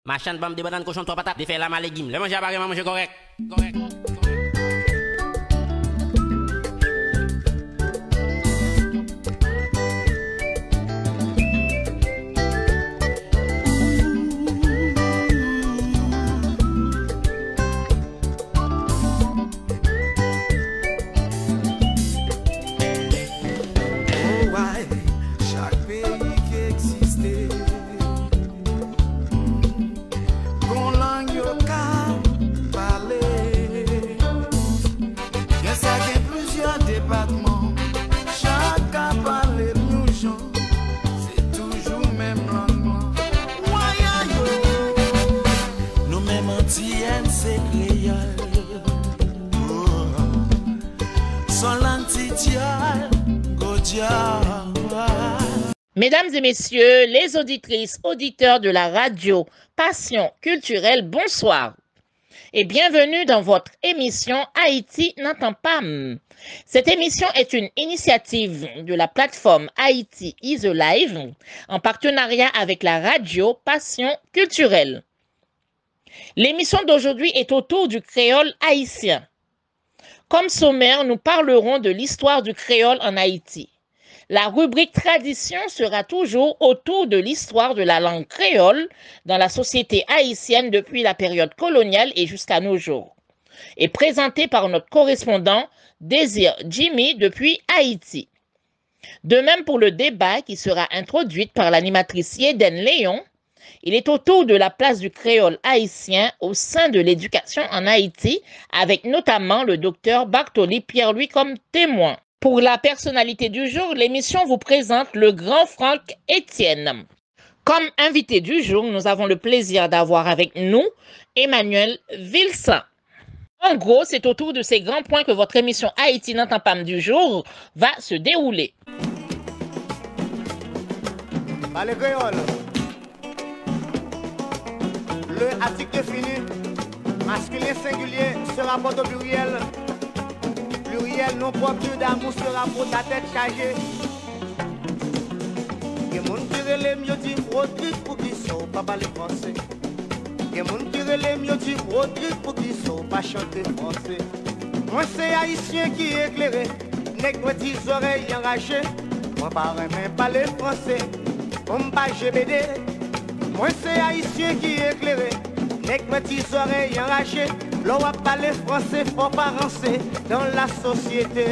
Machin bam de banane cochon 3 patates, de faire la malégime. Le manger à barre, manger correct. Correct. Mesdames et messieurs, les auditrices, auditeurs de la radio Passion culturelle, bonsoir et bienvenue dans votre émission Haïti n'entend pas. Cette émission est une initiative de la plateforme Haïti is Alive en partenariat avec la radio Passion culturelle. L'émission d'aujourd'hui est autour du créole haïtien. Comme sommaire, nous parlerons de l'histoire du créole en Haïti. La rubrique tradition sera toujours autour de l'histoire de la langue créole dans la société haïtienne depuis la période coloniale et jusqu'à nos jours, et présentée par notre correspondant Désir Jimmy depuis Haïti. De même pour le débat qui sera introduit par l'animatrice Yeden Léon, il est autour de la place du créole haïtien au sein de l'éducation en Haïti, avec notamment le docteur Bartoli Pierre-Louis comme témoin. Pour la personnalité du jour, l'émission vous présente le grand Franck Etienne. Comme invité du jour, nous avons le plaisir d'avoir avec nous Emmanuel Vilsan. En gros, c'est autour de ces grands points que votre émission Haïti n'entend pas du jour va se dérouler. Parlez créole. Le article défini, masculin singulier, se rapporte au pluriel. Pluriel non propre d'amour se rapporte à tête chargée. Il y a des gens qui relèvent mieux dit Rodrigue pour qui sont pas parler français. Il y a des gens qui relèvent mieux dit Rodrigue pour qui sont pas chanter français. Moi c'est haïtien qui est éclairé, nèg moi 10 oreilles enragées. Moi pas même parler français, on pas GBD. Moi c'est haïtien qui est éclairé, nèg moi 10 oreilles enragées. L'on va parler français, faut pas rancer dans la société.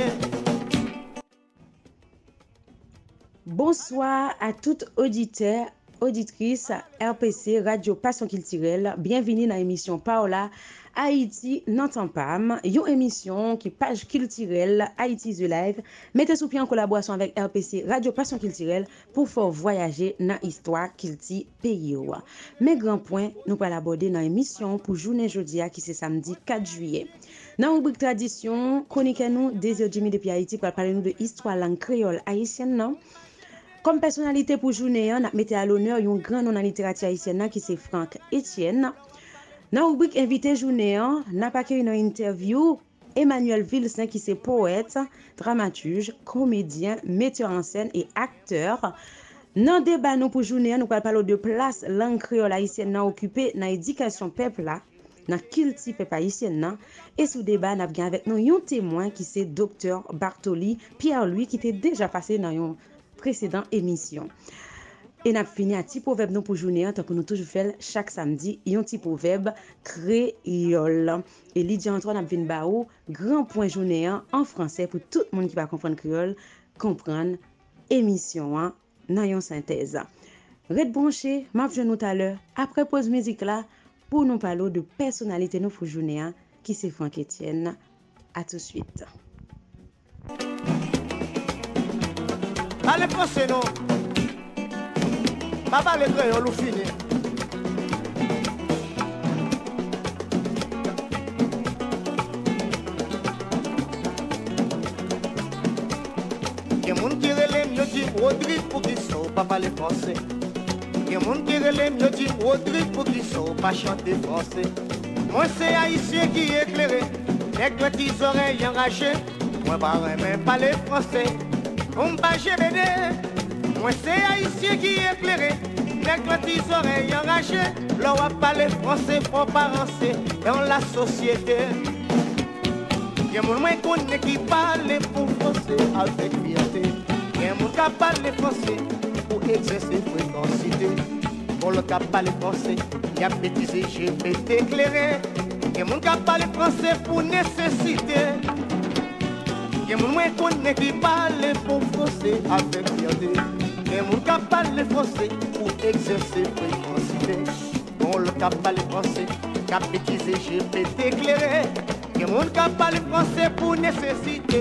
Bonsoir à toutes auditeurs, auditrices RPC Radio Passion culturelle. Bienvenue dans l'émission Paola Haïti n'entend pas. Une émission qui page culturelle Haïti The Live. Mettez sous pied en collaboration avec RPC Radio Passion culturelle pour faire voyager dans l'histoire culti pays. Mes grands points, nous allons aborder dans l'émission pour journée jeudi qui c'est samedi 4 juillet. Dans la rubrique tradition, chroniquez-nous Désir Jimmy depuis Haïti pour parler de l'histoire langue créole haïtienne. Non? Comme personnalité pour journée, nous mettons à l'honneur un grand nom en littérature haïtienne qui c'est Franck Etienne. Dans la rubrique invité journée, nous avons une interview Emmanuel Vilsan qui c'est poète, dramaturge, comédien, metteur en scène et acteur. Dans le débat nous pour journée, nous allons parler de place langue créole haïtienne occupée dans l'éducation peuple là, dans culture peuple haïtienne. Et sous débat, nous avons avec nous un témoin qui c'est docteur Bartoli Pierre-Louis qui était déjà passé dans une précédente émission. Et nous avons fini un petit proverbe pour journée, tant que nous toujours faisons chaque samedi, un petit proverbe créole. Et Lydia Antoine a venu baou grand point journée en français pour tout le monde qui va comprendre créole, comprendre émission dans une synthèse. Red branché, m'a vu nous tout à l'heure après pause musique là pour nous parler de personnalité nous pour journée qui c'est Franck Etienne. À tout de suite. Allez français non. Papa le créole ou fini. Il y a des gens qui relèvent mieux dit Rodrigue pour qui sont pas parler français. Il y a des gens qui relèvent mieux dit Rodrigue pour qui sont pas chanter français. Moi c'est haïtien qui est éclairé, avec de petites oreilles enragées. Moi pas même parler français, on pas GBD. Moi c'est haïtien qui est éclairé, Nèg la tes oreilles enragées, l'on va parler français, faut pas rancer dans la société. Y'a mon moins qu'on qui parle pour français avec fierté. Y'a mon qui parle français pour exercer fréquencité. Pour le qui parle français, y'a bêtisé, j'ai fait éclairer. Y'a mon qui parle français pour nécessité. Y'a mon moins qu'on qui parle pour français avec fierté. Y'a mon qui parle français pour exercer fréquencité. Pour le qui parle français, y'a bêtisé, j'ai fait éclairer. Il y a des gens qui parlent français pour nécessité.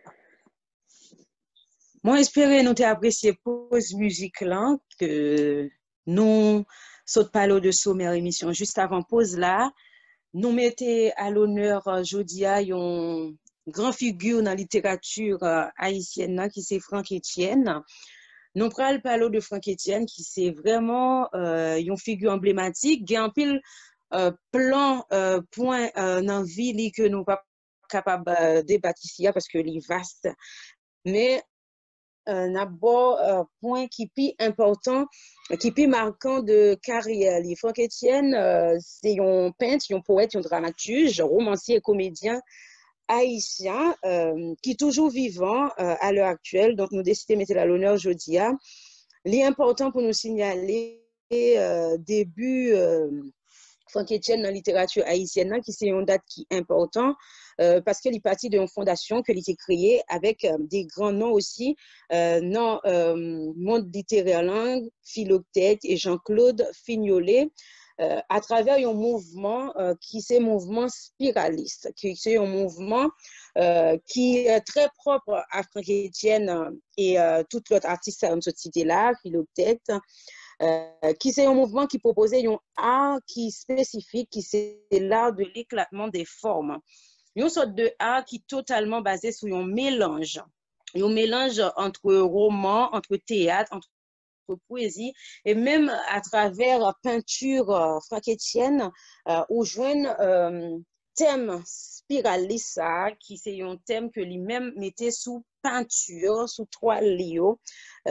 Moi, j'espère nous apprécié pause musique là, que nous saute parler de sommaire émission juste avant pause là. Nous mettons à l'honneur aujourd'hui une grande figure dans la littérature haïtienne qui c'est Franck Etienne. Nous prenons parler de Franck Etienne qui c'est vraiment une figure emblématique. Il y a un pile plan point dans la vie que nous pas capable de débattre ici parce que est vaste. Mais n'a pas point qui est important, qui est marquant de carrière. Franck Etienne, c'est un peintre, un poète, un dramaturge, romancier et comédien haïtien qui est toujours vivant à l'heure actuelle. Donc, nous décidons de mettre à l'honneur aujourd'hui. L'important pour nous signaler début Franck Etienne dans la littérature haïtienne, qui c'est une date qui est importante parce qu'elle est partie d'une fondation qui a été créée avec des grands noms aussi dans le monde littéraire langue, Philoctète et Jean-Claude Fignolet, à travers un mouvement qui c'est un mouvement spiraliste, qui c'est un mouvement qui est très propre à Franck Etienne et tout l'autre artiste à cette cité-là, Philoctète. Qui c'est un mouvement qui proposait un art qui spécifique, qui c'est l'art de l'éclatement des formes. Une sorte de art qui est totalement basé sur un mélange entre roman, entre théâtre, entre poésie, et même à travers peinture Franck Etienne, où joignent thème spiraliste, qui c'est un thème que lui-même mettait sous peinture, sous toile Léo,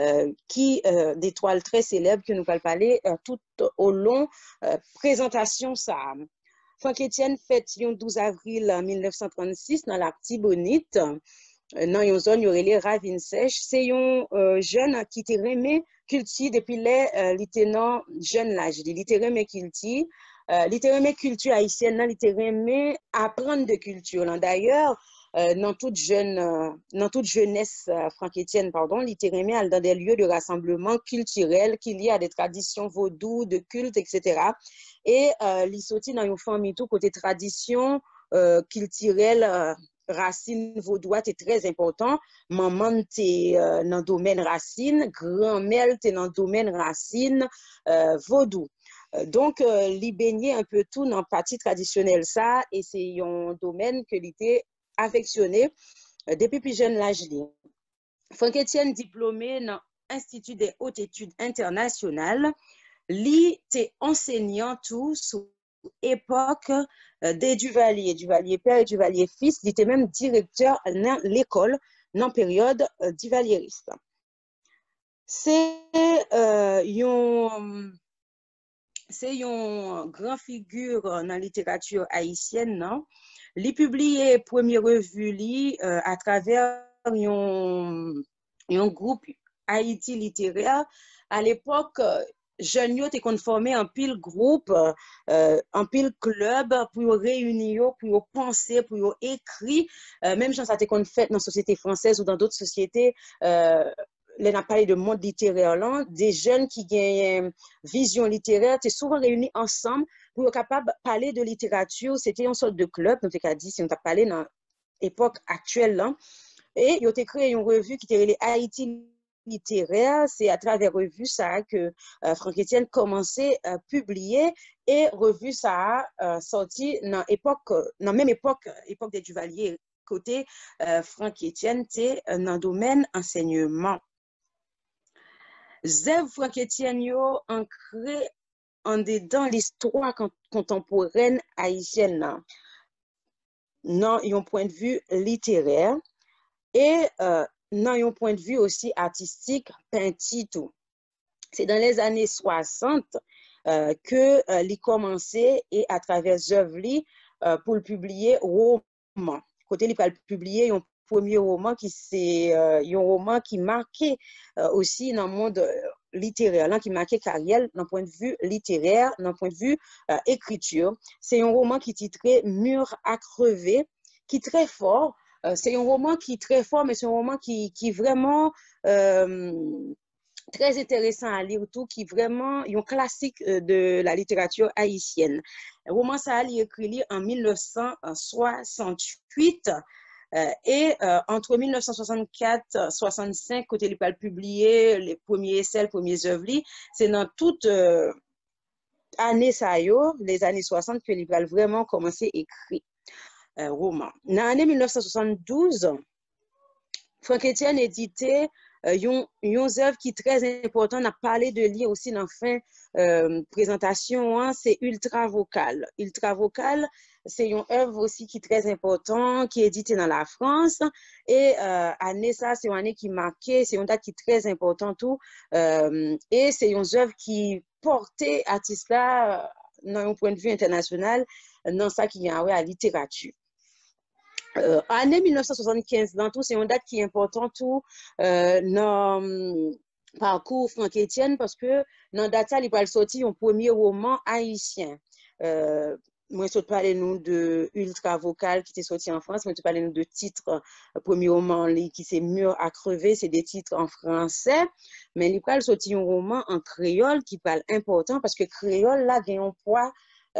des toiles très célèbres que nous allons parler tout au long présentation ça. Franck Etienne fête le 12 avril 1936 dans l'Artibonite, dans une zone où il est ravine sèche. C'est un jeune qui était aimé culture depuis les lieutenants jeunes l'âge. Il était aimé culture. Littéralement culture haïtienne, littéralement apprendre de culture. D'ailleurs, dans toute jeunesse Franck Etienne, pardon, littéralement dans des lieux de rassemblement culturel qui liés à des traditions vaudou, de culte, etc. Et il sortit dans une famille tout côté tradition culturelle, racine vaudoise est très important. Maman t'es dans le domaine racine, grand-mère t'es dans le domaine racine vaudou. Donc, il baignait un peu tout dans la partie traditionnelle ça, et c'est un domaine que l'était affectionné depuis plus jeune l'âge. Franck Etienne diplômé dans l'Institut des hautes études internationales, il était enseignant tout sous époque des Duvalier père et Duvalier fils, il était même directeur dans l'école dans la période duvalieriste. C'est une grande figure dans la littérature haïtienne, non? Il publié première revue à travers un groupe Haïti littéraire. À l'époque, jeunes étaient conformés en pile groupe, en pile club pour réunir, pour penser, pour écrire. Même si ça a été fait dans la société française ou dans d'autres sociétés. On a parlé de monde littéraire là, des jeunes qui ont vision littéraire, étaient souvent réunis ensemble pour être capables de parler de littérature. C'était une sorte de club, nous avons dit, si on a parlé dans l'époque actuelle là. Et ils ont créé une revue qui était Haïti littéraire. C'est à travers revue ça que Franck Etienne commençait à publier, et revue ça a sorti dans la même époque des Duvalier. Côté Franck Etienne, c'est dans le domaine enseignement. Zèv Franck Etienne yo ancré en dedans l'histoire contemporaine haïtienne dans un point de vue littéraire et dans un point de vue aussi artistique, peinti tout. c'est dans les années 60 que il commençait et à travers œuvres pour le publier roman. Côté il va publier un premier roman qui c'est un roman qui marquait aussi dans le monde littéraire, là, qui marquait carrière d'un point de vue littéraire, d'un point de vue écriture. C'est un roman qui titrait Mur à crever, qui est très fort. C'est un roman qui est très fort, mais c'est un roman qui vraiment très intéressant à lire, tout, qui vraiment est un classique de la littérature haïtienne. Le roman, ça a été écrit en 1968. Et entre 1964 et 65, quand il a publié les premiers essais, les premiers œuvres, c'est dans toute année les années 60 que il a vraiment commencé à écrire roman. Dans l'année 1972, Franck Etienne édité une œuvre qui est très importante. On a parlé de lui aussi dans la fin présentation, hein, c'est Ultra Vocal. Ultra Vocal, c'est une œuvre aussi qui est très importante, qui est éditée dans la France. Et année ça, c'est une année qui marquait, c'est une date qui est très importante tout. Et c'est une œuvre qui portait artiste là, d'un point de vue international, dans ça qui vient à la littérature. Année 1975, dans tout, c'est une date qui est importante tout dans parcours Franck Etienne parce que dans date ça, il va sortir un premier roman haïtien. Moi, je parler nous de Ultra Vocal qui était sorti en France, moi, je parler nous de titres, premier roman qui c'est Mur à crever, c'est des titres en français, mais il va sortir un roman en créole qui parle important parce que créole là gagne un poids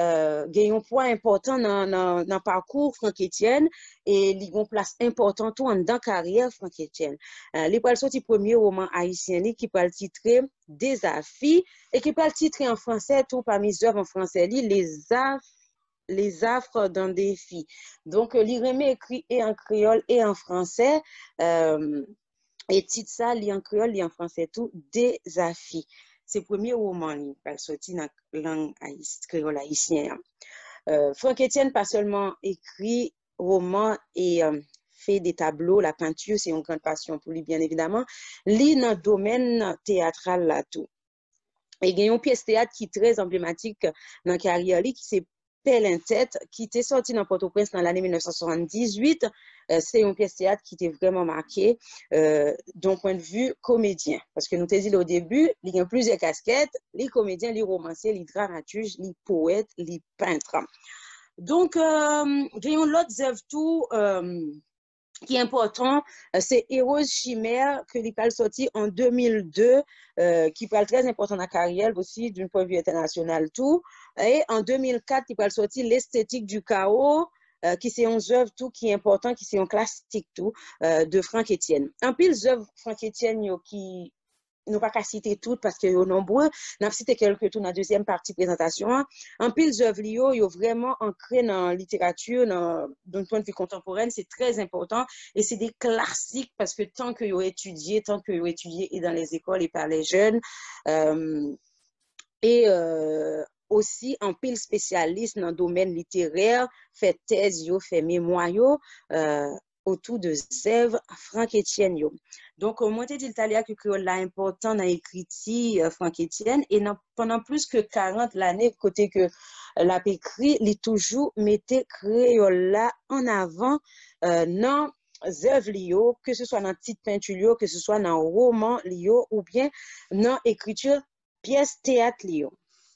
important dans le parcours Franck Etienne et il a une place importante tout dans la carrière Franck Etienne. Il va sortir premier roman haïtien qui peut titrer Des affis et qui peut titrer en français tout parmi les œuvres en français Les affres d'un défi. Donc il remet écrit et en créole et en français et titre ça li en créole li en français tout Des affis. C'est le premier roman qui va sortir dans la langue créole haïtienne. Franck Etienne pas seulement écrit roman et fait des tableaux, la peinture, c'est une grande passion pour lui, bien évidemment. Lui, dans le domaine théâtral, là, tout. Et il y a une pièce théâtre qui est très emblématique dans la carrière, qui c'est Pelle en tête, qui était sortie dans Port-au-Prince dans l'année 1978. C'est une pièce théâtre qui était vraiment marquée d'un point de vue comédien. Parce que nous t'ai dit au début, il y a plusieurs casquettes, les comédiens, les romanciers, les dramaturges, les poètes, les peintres. Donc, il y a une autre œuvre tout qui est important, c'est Héros Chimère que l'IPAL sorti en 2002, qui parle très important dans la carrière aussi d'un point de vue international tout. Et en 2004, l'IPAL sorti L'esthétique du chaos, qui c'est une œuvre tout qui est important, qui c'est un classique tout de Franck Etienne. En pile œuvres Franck Etienne qui nous pas qu'à citer toutes parce que sont nombreux, n'a cité quelques tout dans la deuxième partie présentation. En pile œuvres yo vraiment ancré dans la littérature d'un point de vue contemporain, c'est très important et c'est des classiques parce que tant que yo étudié et dans les écoles et par les jeunes aussi en pile spécialiste dans le domaine littéraire, fait thèse fait mémoire autour de œuvres Franck Etienne. Donc, moi, je dis que créole là important dans l'écriture Franck Etienne et pendant plus que 40 l'année, côté que l'a écrit, il toujours mettait créole là en avant dans œuvres lio, que ce soit dans petite peinture, que ce soit dans roman lio ou bien dans écriture pièce théâtre lio.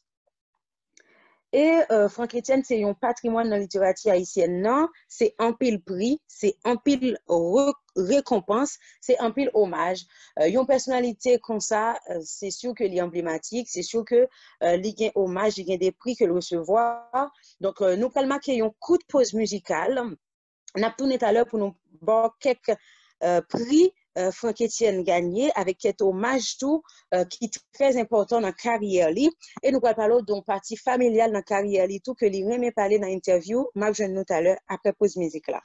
Et Franck Etienne, c'est un patrimoine dans la littérature haïtienne. Non, c'est un pile prix, c'est un pile récompense, c'est un pile hommage. Une personnalité comme ça, c'est sûr que est emblématique, c'est sûr que il y a hommage, il y a des prix que le recevoir. Donc, nous allons marquer un coup de pause musicale. On a tourné tout à l'heure pour nous voir quelques prix. Franck Etienne gagné avec cet hommage tout qui est très important dans la carrière et nous allons parler d'une partie familiale dans la carrière tout que lui remet parler dans l'interview m'a jeune tout à l'heure après pause musique là.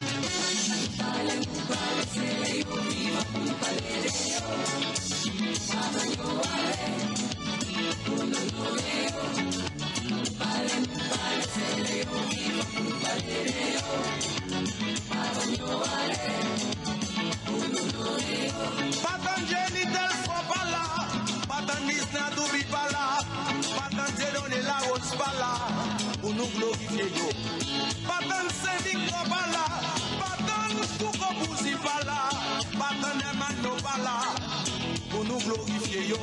Patanjeli del Swapala, Patanis na du nous glorifier yo. Patan syndic pas là, patan Kouko Bouzi pas là, patan Emano pas là, pour nous glorifier yo,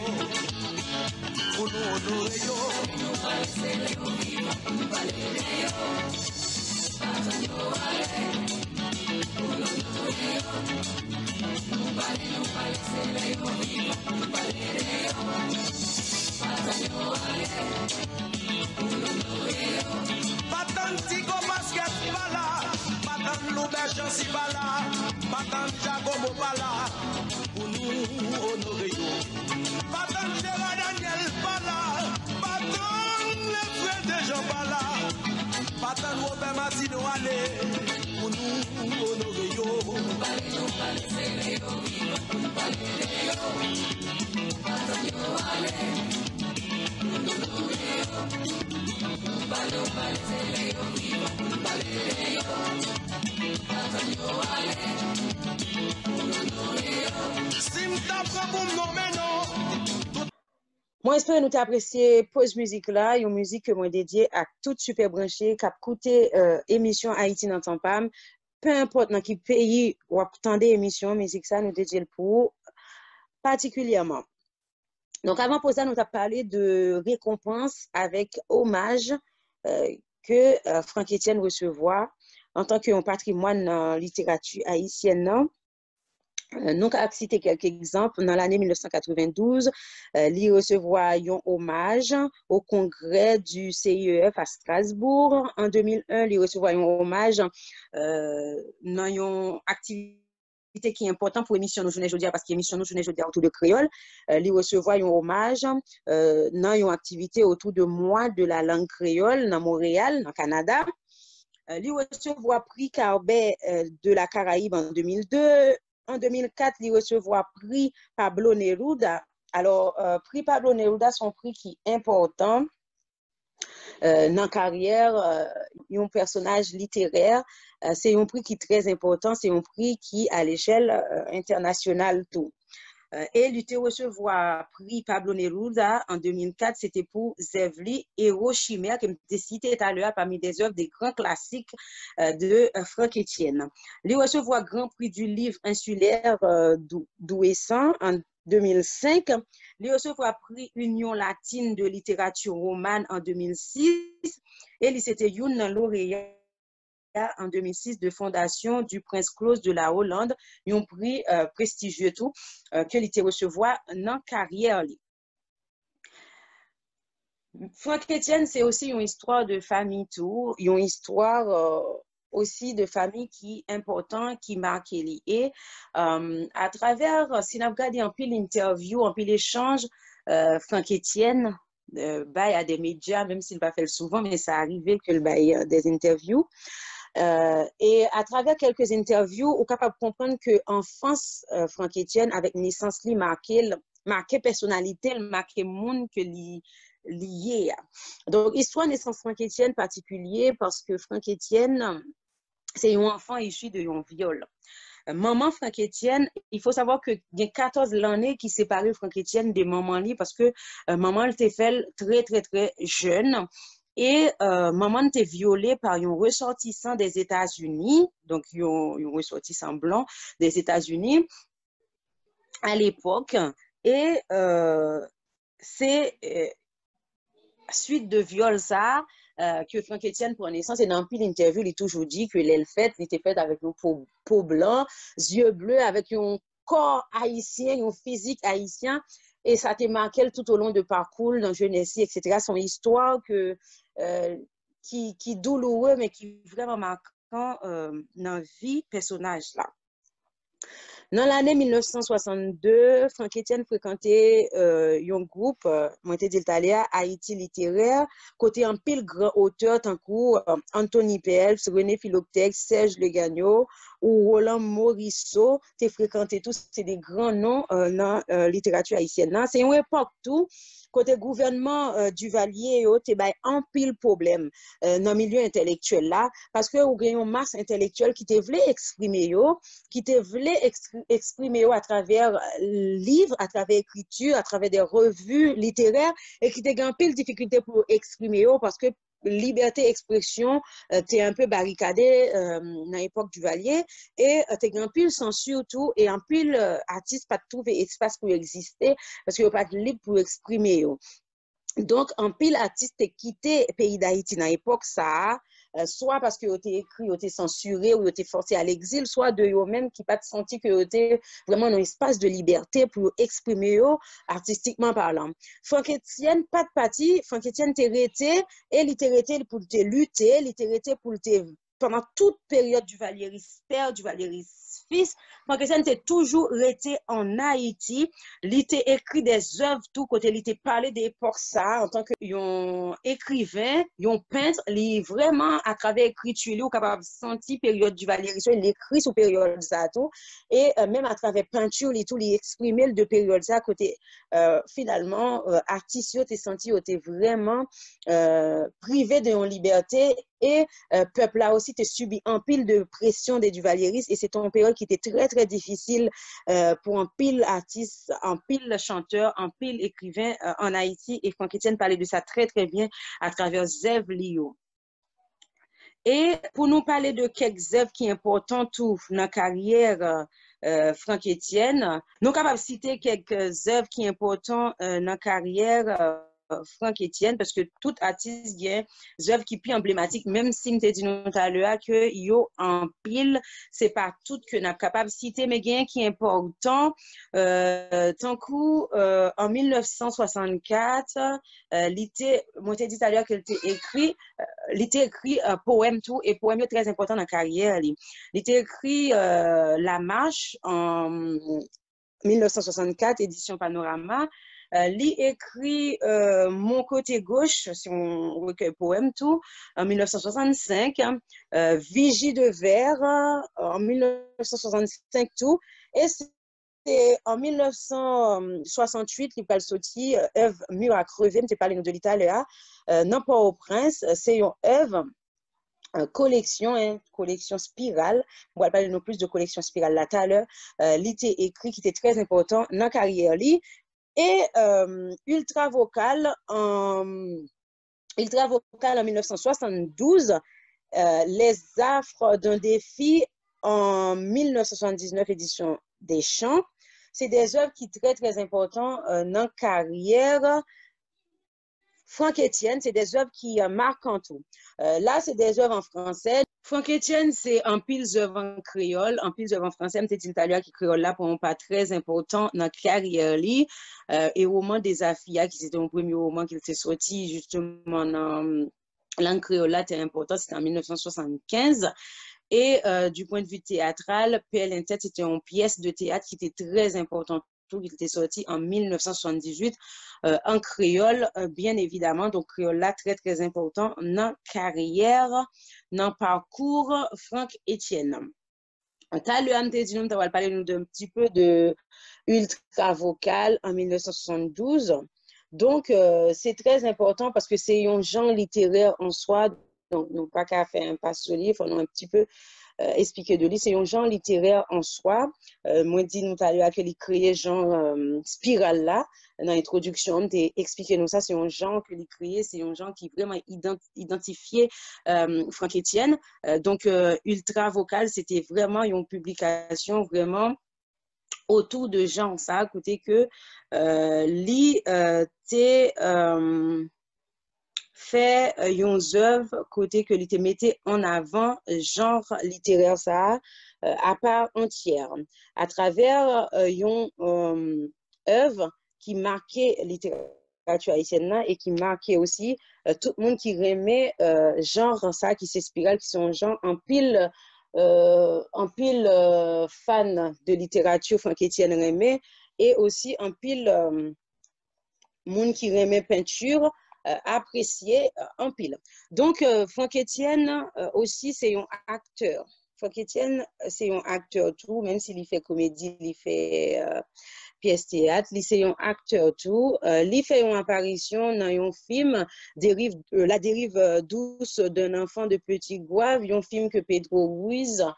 pour nous honorer yo. Nous pas laisser les vivants, nous pas les yo. Patan yo allez, pour nous honorer yo. Nous pas laisser les vivants, nous pas les yo. Patan yo allez, pour nous honorer yo. Patan Tigo Basket pas là, patan Louberge si pas là, patan Jacobo pas là, pour nous honorer yo. Patan Gérard Daniel pas là, patan les frères de Jean pas là, patan Robert Martino allez, pour nous honorer yo. Nous pas laisser les yo vivre, nous pas les yo. Patan yo allez, pour nous honorer yo. Nous pas laisser les yo vivre, nous pas les yo. Patan yo allez, pour nous honorer yo. Si m'ta prend pour nommer non. Moi, j'espère que nous apprécié pause musique là, une musique que moi dédiée à toute super branchée, qui a coûté émission Haïti dans ton pam. Peu importe dans quel pays ou attendez émission, musique ça nous dédié pour particulièrement. Donc avant pour ça, nous avons parlé de récompense avec hommage que Franck Etienne recevoir en tant qu'un patrimoine en littérature haïtienne. Non? Nous avons cité quelques exemples. Dans l'année 1992, il recevoir un hommage au congrès du CIEF à Strasbourg. En 2001, il recevoir un hommage dans une activité qui est importante pour l'émission Nous Journée Jodia, parce que l'émission Nous Journée Jodia autour de créole. Il recevoir un hommage dans une activité autour de mois de la langue créole dans Montréal, dans Canada. Il recevoir prix Carbet de la Caraïbe en 2002. En 2004, il recevoir prix Pablo Neruda. Alors, prix Pablo Neruda, c'est un prix qui est important dans la carrière d'un personnage littéraire. C'est un prix qui est très important. C'est un prix qui, à l'échelle internationale, tout. Et il a recevoir prix Pablo Neruda en 2004, c'était pour Zevli, Héros Chimère, qui me cité tout à l'heure parmi des œuvres des grands classiques de Franck Etienne. Il a recevoir Grand Prix du livre insulaire d'Ouessant en 2005. Il a recevoir prix Union latine de littérature romane en 2006. Et il c'était une lauréat en 2006 de fondation du Prince Claus de la Hollande, un prix prestigieux tout que il recevoir dans carrière. Franck Etienne, c'est aussi une histoire de famille tout, une histoire aussi de famille qui est important, qui marque lui. Et à travers, si nous regardons un peu l'interview, un peu l'échange, Franck Etienne bail à des médias, même s'il ne va pas faire souvent, mais ça arrivait que le bail des interviews. Et à travers quelques interviews, on est capable de comprendre qu'en France, Franck Etienne, avec naissance, lui marqué personnalité, marqué monde que lié. Donc, histoire naissance Franck Etienne particulier parce que Franck Etienne, c'est un enfant issu de un viol. Maman Franck Etienne, il faut savoir que il y a 14 l'année qui séparait Franck Etienne de maman lui parce que maman elle était fait très très très jeune. Et maman était violée par un ressortissant des États-Unis, donc un ressortissant blanc des États-Unis à l'époque. Et c'est suite de viol ça que Franck Etienne prend naissance. Et dans l'interview, il a toujours dit que elle était faite avec une peau blanc, yeux bleus, avec un corps haïtien, un physique haïtien. Et ça t'a marqué tout au long de parcours, dans jeunesse, etc. Son histoire qui est douloureux, mais qui est vraiment marquant dans la vie personnage là. Dans l'année 1962, Franck Etienne fréquentait un groupe, moi dit l'Italia, Haïti littéraire, côté un pile grand auteur, tant que Anthony Pelps, René Philoptex, Serge Legagno ou Roland Morisseau, t'es fréquenté tous, c'est des grands noms dans la littérature haïtienne. C'est une époque tout. Côté gouvernement Duvalier, tu as un pile problème dans le milieu intellectuel là, parce que vous avez une masse intellectuelle qui te voulait exprimer, à travers livres, à travers écriture, à travers des revues littéraires, et qui te gagne pile difficulté pour exprimer parce que liberté d'expression t'es un peu barricadé dans l'époque du Valier et t'es en pile censure tout et en pile artiste pas trouver espace pour exister parce que pas libre pour exprimer yo. Donc, en pile artiste t'es quitté pays d'Haïti dans l'époque ça, soit parce que t'es écrit, t'es censuré ou t'es forcé à l'exil, soit de eux-mêmes qui pas senti que t'es vraiment dans un espace de liberté pour exprimer eux artistiquement parlant. Franck Etienne, pas de parti, Franck Etienne t'es resté et il t'est resté pour te lutter, il t'est resté pour te pendant toute période du Valéry père, du Valéry fils, Franck Etienne t'est toujours resté en Haïti. Il t'a écrit des œuvres tout côté, il t'a parlé d'époque ça en tant que yon écrivain, yon peintre, il vraiment à travers l'écriture, il est capable de sentir période du Valéry, il écrit sur période ça tout et même à travers peinture, il tout il exprimer de période ça côté finalement artiste t'es senti t'es vraiment privé de yon liberté et peuple là aussi t'es subi un pile de pression des Duvaliéris et c'est une période qui était très très difficile pour un pile artiste, un pile chanteur, un pile écrivain en Haïti et Franck Etienne parlait de ça très très bien à travers Zev Lio. Et pour nous parler de quelques œuvres qui sont importantes dans la carrière Franck Etienne, nous sommes capables de citer quelques œuvres qui sont importantes dans la carrière Franck Etienne parce que tout artiste a des œuvres qui sont emblématiques même si nous dit tout à l'heure que yo en pile c'est pas tout que nous sommes capables de citer mais gain qui est important tant coup en 1964 l'été moi t'ai dit tout à l'heure qu'elle était écrit un poème tout et poème est très important dans la carrière il était écrit La Marche en 1964 édition Panorama. Li écrit Mon côté gauche, c'est un recueil poème tout, en 1965, Vigie de verre en 1965 tout, et c'est en 1968 qu'il parle sorti œuvre Mur à crever, je parlé de l'Italie, non pas au prince, c'est une œuvre collection, collection spirale. On va parler non plus de collection spirale là tout à l'heure. L'été écrit qui était très important dans la carrière li. Et Ultra Vocal en 1972, Les affres d'un défi en 1979 édition des chants. C'est des œuvres qui sont très très importantes dans la carrière Franck Etienne, c'est des œuvres qui marquent en tout. Là, c'est des œuvres en français. Franck Etienne, c'est un pile d'œuvres en créole, un pile d'œuvres en français. Je t'ai dit tout à l'heure qui créole là pour un pas très important dans la carrière. Et au moment des Afia, qui c'était un premier roman qui était sorti justement dans langue créole là, c'était important, c'était en 1975. Et du point de vue théâtral, PL Intet, c'était une pièce de théâtre qui était très importante. Il était sorti en 1978 en créole, bien évidemment. Donc, créole là, très, très important dans carrière, dans parcours Franck Etienne. T'as le dit, nous va parler d'un petit peu de Ultra Vocal en 1972. Donc, c'est très important parce que c'est un genre littéraire en soi. Donc, nous pas qu'à faire un pas sur le livre, on a un petit peu expliquer de lui. C'est un genre littéraire en soi. Moi, dit nous tout à l'heure qu'il créé genre spirale là. Dans l'introduction, on t'a expliqué nous ça. C'est un genre que il créé. C'est un genre qui vraiment identifié Franck Etienne. Donc, Ultra Vocal, c'était vraiment une publication vraiment autour de genre ça. À côté que fait une œuvre côté que l'ité mettait en avant genre littéraire ça à part entière à travers une œuvre qui marquait littérature haïtienne là et qui marquait aussi tout le monde qui aimait genre ça qui s'inspirait qui sont genre en pile fan de littérature Franck Etienne aimait et aussi en pile monde qui aimait peinture apprécié en pile. Donc, Franck Etienne aussi, c'est un acteur. Franck Etienne, c'est un acteur tout, même s'il fait comédie, il fait pièce théâtre, c'est un acteur tout. Il fait une apparition dans un film, La dérive douce d'un enfant de Petit Gouave, un film que Pedro Ruiz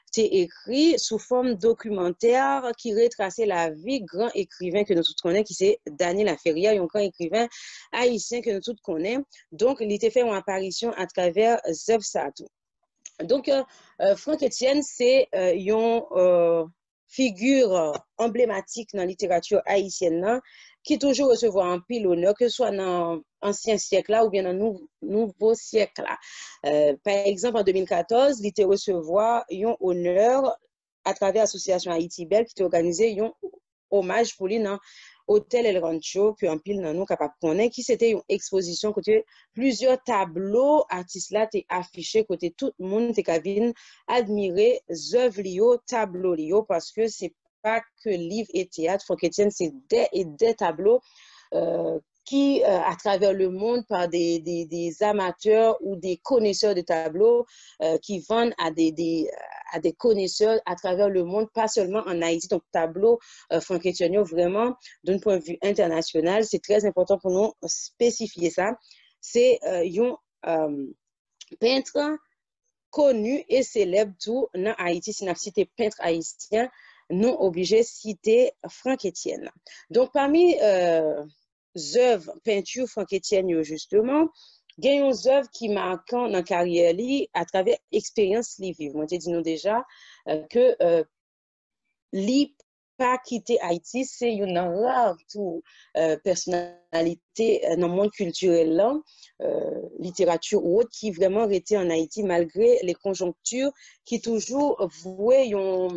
c'est écrit sous forme documentaire qui retraçait la vie grand écrivain que nous tous connaissons, qui c'est Daniel Laferrière, un grand écrivain haïtien que nous tous connaissons. Donc, il était fait une apparition à travers Zev Satou. Donc, Franck Etienne, c'est une figure emblématique dans la littérature haïtienne là, qui toujours recevoir un pile honneur, que ce soit dans l'ancien siècle là ou bien dans le nouveau siècle là. Par exemple, en 2014, il était recevoir un honneur à travers l'association Haïti Belle qui était organisé un hommage pour lui dans Hôtel El Rancho, que en pile dans nous capable connaître, qui c'était une exposition côté plusieurs tableaux artistes là étaient affichés côté tout le monde était capable admirer œuvres lio, tableaux lio, parce que c'est pas que livre et théâtre. Franck Etienne, c'est des tableaux qui, à travers le monde, par des amateurs ou des connaisseurs de tableaux qui vendent à des connaisseurs à travers le monde, pas seulement en Haïti. Donc, tableau Franck Etienne, vraiment, d'un point de vue international, c'est très important pour nous spécifier ça. C'est un peintre connu et célèbre tout dans Haïti. Si nous cité peintre haïtien, nous obligés de citer Franck Etienne. Donc, parmi œuvres, peintures Franck Etienne, justement, il y a une œuvre qui marquent dans la carrière à travers l'expérience li vive. Moi, j'ai dit nous déjà que li pas quitter Haïti, c'est une rare personnalité dans le monde culturel là, littérature ou autre, qui vraiment restait en Haïti malgré les conjonctures qui toujours vouaient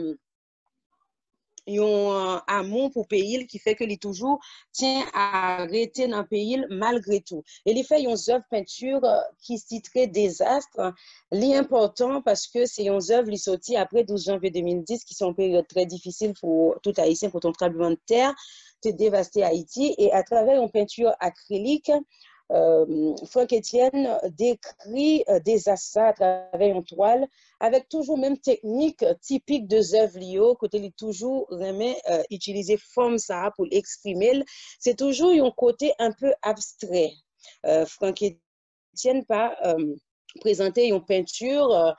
un amour pour le pays qui fait que il toujours tient à arrêter dans le pays malgré tout. Et il fait une œuvre peinture qui se titrait Désastre. L'important parce que c'est une œuvre qui sortie après 12 janvier 2010 qui sont une période très difficile pour tout Haïtien pour ton tremblement de terre, c'est dévasté Haïti et à travers une peinture acrylique Franck Etienne décrit des assas à travers une toile avec toujours même technique typique de œuvres liées, côté il toujours remet utiliser forme ça pour l'exprimer. C'est toujours un côté un peu abstrait. Franck Etienne pas présenter une peinture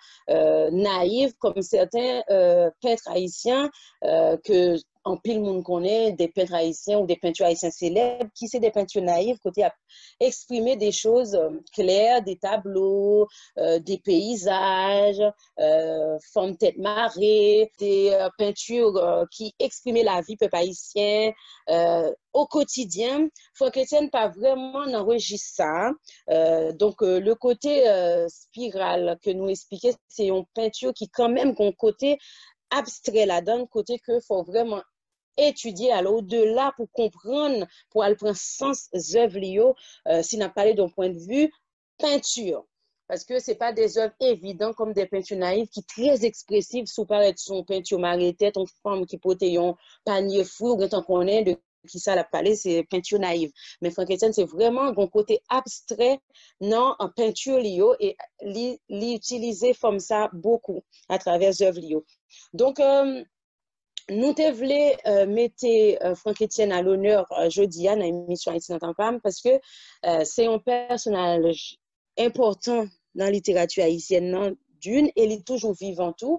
naïve comme certains peintres haïtiens que en pile monde connaît des peintres haïtiens ou des peintures haïtiens célèbres qui c'est des peintures naïves côté à exprimer des choses claires, des tableaux, des paysages, forme tête marée, des peintures qui exprimaient la vie peuple haïtien au quotidien. Franck Etienne pas vraiment enregistré ça. Donc le côté spirale que nous expliquons, c'est une peinture qui quand même a un côté abstrait là-dedans, côté que faut vraiment étudier alors au-delà pour comprendre, pour aller prendre sens œuvres si on a parlé d'un point de vue peinture. Parce que ce n'est pas des œuvres évidentes comme des peintures naïves qui sont très expressives, sous paraître son peinture mariée-tête, une femme qui porte un panier fou, quand on connaît de qui ça la parler, c'est peinture naïve. Mais Franck Etienne, c'est vraiment un côté abstrait non en peinture lio et l'utiliser comme ça beaucoup à travers œuvres lio. Donc, nous te voulons mettre Franck Etienne à l'honneur jeudi dans l'émission Haïti n'entend pas parce que c'est un personnage important dans la littérature haïtienne d'une et il est toujours vivant tout,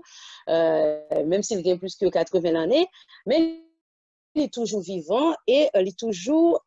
même s'il a plus que 80 années, mais il est toujours vivant et il est toujours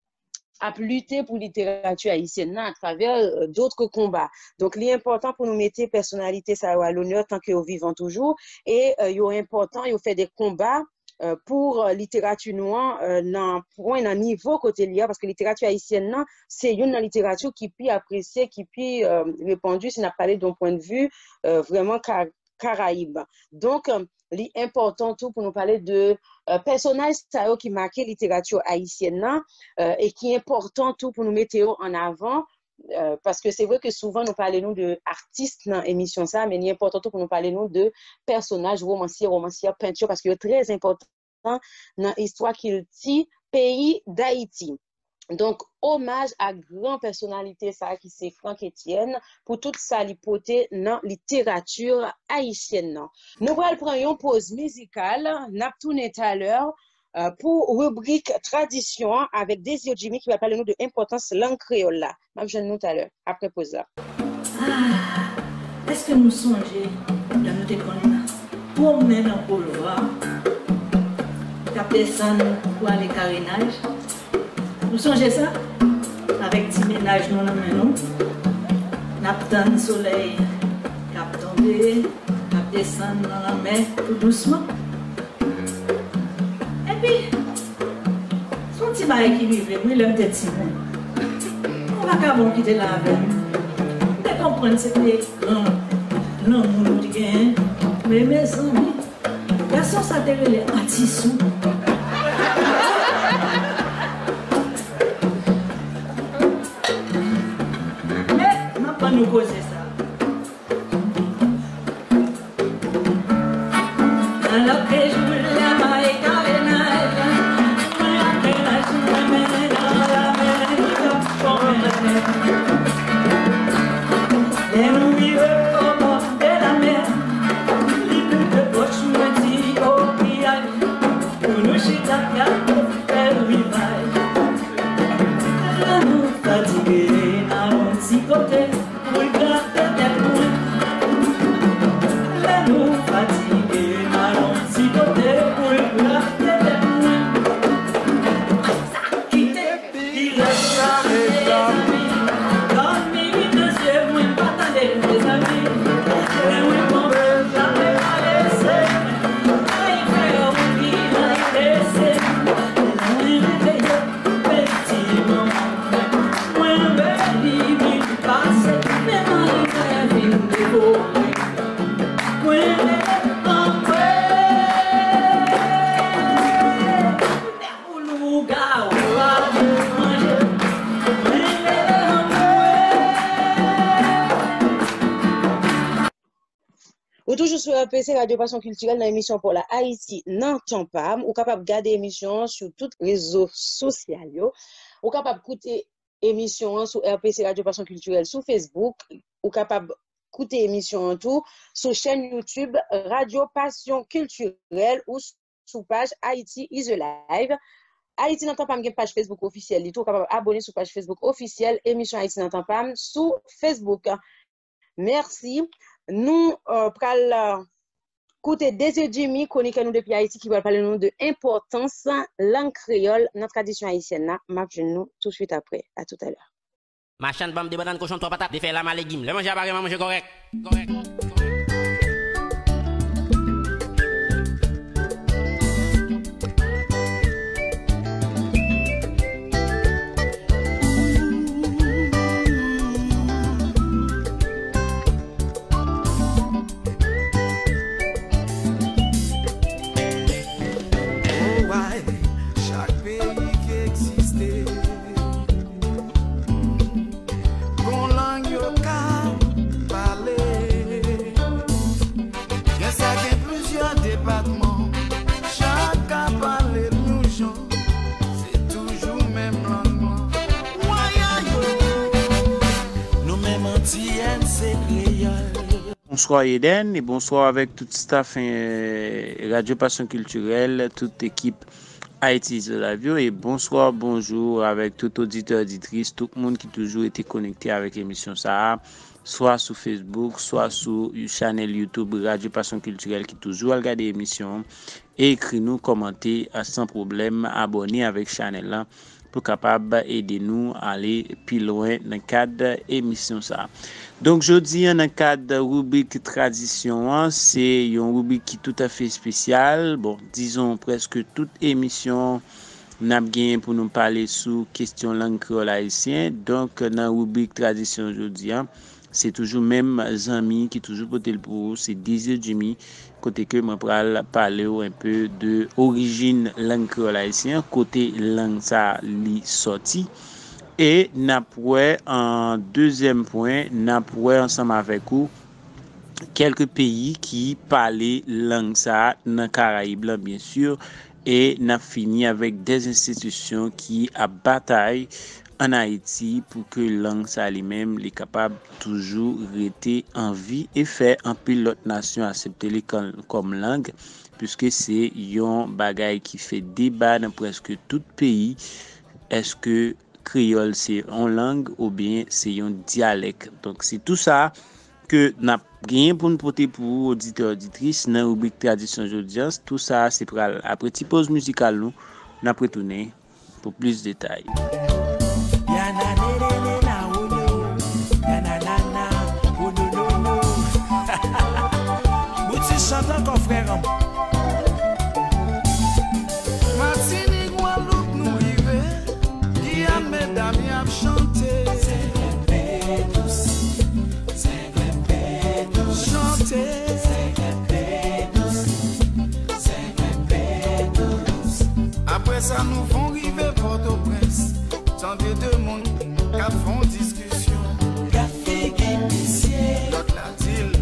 à lutter pour la littérature haïtienne à travers d'autres combats. Donc, il est important pour nous mettre personnalité ça à l'honneur tant qu'ils vivent toujours et il est important, il fait des combats pour littérature noire pour un niveau côté lié parce que la littérature haïtienne c'est une littérature qui peut apprécier, qui peut répondre si on a parlé d'un point de vue vraiment Caraïbe. Donc, l'important tout pour nous parler de personnages qui marquent la littérature haïtienne et qui est important tout pour nous mettre en avant parce que c'est vrai que souvent nous parlons d'artistes dans l'émission ça, mais l'important tout pour nous parler de personnages romanciers, peintures parce que c'est très important dans l'histoire qu'il dit pays d'Haïti. Donc, hommage à grande personnalité, ça, qui c'est Franck Etienne, pour toute sa lipoté dans la littérature haïtienne. Nous allons prendre une pause musicale, nous allons tourner tout à l'heure pour rubrique tradition avec Désir Jimmy qui va parler nous de l'importance langue créole là. Je nous tout à l'heure, après pause là. Ah, est-ce que nous songeons dans notre école là? promener dans le couloir, capter ça pour aller carénage. Vous songez ça? Avec petit ménage, nous nous n'attendons le soleil, cap tomber, cap descendre dans la mer, tout doucement. Et puis, son petit bail qui vivait, oui, le petit monde. On va qu'à bon quitter la veine. Vous comprenez ce que c'est? Non, mon petit gain. Mais mes amis, garçon, ça te relève à tissou. Mais, on n'a pas nous causer ça. Alors que je voulais la maille carénage, je me mets dans la mer, et nous vivons au bord de la mer. L'île de poche me dit au pillage, pour nous chitaca, faire rivage. Nous fatigués, n'allons si côté, pour gratter des points. Nous fatigués, n'allons si côté, pour gratter des points. Ça quitte, il reste à mes amis. Dans mes deux yeux, moi, pas t'aller, mes amis. Et oui, mon père, jamais m'a laissé. Il fait au qu'il m'a laissé. Il m'a réveillé, petit moment. Moi, le baby, il passe, mais moi, il vient de dévorer. Moi, il est en paix. Mais pour le gars, on va manger. Ou toujours sur RPC Radio Passion Culturelle dans l'émission pour la Haïti n'entend pas. Ou capable de garder l'émission sur tous les réseaux sociaux. Ou capable d'écouter l'émission sur RPC Radio Passion Culturelle sur Facebook. Ou capable d'écouter l'émission en tout sur chaîne YouTube Radio Passion Culturelle ou sur page Haïti is Alive. Haïti n'entend pas une page Facebook officielle. Il est capable d'abonner sur page Facebook officielle émission Haïti n'entend pas sur Facebook. Merci. Nous pral écouter Désir Jimmy chronique nous depuis Haïti qui va parler nous de importance langue créole notre tradition haïtienne là m'a nous tout de suite après à tout à l'heure. Machin de bam de banane cochon 3 patates, de faire la malégime. Le manger à barrer, manger correct. Bonsoir Eden et bonsoir avec tout staff Radio Passion Culturelle, toute équipe Haïti de la Vie et bonsoir, bonjour avec tout auditeur, auditrice, tout le monde qui toujours été connecté avec l'émission ça, soit sur Facebook, soit sur channel YouTube Radio Passion Culturelle qui toujours regarde l'émission et écrit nous, commenter sans problème, abonner avec channel là pour capable aider nous à aller plus loin dans le cadre émission ça. Donc jeudi dans le cadre rubrique tradition, c'est une rubrique qui tout à fait spéciale. Bon, disons presque toute émission n'a bien pour nous parler sur question langue créole haïtienne. Donc dans la rubrique tradition aujourd'hui, c'est toujours même amis qui toujours porté le pour c'est Désir Jimmy côté que moi pral parler un peu de origine langue créole haïtienne côté langue ça li sorti et n'a pour en deuxième point n'a pour ensemble avec vous quelques pays qui parlaient langue ça dans Caraïbes bien sûr et n'a fini avec des institutions qui a bataille en Haïti pour que langue ça lui-même est capable toujours rester en vie et faire un pilote nation accepter comme langue puisque c'est un bagage qui fait débat dans presque tout pays. Est-ce que créole c'est une langue ou bien c'est un dialecte? Donc c'est tout ça que n'a rien pour nous porter pour auditeurs auditrices dans rubrique tradition d'audience. Tout ça c'est pour après petite pause musicale nous n'a retourner pour plus de détails. Chante encore frère. Martinique, Guadeloupe, nous rive, qui a mesdames y a chanté. C'est vrai douce, c'est vrai douce, chanter. C'est vrai douce. Après ça, nous vont river Port-au-Prince, tant de deux mondes qui font discussion. Café Guémissier, l'autre la dit.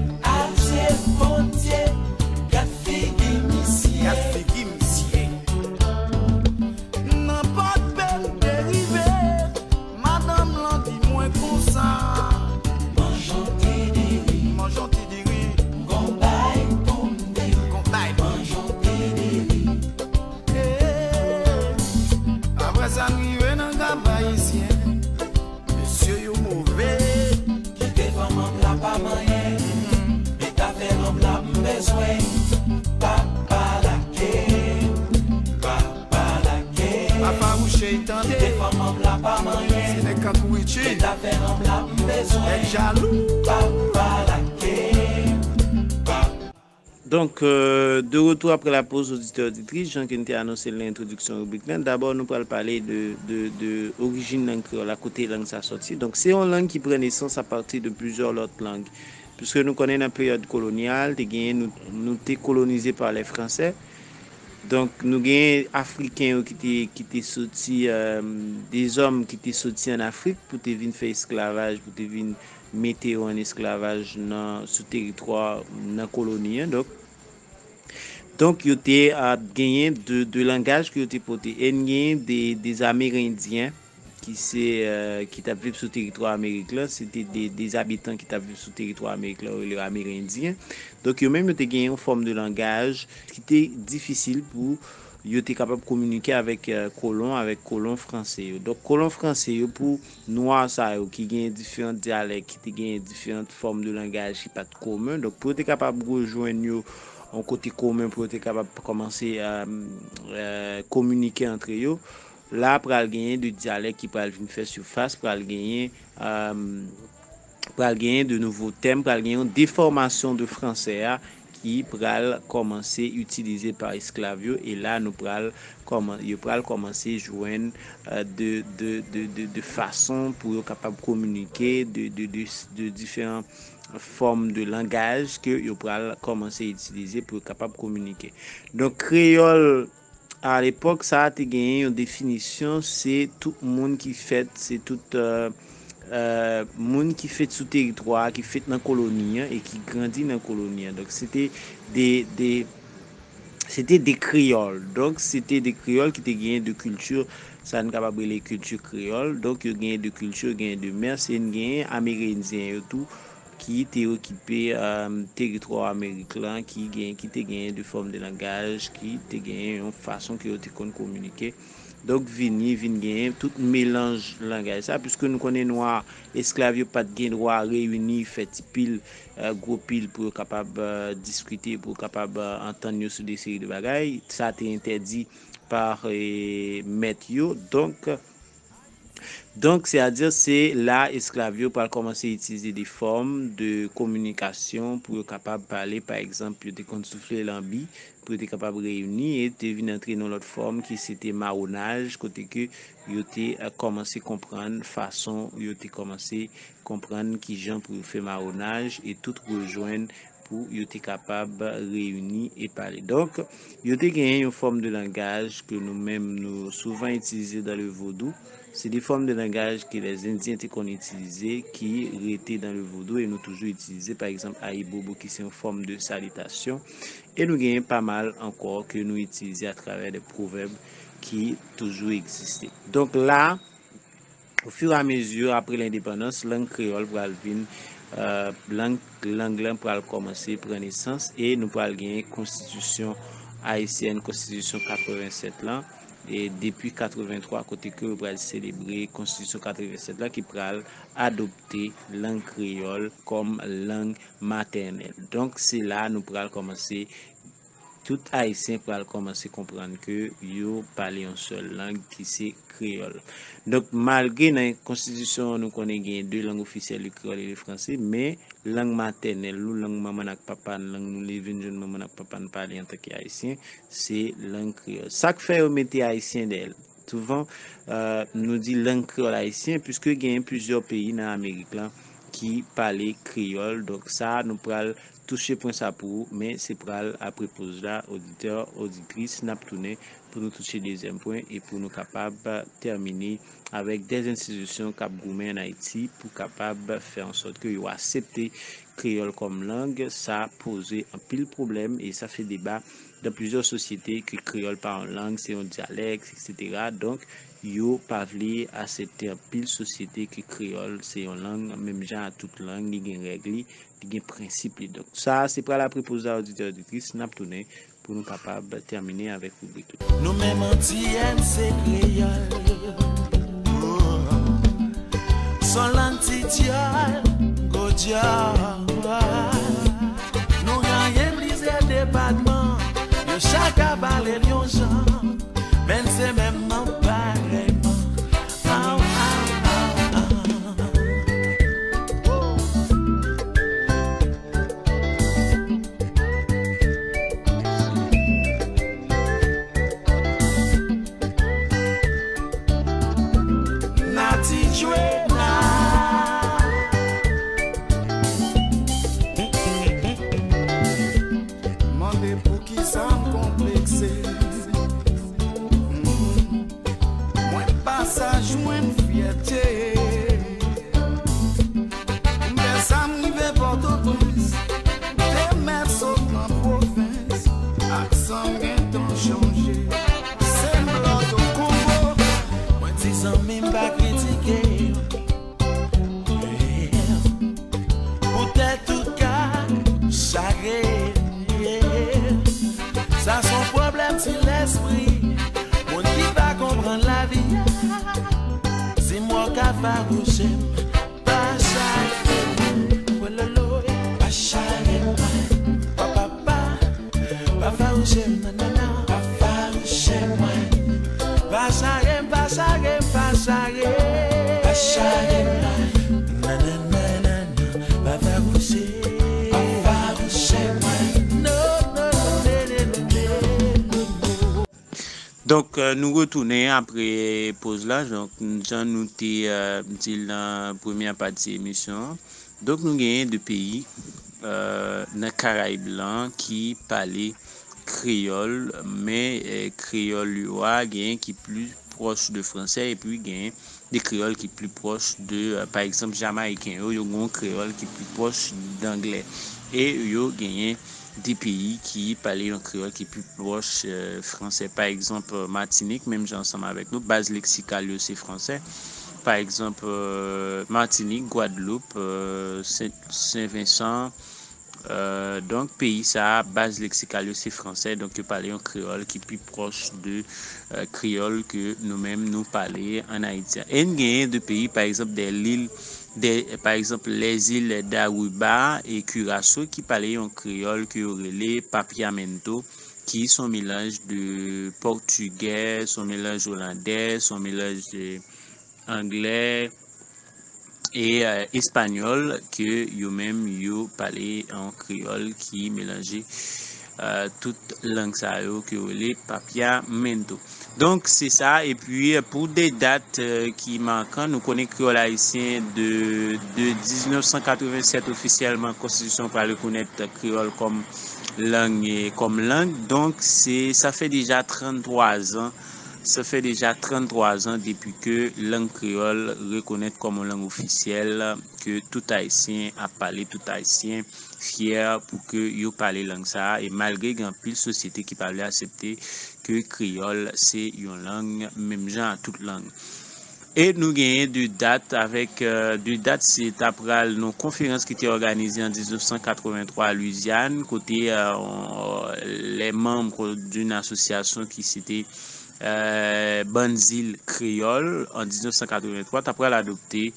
Donc, de retour après la pause auditeur-auditrice, Jean qui a annoncé l'introduction rubrique. D'abord, nous allons parler de origine langue créole, à côté langue ça sorti. Donc, c'est une langue qui prend naissance à partir de plusieurs autres langues. Puisque nous connaissons la période coloniale, nous étions colonisés par les Français. Donc, nous avons des Africains qui étaient sortis, des hommes qui étaient sortis en Afrique pour venir faire esclavage, pour venir mettre en esclavage sur le territoire, dans la colonie. Donc, ils étaient gagné de langage qui étaient portés. Il y a des Amérindiens qui vivent sur le territoire américain. C'était des habitants qui vivent sur le territoire américain, les Amérindiens. Donc, ils même gagné une forme de langage qui était difficile pour ils étaient capables de communiquer avec colons français. Donc, colons français, pour noirs qui ont différents dialectes, qui ont différentes formes de langage qui ne sont pas communs. Donc, pour être capable de rejoindre un côté commun, pour être capable de commencer à communiquer entre eux, là, pour gagner de dialectes qui peuvent faire surface, pour gagner de nouveaux thèmes, pour gagner une déformation de français qui pral commencer utiliser par esclavio et là nous pral commencer joindre de façon pour capable communiquer de différentes formes de langage que yo pral commencer utiliser pour capable communiquer. Donc créole à l'époque ça a gagné une définition, c'est tout le monde qui fait, c'est tout monde qui fait sous territoire, qui fait dans la colonie et qui grandit dans la colonie. Donc c'était des créoles. Donc c'était des créoles qui étaient gagnés de culture, ça ne capable les cultures créoles. Donc ils gagnent de culture, gagnent de mer, c'est une gagne amérindien et tout qui était occupé territoire américain, qui était gagné de forme de langage, qui était gagné une façon que était communiquer. Donc, vini gagner tout mélange langage ça puisque nous connaissons noir esclavio pas de droit réuni fait pile gros pile pour capable discuter pour capable entendre sur des séries de bagailles ça a été interdit par maître donc c'est-à-dire c'est là esclavio pour commencer à utiliser des formes de communication pour capable parler par exemple de souffler l'ambi pour être capable de réunir et de venir entrer dans l'autre forme qui c'était marronnage côté que yo était commencé comprendre façon yo était commencé comprendre qui gens pour faire marronnage et tout rejoindre pour yo était capable réunir et parler. Donc yo était gagné une forme de langage que nous souvent utilisé dans le vaudou. C'est des formes de langage que les Indiens ont utilisées, qui étaient dans le vaudou et nous toujours utilisé. Par exemple, Aïbobo, qui c'est une forme de salutation. Et nous gagnons pas mal encore que nous utilisons à travers des proverbes qui toujours existaient. Donc là, au fur et à mesure, après l'indépendance, langue créole pour l'anglais pour commencer à prendre naissance et nous pour gagner constitution haïtienne, constitution 87 là. et depuis 83 côté que pral célébrer constitution 87 là qui pral adopter langue créole comme langue maternelle. Donc c'est là nous pral commencer tout haïtien pral commencer comprendre que yo parler une seule langue qui c'est créole. Donc malgré dans la constitution nous connaît gain deux langues officielles, le créole et le français, mais langue maternelle ou langue maman ak papa, langue nous les jeune maman ak papa nous parler en tant qu'haïtien, c'est langue créole. Ça que fait au métier haïtien d'elle. Souvent nous dit langue créole haïtien puisque il y a plusieurs pays dans l'Amérique là qui parlent créole. Donc ça nous pral toucher point ça pour vous, mais c'est pral après pause là, auditeur, auditrice, n'a tourné pour nous toucher deuxième point et pour nous capables terminer avec des institutions cap gourmet en Haïti pour capable faire en sorte que vous acceptez créole comme langue. Ça pose un pile problème et ça fait débat dans plusieurs sociétés que créole pas en langue, c'est un dialecte, etc. Donc yo pas vle accepter un pile société que créole c'est une langue, même genre à toute langue, il y a règle, il y a principe. Donc ça c'est pour la préposée auditeur auditrice n'a tourné pour nous capables terminer avec rubrique. Nous même antienne c'est créole. Son langue titiole, godia. Nous gagnons plusieurs départements, de chaque abalé lion Jean, même c'est même pareillement. Ça son problème c'est l'esprit. Mon qui va comprendre la vie. C'est moi qui va rouger. Pas chaque. Walalo. Pas chaque. Papa. Papa rouger. Nanana. Papa rouger moi. Pas chaque. Pas chaque. Pas chaque. Pas chaque. Nanana. Papa rouger. Donc nous retournons après pause là. Donc Jean nous dit la première partie de l'émission. Donc nous avons deux pays dans les Caraïbes blancs qui parlaient créole, mais créole qui est plus proche de français et puis gain des créoles qui est plus proche de par exemple jamaïcain, yo un créole qui est plus proche d'anglais et yo gagné des pays qui parlent un créole qui est plus proche français. Par exemple, Martinique, même j'ai ensemble avec nous, base lexicale c'est français. Par exemple, Martinique, Guadeloupe, Saint-Vincent, donc pays ça, base lexicale c'est français. Donc ils parlent un créole qui est plus proche de créole que nous-mêmes nous parlons en Haïti. Et il y a deux pays, par exemple, par exemple les îles d'Aruba et Curaçao qui parlaient en créole que relais papiamento qui sont mélange de portugais, son mélange hollandais, son mélange de anglais et espagnol que yo même yo parlaient en créole qui mélangeait toute langue ça yo que relais papiamento. Donc c'est ça, et puis pour des dates qui manquent, nous connaissons créole haïtien de 1987 officiellement constitution pour reconnaître créole comme langue. Donc ça fait déjà 33 ans. Ça fait déjà 33 ans depuis que langue créole reconnaît comme langue officielle, que tout haïtien a parlé, tout haïtien fier pour que yo parle langue ça, et malgré qu'il y a une société qui parle accepter que créole c'est une langue même genre toute langue. Et nous gagnons deux dates avec c'est après nos conférences qui étaient organisées en 1983 à Louisiane côté les membres d'une association qui s'était Banzil créole en 1983, après l'adopter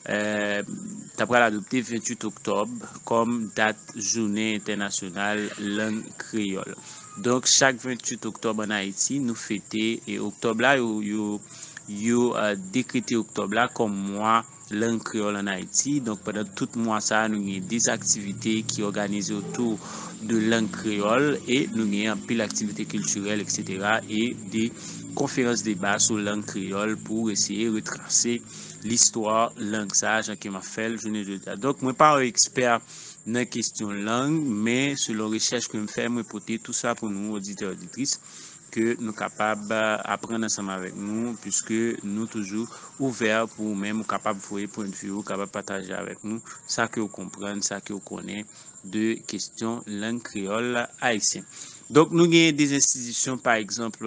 28 octobre comme date journée internationale langue créole. Donc chaque 28 octobre en Haïti, nous fêtons et octobre là yo décrété octobre là comme mois langue créole en Haïti. Donc pendant tout mois ça, nous avons des activités qui organisées autour de langue créole et nous avons un peu l'activité culturelle, etc. et des conférences débats sur langue créole pour essayer de retracer l'histoire langue ça, Jean qui m'a fait le journée de donc moi pas un expert dans la question langue, mais selon recherche que je fais, moi porter tout ça pour nous auditeurs auditrices que nous capables d'apprendre ensemble avec nous, puisque nous toujours ouverts pour même capables de voir point de vue, capables de partager avec nous ça que vous comprenez, ça que vous connaissez de questions langue créole haïtienne. Donc nous avons des institutions, par exemple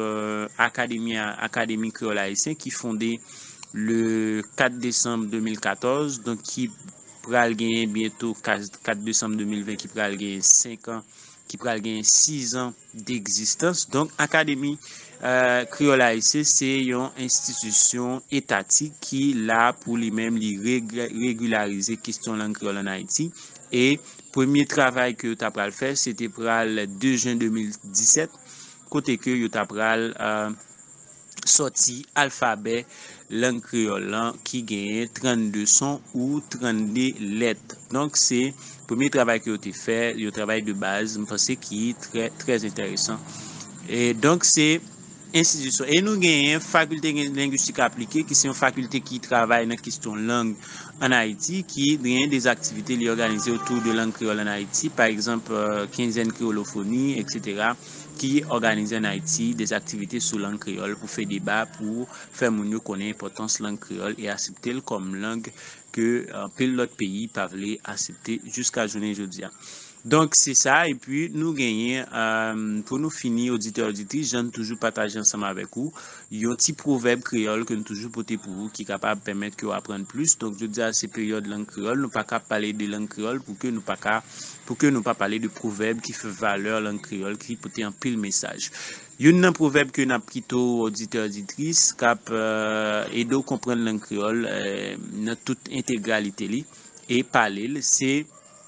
Académie créole haïtien qui fondée le 4 décembre 2014, donc qui pral gagner bientôt 4 décembre 2020 qui pral gagner 5 ans, qui pral gagner 6 ans d'existence. Donc Académie créole haïtien c'est une institution étatique qui là pour lui-même régulariser question langue créole en Haïti. Et premier travail que tu as fait c'était pour le 2 juin 2017 côté que tu as sorti alphabet langue créole qui gagne 32 sons ou 32 lettres. Donc c'est le premier travail que tu fait, le travail de base, je pense qui est très très intéressant. Et donc c'est institution. Et nous gagnons faculté linguistique appliquée qui c'est une faculté qui travaille dans la question langue en Haïti, qui a des activités organisées autour de langue créole en Haïti, par exemple quinzaine créolophonie, etc., qui organise en Haïti des activités sur langue créole pour faire débat, pour faire moun yo connaître l'importance langue créole et accepter comme langue que l'autre pays peuvent accepter jusqu'à journée aujourd'hui. Donc c'est ça, et puis nous gagnons, pour nous finir, auditeurs auditrices, j'aime toujours partager ensemble avec vous, il y a un petit proverbe créole que nous toujours porter pour vous, qui est capable de permettre que vous appreniez plus. Donc je dis à ces périodes langue créole, nous pas qu'à parler de langue créole pour que nous pas parler de proverbe qui fait valeur langue créole, qui porte un pile message. Il y a un proverbe que nous avons pris aux auditeurs auditrices, cap et de comprendre langue créole dans toute intégralité et parler, c'est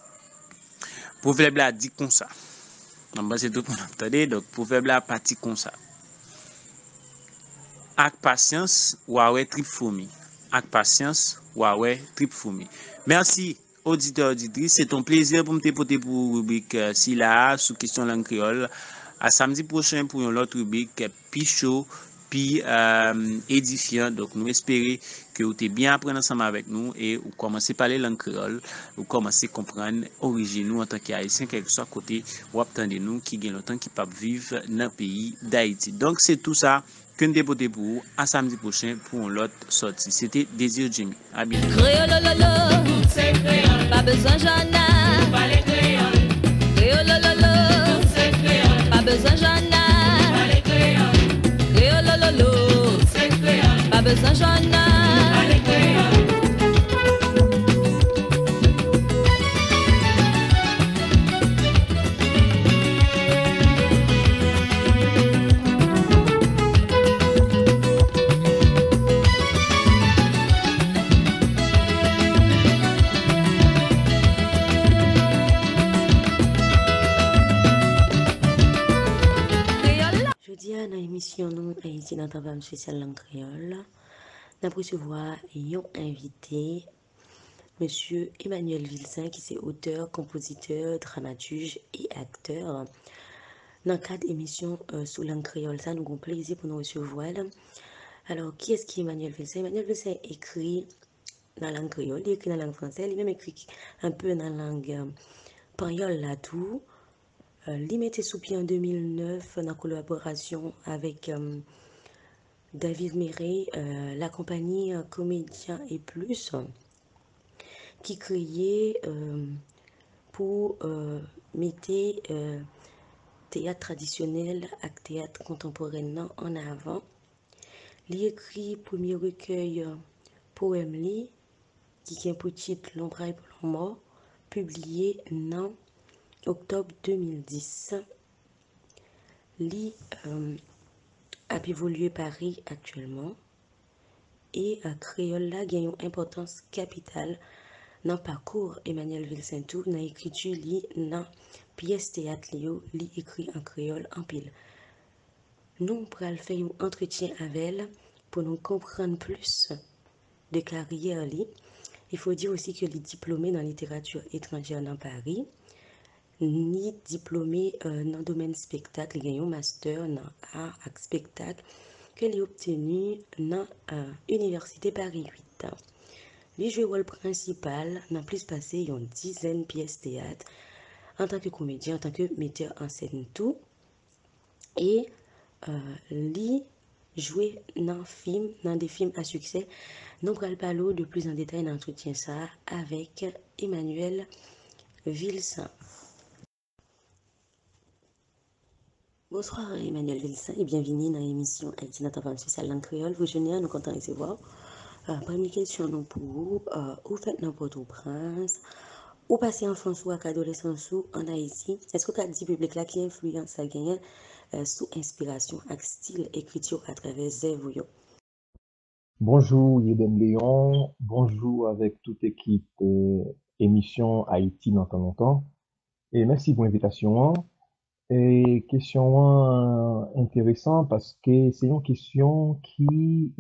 proverbe là dit comme ça. C'est tout le monde entendez, donc proverbe là parti comme ça. Avec patience, ouawe trip fourmi. Avec patience, ouawe trip fourmi. Merci auditeurs auditrices, c'est un plaisir pour me porter pour rubrique si là sous question langue créole. À samedi prochain pour une autre rubrique plus chaud, puis édifiant. Donc nous espérons que vous êtes bien apprendre ensemble avec nous et vous commencez à parler langue créole, vous commencez à comprendre l'origine nous en tant qu'haïtien, quel que soit côté ou attendez nous qui gagne longtemps qui peuvent vivre dans le pays d'Haïti. Donc c'est tout ça que nous dépoter pour vous à samedi prochain pour une autre sortie. C'était Désir Jimmy. À bientôt. Pas besoin Jeanne. Pas besoin Jeanne. Pas besoin Jeanne. Dans l'émission nous Haïti dans le spécial langue créole, nous recevoir un invité, Monsieur Emmanuel Vilsin, qui est auteur, compositeur, dramaturge et acteur. Dans le cadre d'émission sous langue créole, ça nous avons plaisir pour nous recevoir. Alors, qui est-ce qui est Emmanuel Vilsin? Emmanuel Vilsin écrit dans la langue créole, il écrit dans la langue française, il même écrit un peu dans la langue panyol là tout. Il mettait sous pied en 2009 en collaboration avec David Méret, la compagnie Comédien et Plus, qui créait pour mettre théâtre traditionnel et théâtre contemporain en avant. Il écrit premier recueil poème qui a pour titre L'ombraille pour la mort, publié en octobre 2010. a évolué Paris actuellement et créole là gagne une importance capitale dans le parcours Emmanuel Vilsaintou, dans l'écriture li dans pièce théâtre li écrit en créole en pile. Nous pral faire un entretien avec elle pour nous comprendre plus de carrière li. Il faut dire aussi que les diplômés dans littérature étrangère dans Paris, ni diplômé dans le domaine spectacle, il y a un master dans art et spectacle que l'ai obtenu dans l'Université Paris 8. Il joue le rôle principal dans plus passé une dizaine de pièces théâtre en tant que comédien, en tant que metteur en scène tout. Et il joué dans des films à succès. Nous allons parler de plus en détail dans l'entretien ça avec Emmanuel Vilsaint. Bonsoir Emmanuel Vilsaint et bienvenue dans l'émission Haïti notre femme spéciale langue créole. Vous venez à nous content de recevoir. Première question nous pour vous, où faites dans Port-au-Prince, où passez enfance ou adolescence ou en Haïti? Est-ce que vous avez dit public là qui influence à gagner sous inspiration avec style écriture à travers œuvres? Bonjour Yeden Léon, bonjour avec toute équipe émission Haïti dans tant longtemps et merci pour l'invitation. Et question intéressante parce que c'est une question qui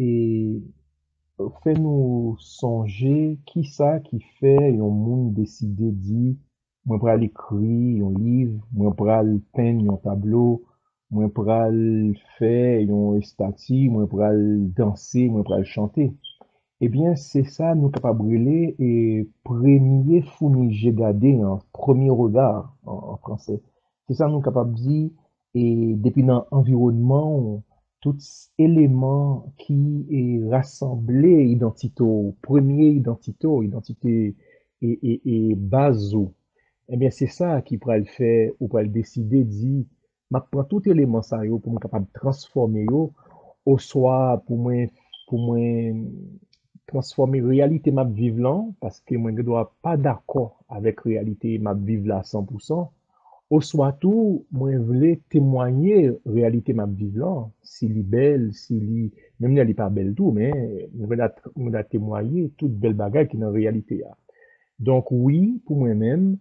fait nous songer qui ça qui fait un monde décider dit moi pour aller écrire un livre, moi pour aller peindre un tableau, moi pour aller faire un statue, moi pour aller danser, moi pour aller chanter. Eh bien, c'est ça nous capable brûler et premier fourni j'ai gardé en premier regard en français. C'est ça nous capable dire et depuis dans l'environnement tout élément qui est rassemblé identité premier identité et base. Eh bien, c'est ça qui pourrait le faire ou pourrait le décider dit m'a prend tout élément ça yo pour me capable transformer yo au soit pour moi transformer réalité m'a vivre là parce que moi je dois pas d'accord avec réalité m'a vivre là 100%. Au soit tout, moi, je voulais témoigner réalité m'a vivre là. Si li belle, si li, même si elle est pas belle tout, mais, je voulais témoigner toute belle bagaille qui est dans la réalité. Donc, oui, pour moi-même,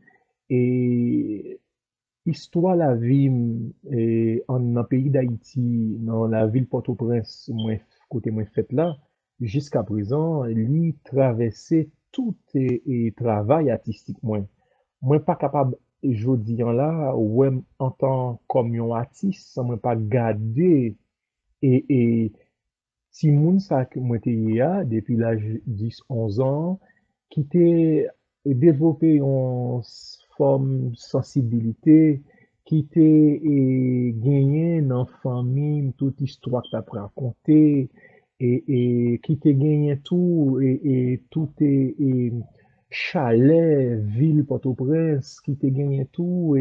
et, histoire la vie, dans le pays d'Haïti, dans la ville Port-au-Prince, moi, côté moi fait là, jusqu'à présent, lui traverser tout et travail artistique, moi, pas capable, jodi là, ouais, en tant comme un artiste, ça m'a pas gardé et si moun ça que moi t'ai depuis l'âge 10-11 ans, qui t'ai développé une forme sensibilité, qui t'ai gagné dans famille toute histoire que t'as raconté et qui t'ai gagné tout et tout est chalet, ville Port-au-Prince, qui te gagné tout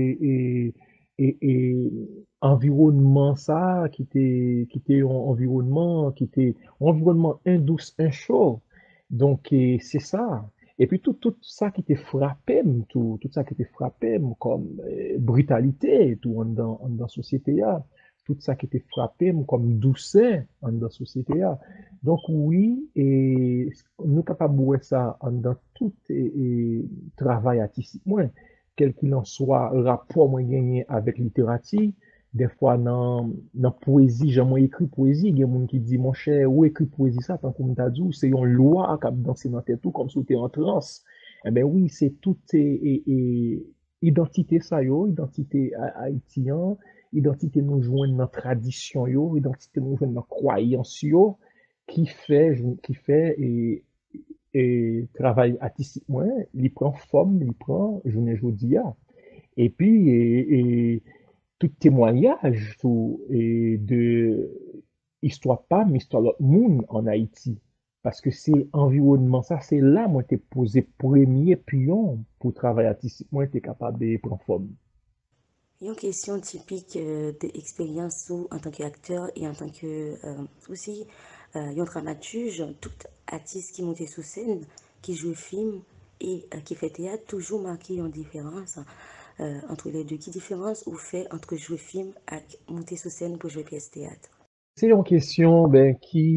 et environnement ça, qui était un environnement un douce, un chaud. Donc, c'est ça. Et puis, tout ça qui te frappé, tout ça qui te frappé, comme brutalité, tout dans la société, là. Tout ça qui te frappé, comme douceur dans la société, là. Donc, oui, et nous sommes capables de voir ça dans tout travail artistique, quel qu'il en soit, rapport moi gagné avec littérature, des fois dans poésie, j'ai moi écrit poésie, il y a des gens qui disent, mon cher, où écrit poésie ça, tant qu'on t'a dit, c'est une loi qui a dansé dans tête tout, comme si tu es en transe. Eh ben oui, c'est toute identité ça, identité haïtienne, identité nous joindre dans tradition, identité nous joindre dans croyance, qui fait et travail artistique il prend forme, il prend journée jodia et puis et tout témoignage tout et de histoire pas mais histoire l'autre monde en Haïti parce que c'est environnement ça c'est là moi t'ai posé premier pion pour travail artistique moi t'es capable de prendre forme. Une question typique d'expérience en tant qu'acteur et en tant que aussi un dramaturge, tout artiste qui monte sur scène, qui joue film et qui fait théâtre, toujours marqué une différence entre les deux. Quelle différence vous fait entre jouer film et monter sur scène pour jouer pièce théâtre? c'est une question ben,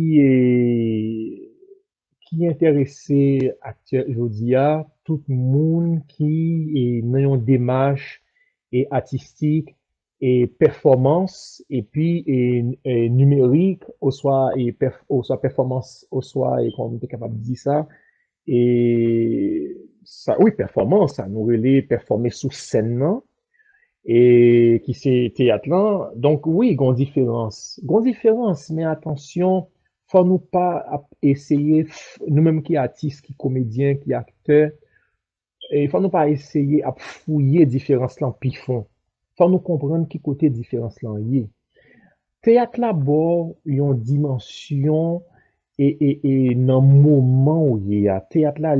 qui intéressé aujourd'hui à tout le monde qui est dans une démarche et artistique et performance et puis et numérique au soit performance au soit et qu'on est capable de dire ça et ça oui performance ça nous relève performer sous scène non? Et qui c'est théâtre là. Donc oui, grande différence, mais attention, faut nous pas essayer, nous-mêmes qui artistes, qui comédiens, qui acteurs, et faut nous pas essayer à fouiller différence là en pifon. Faut nous comprendre qui côté différence là y est. Théâtre là bord, une dimension et dans moment où il y a théâtre là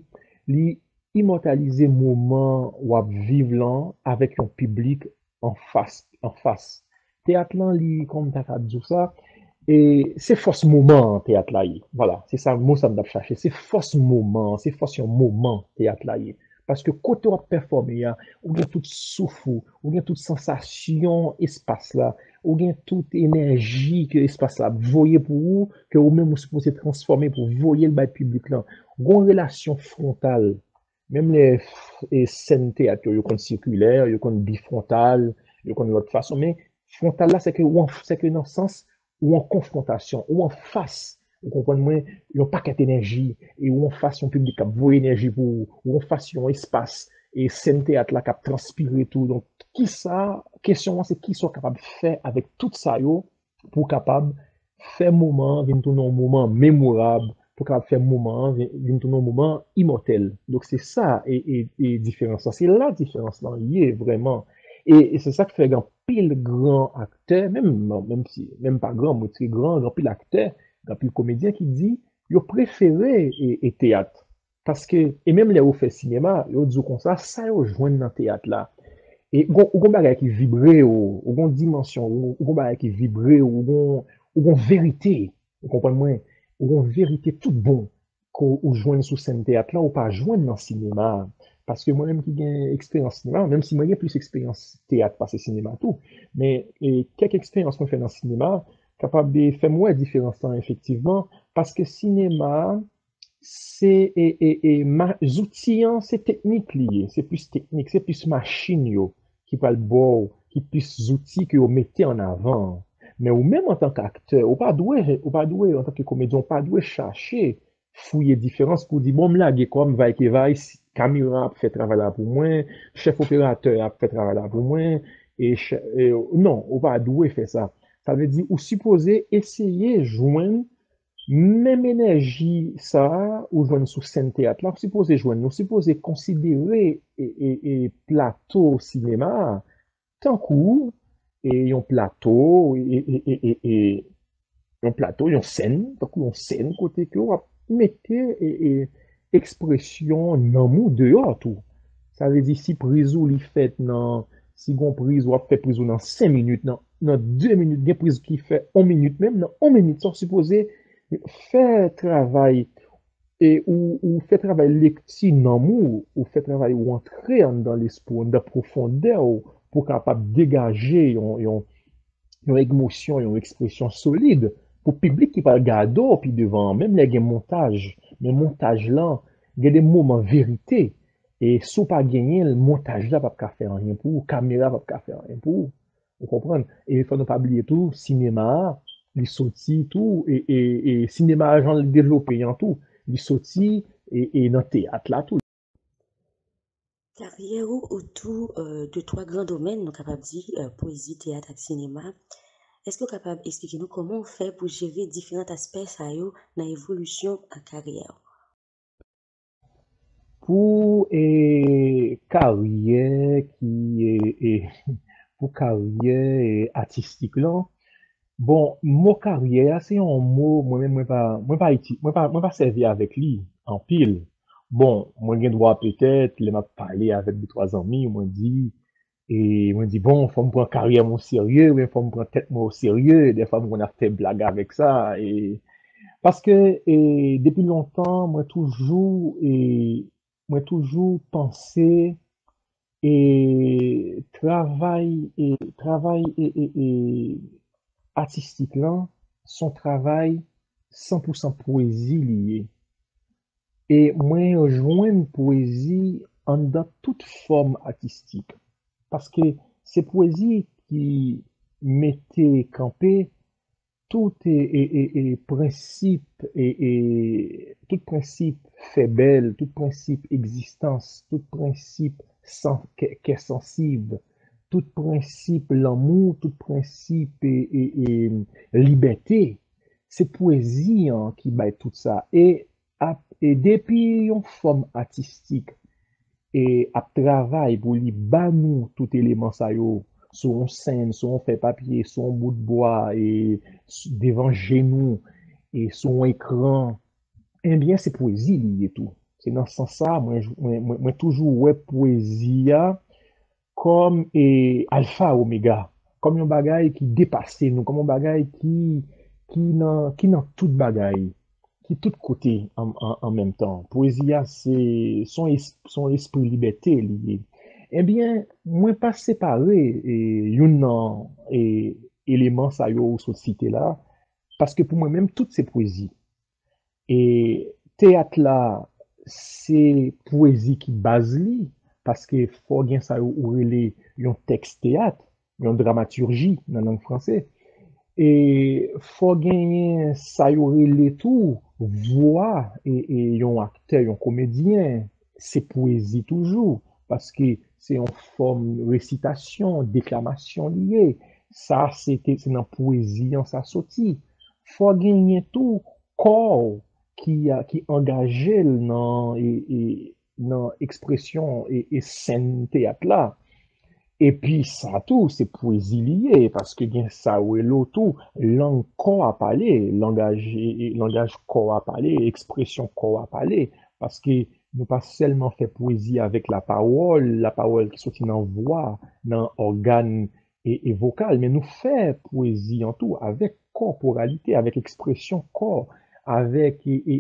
li immortaliser moment ou vivre là avec un public en face théâtre là li comme t'as dit ça et c'est force moment théâtre là voilà c'est ça le mot ça me chercher c'est force moment c'est force un moment théâtre là parce que quand on performe ou bien toute souffle ou bien toute sensation espace là ou bien toute énergie que espace là voyez pour vous que vous même vous supposez transformer pour voyer le bail public là une relation frontale même les scènes théâtre ils sont circulaires ils sont bifrontales ils sont de l'autre façon mais frontal là c'est que dans le sens ou en confrontation ou en face vous comprenez moi il y a un paquet d'énergie et ou en face un public qui a beau énergie pour ou en face un espace et scène théâtre là qui a transpiré tout donc qui ça question c'est qui sont capable de faire avec tout ça yo pour capable faire moment venir tourner un moment mémorable pour capable faire moment venir tourner un moment immortel donc c'est ça et différence c'est la différence là il est vraiment et c'est ça qui fait un pile grand acteur même si même pas grand mais très grand pile acteur grand pile comédien qui dit il préféré et théâtre parce que et même les au fait cinéma ils disent comme ça yo joindre dans théâtre là et gon bagay qui vibrer ou gon dimension ou gon bagay qui vibrer ou gon vérité vous comprenez moi ou gon vérité tout bon qu'on ou joindre sous scène théâtre là ou pas joindre dans cinéma parce que moi-même qui gagne expérience cinéma même si moi j'ai plus expérience théâtre parce que cinéma tout mais quelques expériences qu'on fait dans cinéma capable de faire moins différence hein, effectivement parce que cinéma c'est outils hein, c'est technique lié c'est plus technique c'est plus machine yo qui parle bon qui plus outils que vous mettez en avant mais ou même en tant qu'acteur ou pas doué en tant que comédien pas doué chercher fouiller différence pour dire bon me laguer comme va qui va caméra fait travail là pour moi chef opérateur a fait travail là pour moi non ou pas doué faire ça ça veut dire ou supposé essayer joindre même énergie ça ou joindre sous scène théâtre là supposé joindre nous supposé considérer et plateau cinéma tant coup et un plateau et un plateau une scène tant coup une scène côté que on mettez expression dans mou dehors tout ça veut dire si prise ou li fait dans si gon prise ou fait prise ou dans 5 minutes dans 2 minutes des prise qui fait 1 minute même dans 1 minute sont supposé faire travail et ou fait travail lecti dans mou ou fait travail ou entrer dans l'esprit de profondeur pour capable dégager une émotion une expression solide pour public qui va regarder puis devant même les montage mais montage là il y a des moments vérité et si pas gagner le montage là pas faire rien pour caméra pas faire rien pour vous comprenez et il faut ne pas oublier tout cinéma les sorties tout et cinéma genre développé en tout les sorties et dans théâtre là tout Carrière autour de trois grands domaines, nous capable de dire poésie, théâtre et cinéma. Est-ce que vous capable d'expliquer nous comment on fait pour gérer différents aspects ça yo dans l'évolution en carrière? pour carrière qui est pour carrière artistique là bon mot carrière c'est un mot moi pas servi avec lui en pile bon moi j'ai droit peut-être les m'a parlé avec deux trois amis moi dit bon faut me prendre carrière au sérieux mais faut me prendre tête moi au sérieux des fois on a fait blague avec ça et parce que depuis longtemps moi toujours pensé et travail artistique là son travail 100% poésie liée. Et moi, joindre poésie en dans toute forme artistique. Parce que c'est poésie qui mettait campé tout est principe tout principe fait belle, tout principe existence, tout principe qui est sensible, tout principe l'amour, tout principe liberté. C'est poésie hein, qui bat tout ça. Et depuis une forme artistique et à travail pour lui ban nous tout élément ça yo sur une scène, sur un fait papier, sur un bout de bois et devant genou et sur un écran, eh bien c'est poésie lié tout. C'est dans ce sens ça moi toujours ouais poésie a comme alpha oméga, comme un bagage qui dépasse nous, comme un bagage qui dans toute bagaille qui tout côté en même temps. Poésie, c'est son esprit liberté lié. Eh bien, moi pas séparé et yon nan et élément ça yo sur cité là parce que pour moi-même toutes ces poésies et théâtre là c'est poésie qui base li parce que faut gen ça yo ou relé yon texte théâtre, yon dramaturgie dans langue française. Et faut gagner ça y aurait les tout voix et yon acteur yon comédien c'est poésie toujours parce que c'est en forme récitation déclamation liée ça c'est dans poésie en ça sorti faut gagner tout corps qui engagé dans dans expression et scène théâtre là. Et puis ça tout, c'est poésie liée, parce que bien ça ou l'autre tout, langue corps à parler, langage corps à parler, expression corps à parler, parce que nous pas seulement fait poésie avec la parole qui sortit dans voix, dans organe et vocal, mais nous fait poésie en tout avec corporalité, avec expression corps, avec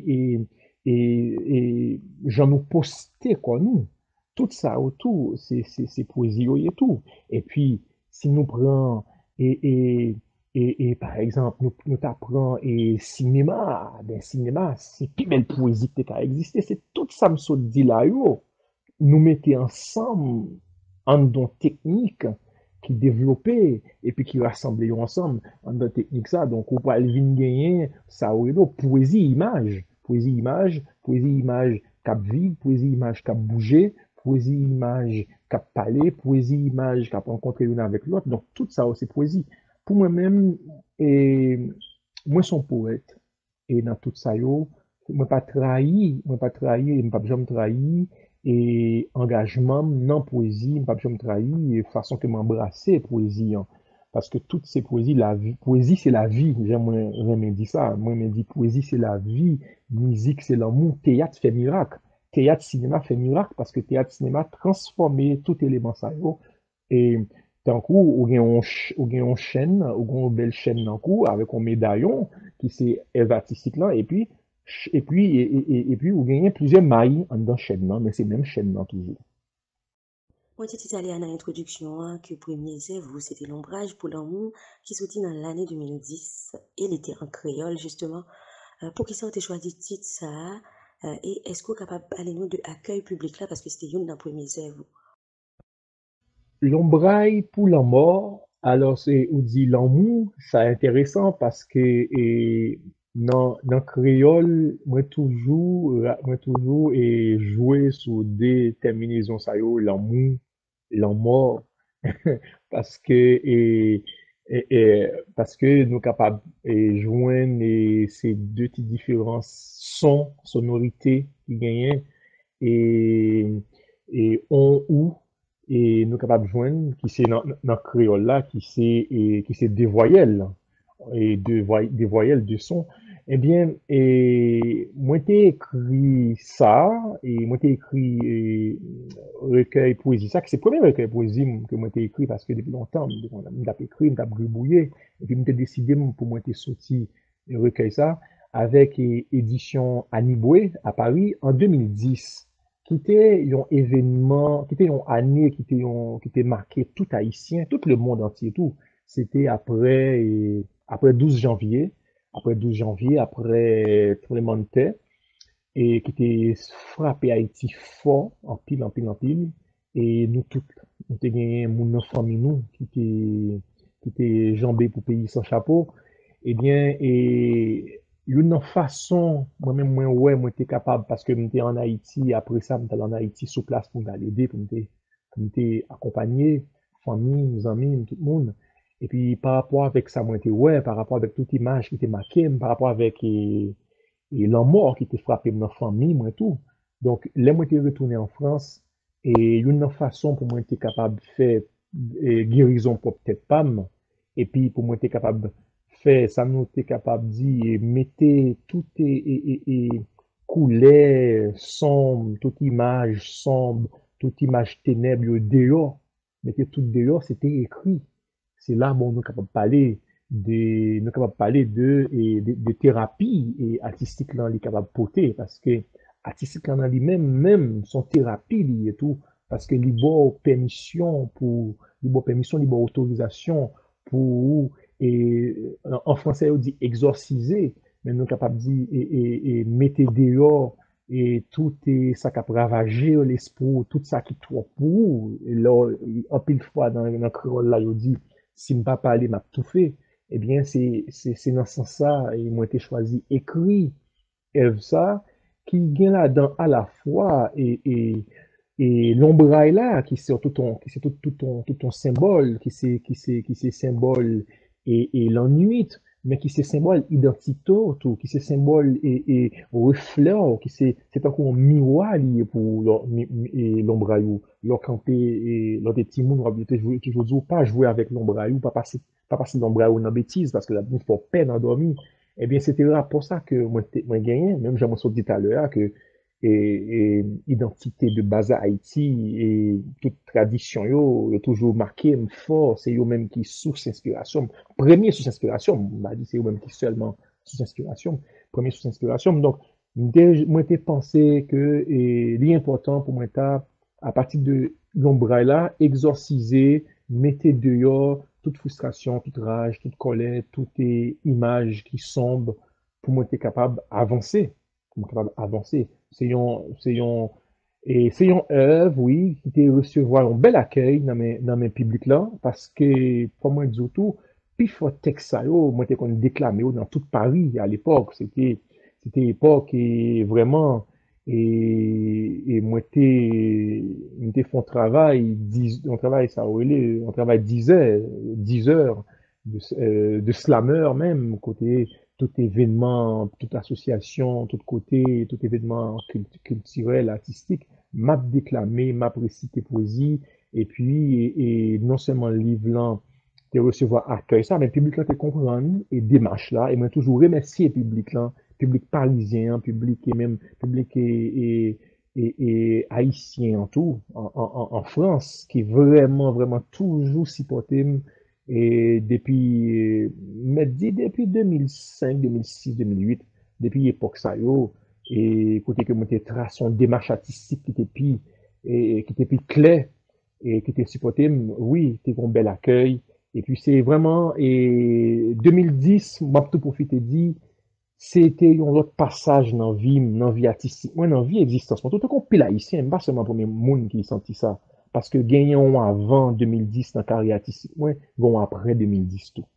j'en nous poster quoi nous. Tout ça autour, c'est poésie et tout. Et puis, si nous prenons, par exemple, nous t'apprend et cinéma, ben cinéma, c'est plus belle poésie qui a existé. C'est tout ça me saute dit là, yo. Nous mettons ensemble en don technique qui développait et puis qui rassemblait ensemble en don technique ça. Donc, on peut aller gagner ça ou poésie image, poésie image, poésie image cap vivre, poésie image cap bouger. Poésie, image, cap parler, poésie, image, cap rencontrer l'une avec l'autre. Donc, tout ça, c'est poésie. Pour moi-même, et moi, son poète. Et dans tout ça, yo, moi, pas trahi, pas jamais trahi, et engagement, non poésie, pas jamais trahi, et façon que m'embrasser poésie, hein. Parce que toutes ces poésies, la vie, poésie, c'est la vie. J'aime dit ça. Moi, me dit poésie, c'est la vie. Musique, c'est l'amour. Théâtre fait miracle. Théâtre cinéma fait miracle parce que théâtre cinéma transformé tout élément ça yo et d'un coup ou gen on chaîne ou une belle chaîne d'un coup avec un médaillon qui c'est œuvre artistique là et puis ou gagner plusieurs mailles en dans chaîne là mais c'est même chaîne là toujours. Moi, tu allé à l'introduction hein, que premier œuvre, c'était L'ombrage pour l'amour qui sortit dans l'année 2010 et il était en créole justement. Pour qui ça, tu choisi le titre ça? Et est-ce qu'on est capable de parler nous de accueil public là parce que c'était une des premières œuvres? L'ombraille pour la mort, alors c'est ou dit l'amour, c'est intéressant parce que dans créole, moi toujours et jouer sur des terminaisons ça yo, l'amour, l'amour parce que parce que nous capables de joindre ces deux petites différences sons, sonorités qui gagnent et on ou et nous capables de joindre qui c'est dans créole là qui c'est des voyelles et des voyelles de son eh bien moi t'ai écrit ça et moi t'ai écrit recueil poésie ça que c'est le premier recueil poésie que moi t'ai écrit parce que depuis longtemps m't'a écrit m't'a gribouillé et puis m't'a décidé pour moi t'ai sorti recueil ça avec édition Aniboué à Paris en 2010 qui était un événement qui était une année qui était marqué tout haïtien tout le monde entier tout c'était après 12 janvier après 12 janvier, après tremblement de terre, et qui était frappé Haïti fort, en pile, et nous tous, nous avons gagné mon famille, nous, qui était jambé pour pays sans chapeau, eh bien, et une façon, moi-même, moi, j'étais capable, parce que j'étais en Haïti, après ça, j'étais en Haïti sous place pour m'aider, pour m'aider accompagner, famille, mes amis, tout le monde. Et puis, par rapport avec ça, moi, j'étais, ouais, par rapport avec toute image qui était marquée, par rapport avec, et l'homme mort qui était frappé dans la famille, moi, tout. Donc, là, moi, j'étais retourné en France, et une façon pour moi, j'étais capable de faire guérison pour peut-être pas, et puis, pour moi, j'étais capable fait, ça nous était capable de dire, mettez tout et couleur sombre, toute image sombre, toute image ténèbre dehors, mettez tout dehors, c'était écrit. C'est là, bon, nous sommes capables de parler nous capables de parler de thérapie et artistique là, les capables de porter, parce que artistique là, lui-même, son thérapie, et tout, parce que libre permission libre autorisation pour et en français, on dit exorciser, mais nous sommes capables de dire et mettez dehors et tout est ça qui a ravagé l'esprit, tout ça qui est trop pour. Et là, en pile fois dans le créole là, on dit si je ne pas parler, m'a tout fait. Eh bien, c'est dans ce sens-là, et moi, été choisi écrit, Ève ça, qui vient là-dedans à la fois et l'ombraille là, qui c'est tout ton symbole, qui c'est symbole et l'ennui, mais qui c'est symbole identité, tout, qui c'est symbole et reflet, c'est encore un miroir lié pour l'ombraille ou leur camper et leur des petits moun, on va toujours dire, pas jouer avec l'ombraille ou pas passer l'ombraille ou dans bêtise, parce que la bouffe pour peine endormie. Eh bien, c'était là pour ça que moi gagné, même j'ai dit tout à l'heure que identité de base à Haïti et toute tradition yo toujours marqué fort, c'est eux même qui source inspiration, premier source inspiration, on m'a dit c'est eux même qui seulement source inspiration, premier source inspiration. Donc moi j'ai pensé que l'important pour moi à partir de l'ombraille là exorciser, mettez dehors toute frustration, toute rage, toute colère, toute image qui sombre pour moi être capable d'avancer, c'est une œuvre, oui, qui te recevoir un bel accueil dans mes publics là, parce que, pour moi, dire tout, puis faut texte ça, moi, t'es qu'on déclamé dans tout Paris à l'époque, c'était l'époque et vraiment, moi, t'es fait un travail, ça, on travaille 10 heures de slammer même, côté, tout événement, toute association, tout côté, tout événement culturel, artistique, m'a déclamé, m'a récité poésie, et puis, et non seulement le livre là, te recevoir accueil ça, mais le public là te comprendre, et démarche là, et moi toujours remercier le public là, public parisien, public et même, public et haïtien en tout, en France, qui vraiment toujours supporté et depuis 2005, 2006, 2008, depuis l'époque ça yo, et côté que moi trace son démarche artistique qui était plus clair et qui était supporté, oui, t'es un bel accueil. Et puis c'est vraiment, et 2010, m'a tout profité dit, c'était un autre passage dans la vie artistique, moi, dans la vie existence. Moi, tout le monde, haïtien, pas seulement pour mes monde qui senti ça. Parce que gagnons avant 2010 dans la carrière artistique, moi, vont après 2010 tout.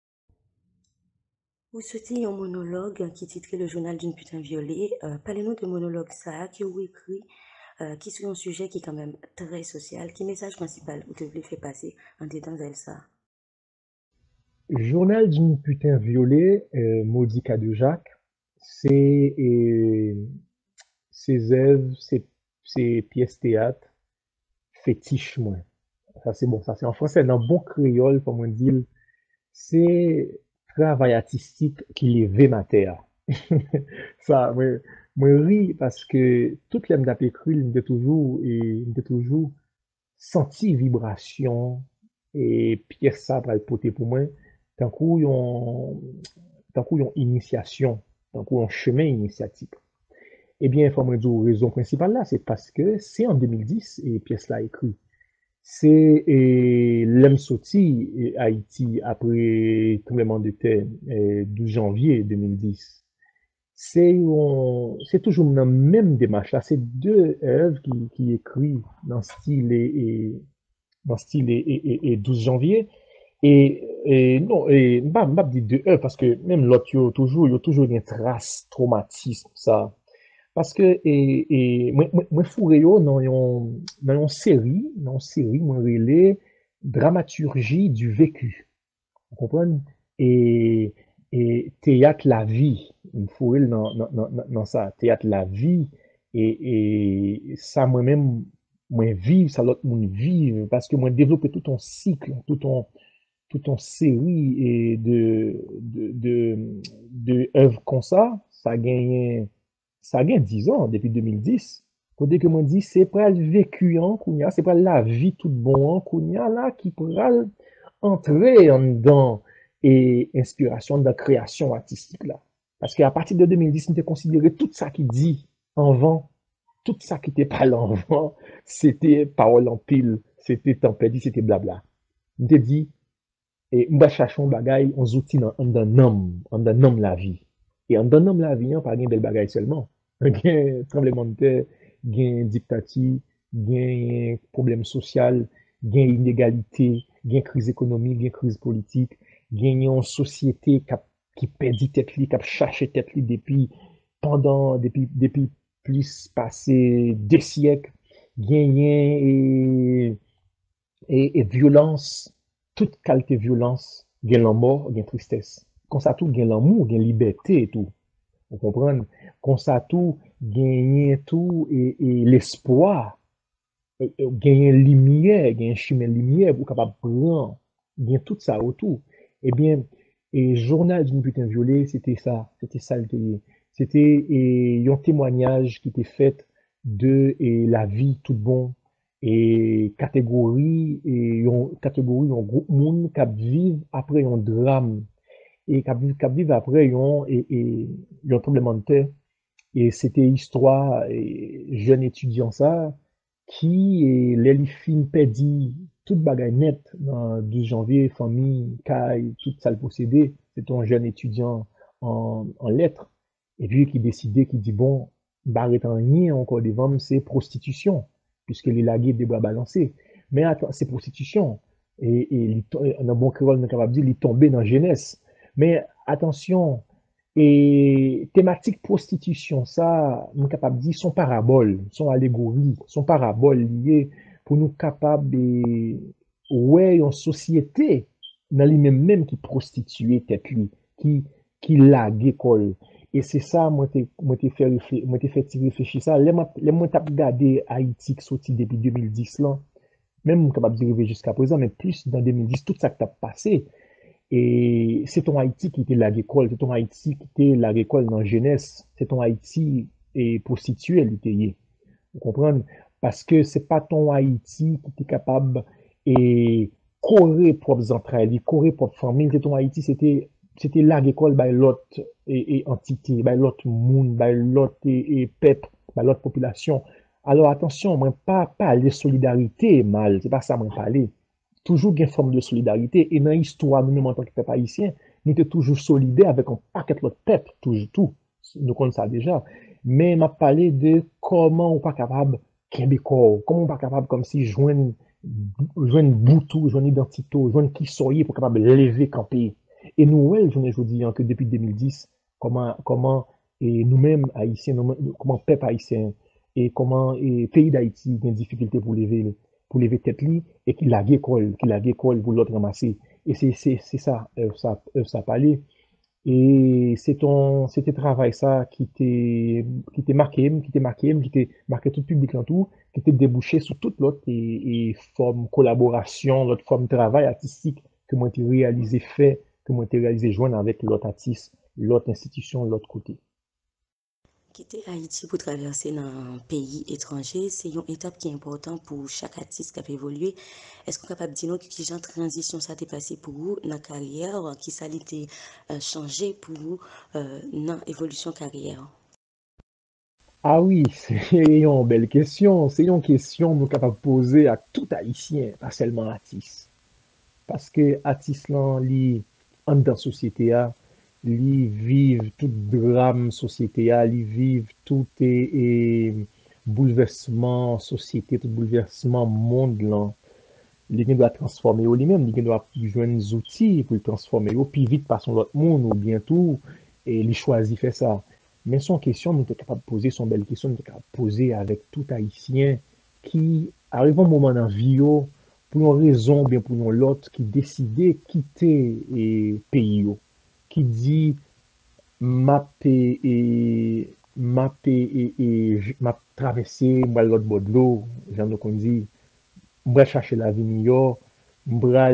Vous souhaitez un monologue qui titre Le journal d'une putain violée. Parlez-nous de monologue ça, qui vous écrit, qui sur un sujet qui est quand même très social. Qui message principal vous devez faire passer en détente ça? Journal d'une putain violée, Maudica de Jacques, c'est ses œuvres, ses pièces théâtre, fétiche moi. Ça c'est bon, ça c'est en français, dans bon créole, comme on dit, c'est travail artistique qui est vémater. Ça, moi ris parce que toute l'aime d'après cru, il me toujours senti vibration et pièce ça pour le porter pour moi. Tant coup yon initiation, tant coup yon chemin initiatique. Eh bien, il faut me dire raison principale là, c'est parce que c'est en 2010 et pièce là écrit. c'est l'homme sorti Haïti après tremblement de terre 12 janvier 2010. C'est toujours dans la même démarche là. C'est deux œuvres qui écrit dans style dans style 12 janvier. Non, pas dit deux œuvres parce que même l'autre, il y a toujours une trace traumatisme, ça. Parce que, moi, fourré yo dans une série, moi, relais dramaturgie du vécu. Vous comprenez? Et, théâtre la vie. Il faut dans ça. Théâtre la vie. Et ça, moi-même, moi, vivre, ça, l'autre monde vivre. Parce que moi, développer tout un cycle, tout en série et de œuvres comme ça a gagné 10 ans depuis 2010. Côté que moi dit, c'est pas le vécu en kounya, c'est pas la vie toute bon en kounya là qui pourra entrer en dedans et inspiration de la création artistique là. Parce qu'à partir de 2010, on était considéré tout ça qui dit en vent, tout ça qui était pas en vent, c'était parole en pile, c'était tempête, c'était blabla. On te dit, et on va chercher un bagay, on outils en d'un la vie. Et en d'un la vie, on pas gain bel bagay seulement. Gain tremblement de terre, gain dictature, gain problème social, gain inégalité, gain crise économique, gain crise politique, gain une société qui perdit tête li, qui a cherché tête li depuis plus passé 2 siècles, gain et violence, toute qualité violence, gain la mort, gain tristesse. Comme ça tout gain l'amour, gain liberté et tout. Vous comprenez? Comme ça tout gain tout et l'espoir, gain lumière, gain chemin lumière pour capable prendre, gain tout ça autour. Eh bien, et journal d'une putain violée, c'était ça le télé. C'était un témoignage qui était fait de la vie tout bon et catégorie un groupe monde qui vivent après un drame et qui vivent après un tremblement de terre et c'était histoire jeune étudiant ça qui les films perdit toute bagaille net dans 12 janvier famille caille tout ça le possédé c'est un jeune étudiant en lettres et puis qui décidait qui dit bon barrette en rien encore devant c'est prostitution puisque les lagués des bras balancés. Mais attends, c'est prostitution. Et un bon créole, on est capable de dire, il est tombé dans la jeunesse. Mais attention, et thématique prostitution, ça, on est capable de dire, sont paraboles, sont allégories, sont paraboles liées pour nous capables de, ouais, en société, dans les mêmes qui prostituent tête lui, qui laguent école. Et c'est ça, moi, t'ai fait réfléchir ça. Les moi, t'as regardé Haïti qui sorti depuis 2010, là. Même, capable de arriver jusqu'à présent, mais plus dans 2010, tout ça que t'as passé. Et c'est ton Haïti qui était la école, c'est ton Haïti qui était la école dans la jeunesse, c'est ton Haïti et prostitué, l'ité. Vous comprenez? Parce que c'est pas ton Haïti qui était capable et courir propres entrailles, courir propre famille, c'est ton Haïti, c'était la école by l'autre et entité, by l'autre monde, by l'autre et peuple, by l'autre population. Alors attention, moi pas les solidarités mal, c'est pas ça moi parler. Toujours une forme de solidarité et dans l'histoire nous-mêmes en tant que peuple haïtien, nous étions toujours solidaires avec un paquet de l'autre peuple, toujours tout. Nous connaissons ça déjà. Mais m'a parlé de comment on pas capable comment on pas capable comme si joindre boutou, joindre identité, joindre qui soyez pour capable lever camper. Et nous, je dis que depuis 2010, comment et nous-mêmes haïtiens, comment peuple haïtien et comment et pays d'Haïti a une difficulté pour lever tête li et qui la école pour l'autre ramasser. Et c'est ça parler. Et c'était travail ça qui était marqué tout le public en tout, qui était débouché sur toute l'autre et forme collaboration, l'autre forme de travail artistique que moi j'ai réalisé joindre avec l'autre artiste, l'autre institution, l'autre côté. Quitter Haïti pour traverser dans un pays étranger, c'est une étape qui est importante pour chaque artiste qui a évolué. Est-ce qu'on est capable de dire que genre transition ça t'est passé pour vous dans la carrière, qui ça a été changé pour vous dans l'évolution carrière? Ah oui, c'est une belle question. C'est une question nous capable de poser à tout Haïtien, pas seulement artiste. Parce que artiste là, li en dans société a, li vivent tout drame société a, li vivent tout bouleversement société, tout bouleversement monde là. Li gen doit transformer ou lui-même, li gen doit joindre des outils pour le transformer ou plus vite par son l'autre monde ou bien tout et li choisi faire ça. Mais son question, nous sommes capables de poser, son belle question, nous sommes capables de poser avec tout Haïtien qui arrive un moment dans la vie, yo, pour une raison, bien pour une autre, qui décide de quitter le pays, yo, qui dit, m'a traversé, moi l'autre bord de l'eau, j'en ai dit, moi chercher la vie meilleure, moi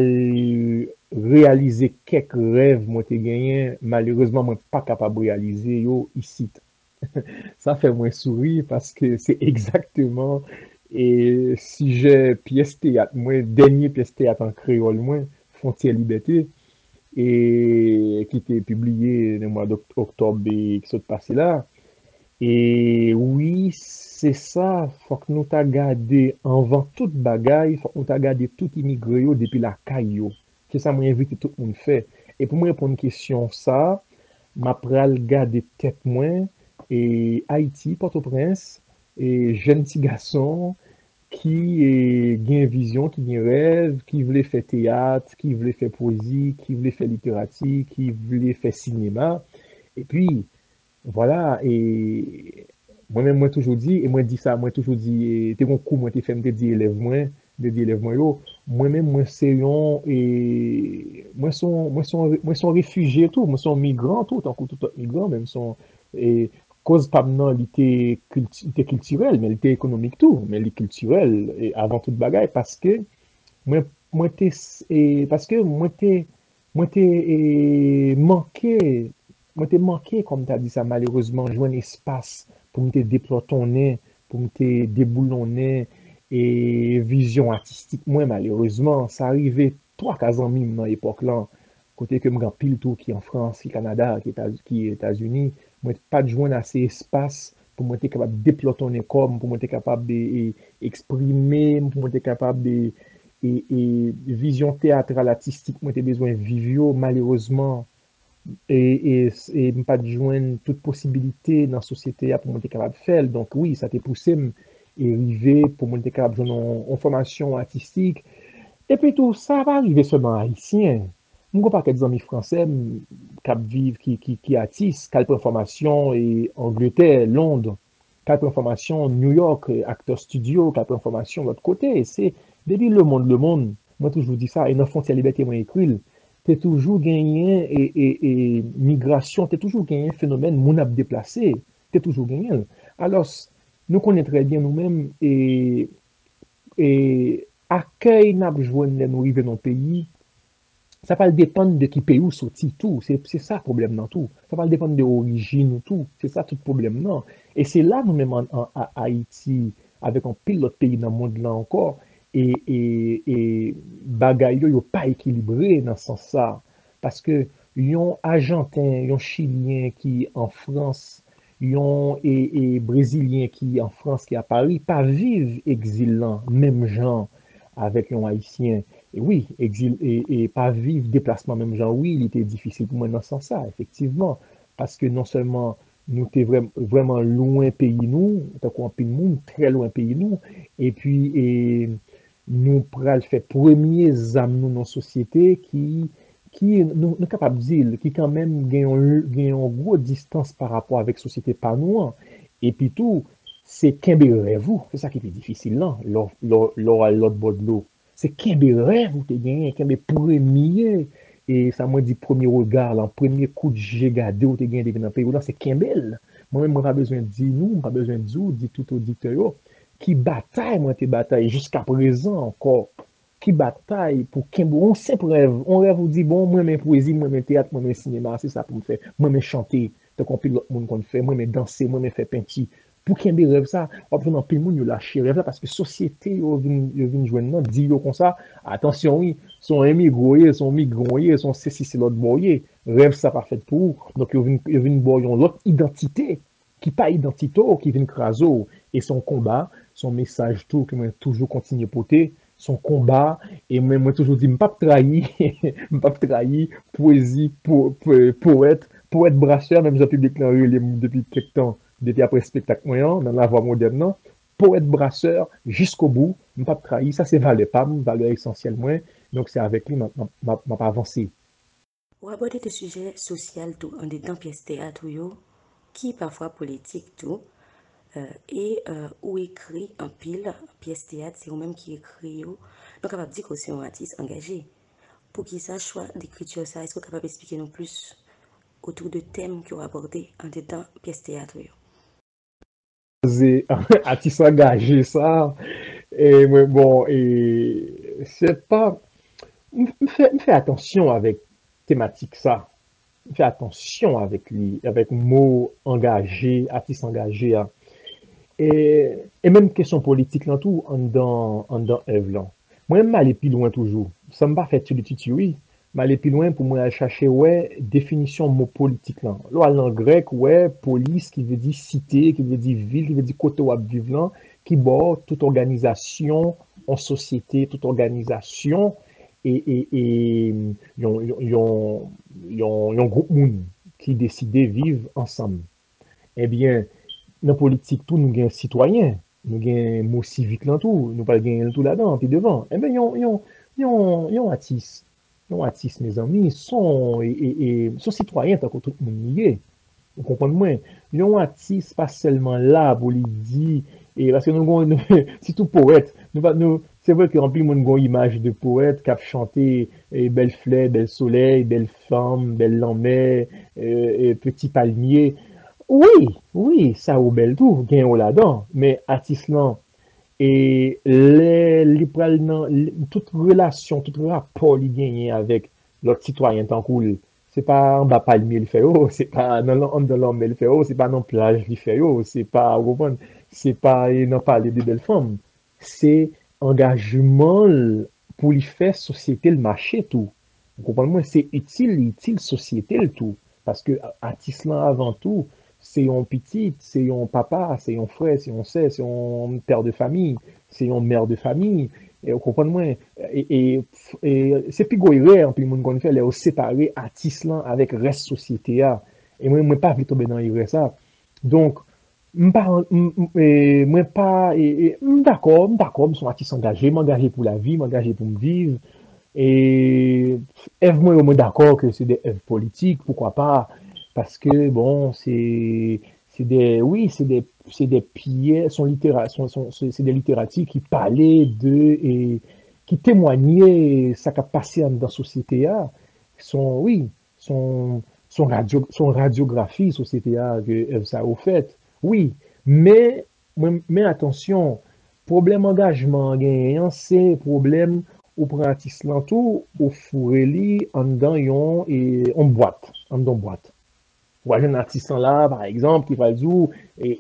réaliser quelques rêves, moi t'ai gagné, malheureusement, moi pas capable de réaliser, yo, ici. Ça fait moins sourire parce que c'est exactement et si j'ai pièce théâtre, moi, dernier pièce théâtre en créole, moi, Frontière Liberté, et qui était publié le mois d'octobre qui s'est passé là. Et oui, c'est ça, faut que nous t'a gardé avant toute bagaille, faut que nous t'a gardé tout immigré yo depuis la caille yo. C'est ça, moi, invite tout le monde fait. Et pour me répondre à une question, ça, m'a pral garder tête moins et Haïti, Port-au-Prince, et jeune petit garçon qui a vision, qui a rêve, qui voulait faire théâtre, qui voulait faire poésie, qui voulait faire littérature, qui voulait faire cinéma. Et puis, voilà, et moi-même, moi toujours dit, et moi dis ça, moi toujours dit, t'es mon coup, moi t'es fait, me dit élève moi yo, moi-même, moi c'est et moi son réfugié tout, moi son migrant tout, tant que tout autre migrant, même son, et cause pas maintenant, il était culturel, mais il était économique tout, mais il est culturel, et avant toute bagaille, parce que, moi, moi t'es, parce que moi t'es manqué, moi t'ai manqué, comme tu as dit ça, malheureusement, jouer un espace pour me te déployer, pour me te déboulonner, et vision artistique, moi, malheureusement, ça arrivait trois cas en mime dans l'époque là, côté que me grand pile tout qui en France, qui Canada, qui États-Unis, moi, pas de joindre assez espace pour moi être capable de déployer comme, pour moi être capable d'exprimer, pour moi être capable de vision théâtrale artistique, moi, j'ai besoin de vivre, malheureusement, et pas de joindre toute possibilité dans la société pour moi être capable de faire. Donc oui, ça t'a poussé et arriver pour moi être capable de joindre une formation artistique. Et puis tout ça va arriver seulement haïtien. Je ne pas quelques amis français qui vivent, qui artistes, qui prennent formation et Angleterre, Londres, qui prennent formation New York, acteur studio, qui prennent formation de l'autre côté. C'est depuis le monde, moi toujours dis ça, et dans Frontière Liberté, moi écrit, tu toujours gagné et migration, tu toujours gagné un phénomène moun ap déplacé, tu toujours gagné. Alors, nous connaissons très bien nous-mêmes et accueil n'a besoin de nous arriver dans le pays, ça va dépendre de qui pays ou sorti tout. C'est ça le problème dans tout. Ça va dépendre de l'origine ou tout. C'est ça tout le problème non. Et c'est là nous-mêmes à Haïti, avec un pile d'autres pays dans le monde là encore, et bagaille yo pas équilibré dans ce sens ça. Parce que yon Argentin, yon Chilien qui en France, yon et Brésilien qui en France, qui à Paris, pas vivre exilant, même gens avec yon Haïtien. Et oui, exil et pas vivre déplacement même genre, oui, il était difficile pour moi dans ce sens-là, effectivement. Parce que non seulement nous étions vraiment loin pays nous, tant qu'on pays nous, très loin pays nous, et puis nous pral fait premier âme nous dans la société qui nous capable de dire, qui quand même gagne une grosse distance par rapport avec la société pas nous. Et puis tout, c'est qu'un rêve, c'est ça qui est difficile là, l'autre bord de l'eau. C'est qu'un rêve vous t'es gagné, qu'un premier, et ça m'a dit premier regard, là, premier coup de jet gardé où t'es gagné dans le pays, là, c'est qu'un bel. Moi-même, moi, pas besoin de dire nous, pas besoin de dire tout auditeur, qui bataille, moi, t'es bataille, jusqu'à présent encore, qui bataille pour qu'un bon simple rêve. On rêve, vous dit, bon, moi, mes poésie, moi, mes théâtre, moi, mes cinéma, c'est ça pour me faire. Moi, mes chanter, t'as compris l'autre monde qu'on fait, moi, mes danser, moi, mes faire peinture. Pour qu'il y ait rêve ça, on peut pile moun yo lâche rêve là parce que société yo vinn joindre nan dit yo comme ça, attention oui, son émigré, son migrant, son ceci c'est l'autre boyer, rêve ça pas fait pour donc yo vinn boyon l'autre identité qui pas identito, qui vient craso. Et son combat, son message tout, que moi toujours continue porter, son combat, et moi toujours dit, m'pas trahi, m'pas trahi, poésie, poète brasseur, même Jean public là, depuis quelque temps, depuis après spectacle moyen, dans la voix moderne, non? Poète brasseur, jusqu'au bout, m'pas trahi, ça c'est valeur, pas valeur essentielle moins, donc c'est avec lui, m'a pas avancé. Ou aborder des sujets sociaux tout en dedans pièces théâtre yo, qui parfois politique tout, ou écrit en pile pièces théâtre, c'est vous-même qui écrit yo. Donc capable de dire que c'est un artiste engagé. Pour qu'il sache choix d'écriture ça, est-ce que capable d'expliquer nous plus autour de thèmes qui ont abordé en dedans pièces théâtre yo? C'est artiste engagé ça, et moi, bon, et c'est pas, me fait attention avec thématique ça. Fais attention avec lui, avec mot engagé, artiste engagé. Hein. Et même question politique là tout, en dans œuvre là. Moi, je aller plus loin toujours. Ça me pas fait tout le titre, oui. Mais aller plus loin pour moi chercher, ouais, définition mot politique là. Là, en grec, ouais, police qui veut dire cité, qui veut dire ville, qui veut dire côté où vivre là, qui bord toute organisation en société, toute organisation et yon groupe moun qui décide de vivre ensemble. Eh bien, dans la politique, tout, nous avons citoyens, nous avons mot civique dans tout, nous pas gagner tout là-dedans, puis devant. Eh bien, yon artistes, mes amis, sont citoyens tant que tout le monde y est. Vous comprenez moi? Yon artiste pas seulement là pour lui dire, et parce que nous, c'est tout poète. C'est vrai qu'en plus, nous avons une image de poète qui a chanté belle fleur, bel soleil, belle femme, belle lambert, petit palmier. Oui, ça ou bel tout, gagne là-dedans. Mais artiste là, et toute relation, tout rapport il gagne avec l'autre citoyen tant cool. C'est pas en bas palmier le fait, c'est pas dans l'homme le fait, c'est pas dans plage le fait, c'est pas, c'est pas dans parler de belles femmes. C'est engagement pour lui faire société le marché tout. Vous comprenez moi, c'est utile société le tout. Parce que artiste là avant tout, c'est un petit, c'est un papa, c'est un frère, c'est un sœur, c'est un père de famille, c'est un mère de famille. Et vous comprenez moi, et c'est plus gouré, en plus le monde qu'on fait, les séparer artiste là avec reste société là. Et moi, pas envie de tomber dans l'erreur ça. Donc, d'accord, je suis un artiste engagé, m'engager pour la vie, m'engager pour me vivre. Et moi, au moins d'accord que c'est des œuvres politiques, pourquoi pas? Parce que bon, c'est des pièces, c'est des littératures qui parlaient et qui témoignaient ça qui a passé dans la société son radiographie société que ça a fait. Oui, mais attention, problème engagement gagnant, c'est problème ou prend artiste tout ou fourreli en dans et en boîte. Voilà un artiste là, par exemple, qui va dire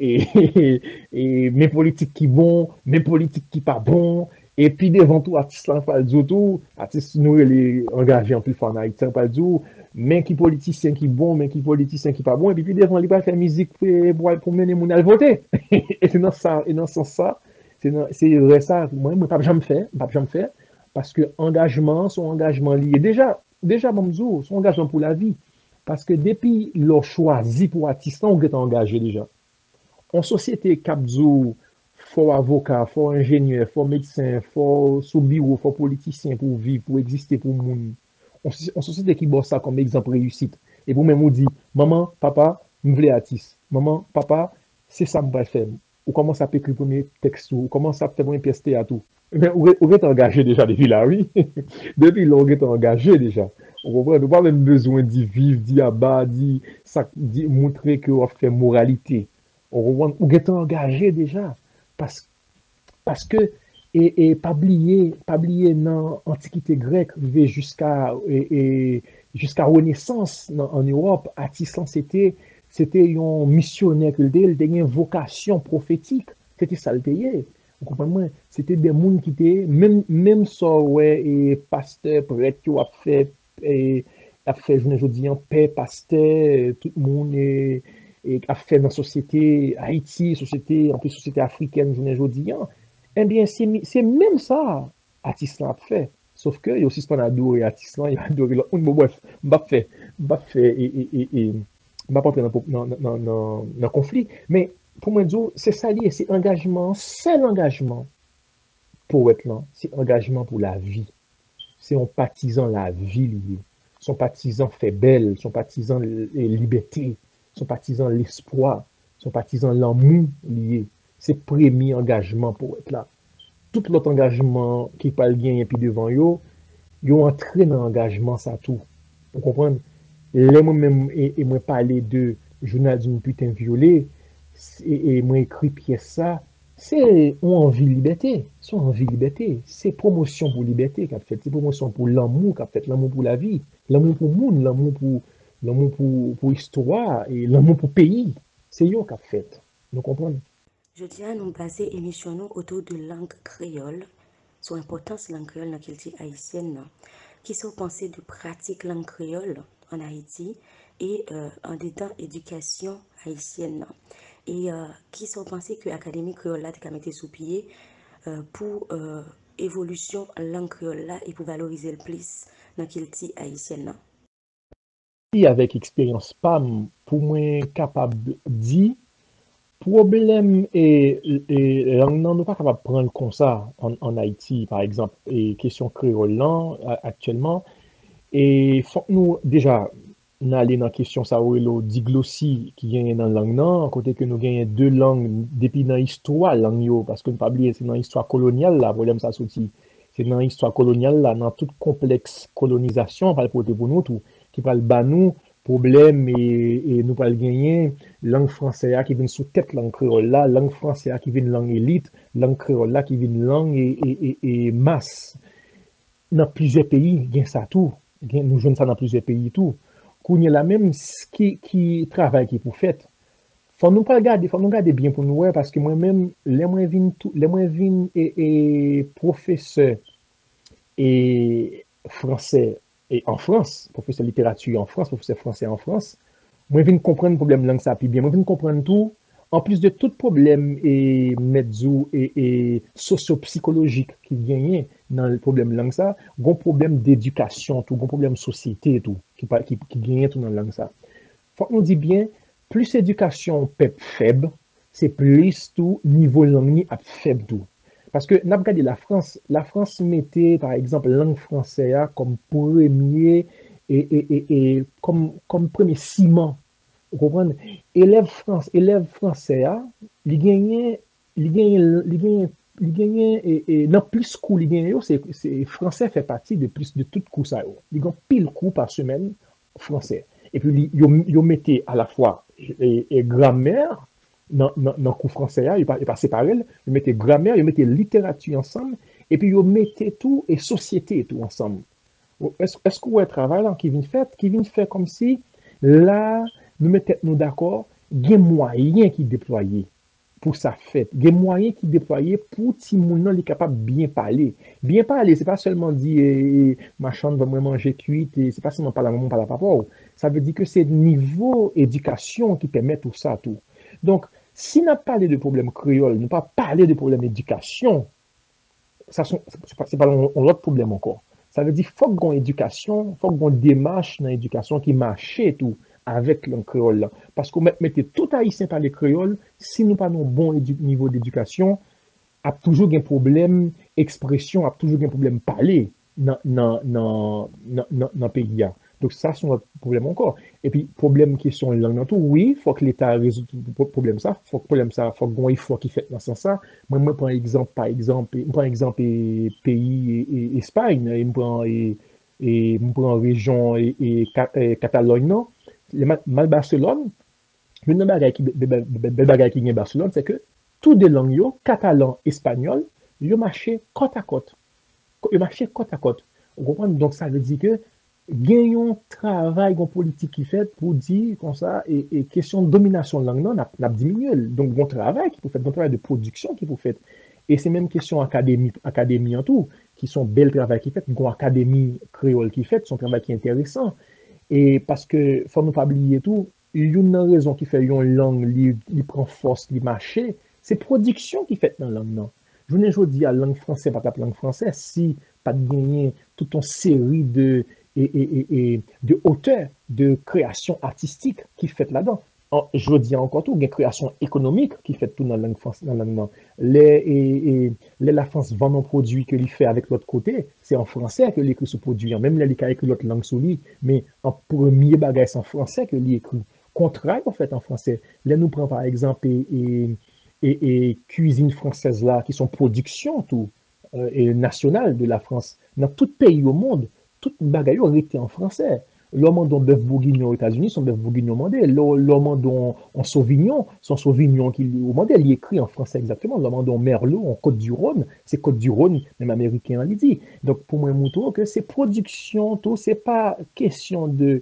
et mes politiques qui bon, mes politiques qui pas bon, et puis devant tout artiste là, va dire tout, artiste nous les engagés en plus fort en Haïti, va dire mais qui politicien qui bon, mais qui politicien qui pas bon, et puis devant il va faire musique pour mener mon à voter. Et c'est dans ça, c'est vrai ça, moi pas jamais faire, parce que son engagement lié déjà bon son engagement pour la vie. Parce que depuis leur choisi pour artiste, on est engagé déjà. En société, Capzou, faut avocat, faut ingénieur, faut médecin, faut sous-bureau, faut politicien pour vivre, pour exister pour le monde. En société qui bosse ça comme exemple réussite. Et vous même vous dit, maman, papa, je veux artiste. Maman, papa, c'est ça que je vais faire. Ou comment ça peut écrire le premier texte, ou comment ça peut faire une pièce théâtre. Mais vous êtes engagé déjà depuis là, oui. Depuis là, vous êtes engagé déjà. On comprend, nous pas même besoin d'y vivre, d'y abattre, d'y montrer que vous fait moralité. On comprend, vous êtes engagé déjà. Parce que, et pas oublier dans l'Antiquité grecque, jusqu'à Renaissance en Europe, artisan c'était un missionnaire qu'il était une vocation prophétique. C'était ça le payé. Vous comprenez? C'était des gens qui étaient, même ça, ouais, et pasteur, prêtre, qui a fait, je dis, en paix, pasteur, tout le monde, et a fait dans la société Haïti, société, en plus société africaine, je ne dis rien. Eh bien, c'est même ça, artiste a fait. Sauf que, il y a aussi ce qu'on adore, artiste il a adoré l'autre. Bon, bref, m'a pas entrer dans conflit. Mais, pour moi, dire, c'est ça lié, c'est engagement, c'est l'engagement pour être là, c'est engagement pour la vie. C'est un partisan la vie lié. Son partisan fait belle, son partisan liberté, son partisan l'espoir, son partisan l'amour lié. C'est premier engagement pour être là. Tout l'autre engagement qui parle bien et puis devant yo, yo entré dans l'engagement ça tout. Vous comprenez? Là moi-même et moi parler de journal d'une putain violée et moi écrit pièce ça, c'est une envie liberté, c'est envie liberté, c'est promotion pour liberté qu'a fait, c'est promotion pour l'amour qu'a fait, l'amour pour la vie, l'amour pour monde, l'amour pour histoire et l'amour pour pays. C'est yo qu'a fait. Vous comprenez? Je tiens à nous baser émission nous autour de langue créole, sur l'importance de langue créole dans la culture haïtienne, qui sont pensées de pratique langue créole en Haïti et en dedans éducation haïtienne. Et qui sont pensées que l'Académie créole là a mis sous pied pour évolution langue créole là et pour valoriser le plus dans la culture haïtienne. Et avec expérience PAM, pour moi capable de dire problème et langue non, nous pas capable de prendre comme ça en Haïti, par exemple, et question créole là, actuellement. Et faut que nous, déjà, nous aller dans la question ça, le diglossie qui gagne dans la langue non, à côté que nous gagnons deux langues depuis dans l'histoire, langue yo, parce que nous pas oublier, c'est dans l'histoire coloniale, là, problème ça sorti. C'est dans l'histoire coloniale, là, dans toute complexe colonisation, par pour nous, tout, qui parle bas nous, problème et nous pas gagner langue française qui vient sous tête langue créole là, langue française qui vient langue élite, langue créole là qui vient langue et masse. Dans plusieurs pays, il y a ça tout. Nous jouons ça dans plusieurs pays tout. Qu'on y a la même qui travaille qui pour fait. Faut nous garder bien pour nous parce que moi-même les moins vinn et professeur et français et en France, professeur de littérature en France, professeur français en France, moi je viens comprendre le problème langue ça puis bien, moi je viens comprendre tout en plus de tout problème et mezzo et socio-psychologique qui gagne dans le problème langue ça, gon problème d'éducation tout, gon problème société tout qui gagne tout dans langue ça. Faut qu'on dit bien plus éducation peuple faible, c'est plus tout niveau langue à faible tout. Parce que, n'a regardé la France mettait, par exemple, langue française comme premier et comme premier ciment. Vous comprenez? Élève français, il gagnait, et dans plus cours, il gagnait, c'est français fait partie de plus de tout cours ça. Il gagne pile cours par semaine français. Et puis, il mettait à la fois et grammaire, dans le cours français, il pas séparé, il mettait grammaire, il mettait littérature ensemble, et puis il mettait tout et société tout ensemble. Est-ce qu'on a un travail là qui vient faire comme si, là, nous mettons d'accord, il y a un moyen qui est déployé pour ça fait. Il y a un moyen qui est déployé pour que les gens soient capables de bien parler. Bien parler, ce n'est pas seulement dire ma chambre va me manger cuite, ce n'est pas seulement parler à maman, parler à papa. Ça veut dire que c'est le niveau éducation qui permet tout ça. Tout. Donc, si nous parlé de problème créole, nous pas parlé de problème éducation, ce n'est pas un autre problème encore. Ça veut dire qu'il faut qu'on éducation, il faut qu'on démarche dans l'éducation qui marche tout avec le créole. Parce qu'on mettait tout haïtien par les créoles, si nous pas un bon niveau d'éducation, a toujours un problème expression, a toujours un problème parler dans le pays. Donc ça, c'est un problème encore. Et puis, problème question langue dans tout, oui, il faut que l'État résout le problème ça, faut qu'on ait effort qui fait dans ce sens-là. Moi, je prends exemple, pays Espagne, et je prends région et Catalogne, non. Mal Barcelone, une belle bagaille qui est Barcelone, c'est que tous les langues, catalan, espagnol, ils marchent côte à côte. Ils marchent côte à côte. Vous comprenez? Donc ça veut dire que gagnons travail, une politique qui fait pour dire comme ça, et question de domination de langue, non, n'a diminué. Donc, bon travail qui peut faire, bon travail de production qui peut faire. Et c'est même question académie en tout, qui sont belles travail qui fait, une académie créole qui fait, son travail qui est intéressant. Et parce que, faut nous pas oublier tout, une raison qui fait une langue li prend force, li marche, c'est production qui fait dans la langue non. Je dis à langue française, pas langue française, si pas de gagner toute une série de auteurs, de créations artistiques qui fait là-dedans. Je dis encore tout, il y a une création économique qui fait tout dans la langue française. Dans la langue. La France vend un produit que lui fait avec l'autre côté, c'est en français que l'écrit ce produit. Même les écrit l'autre langue sur lui, mais en premier bagage, c'est en français que l'écrit. Contraire, en fait, en français. Là, nous prenons par exemple et cuisine française là, qui sont production tout, et nationale de la France. Dans tout pays au monde, tout bagage aurait été en français. L'homme dont bœuf bourguignon aux États-Unis, son bœuf bourguignon mandé. L'homme dont en Sauvignon, son Sauvignon qui au mandé, il est écrit en français exactement. L'homme dont Merlot en Côte-du-Rhône, c'est Côte-du-Rhône, même américain, il dit. Donc pour moi, Mouton, que c'est production, tout, c'est pas question de,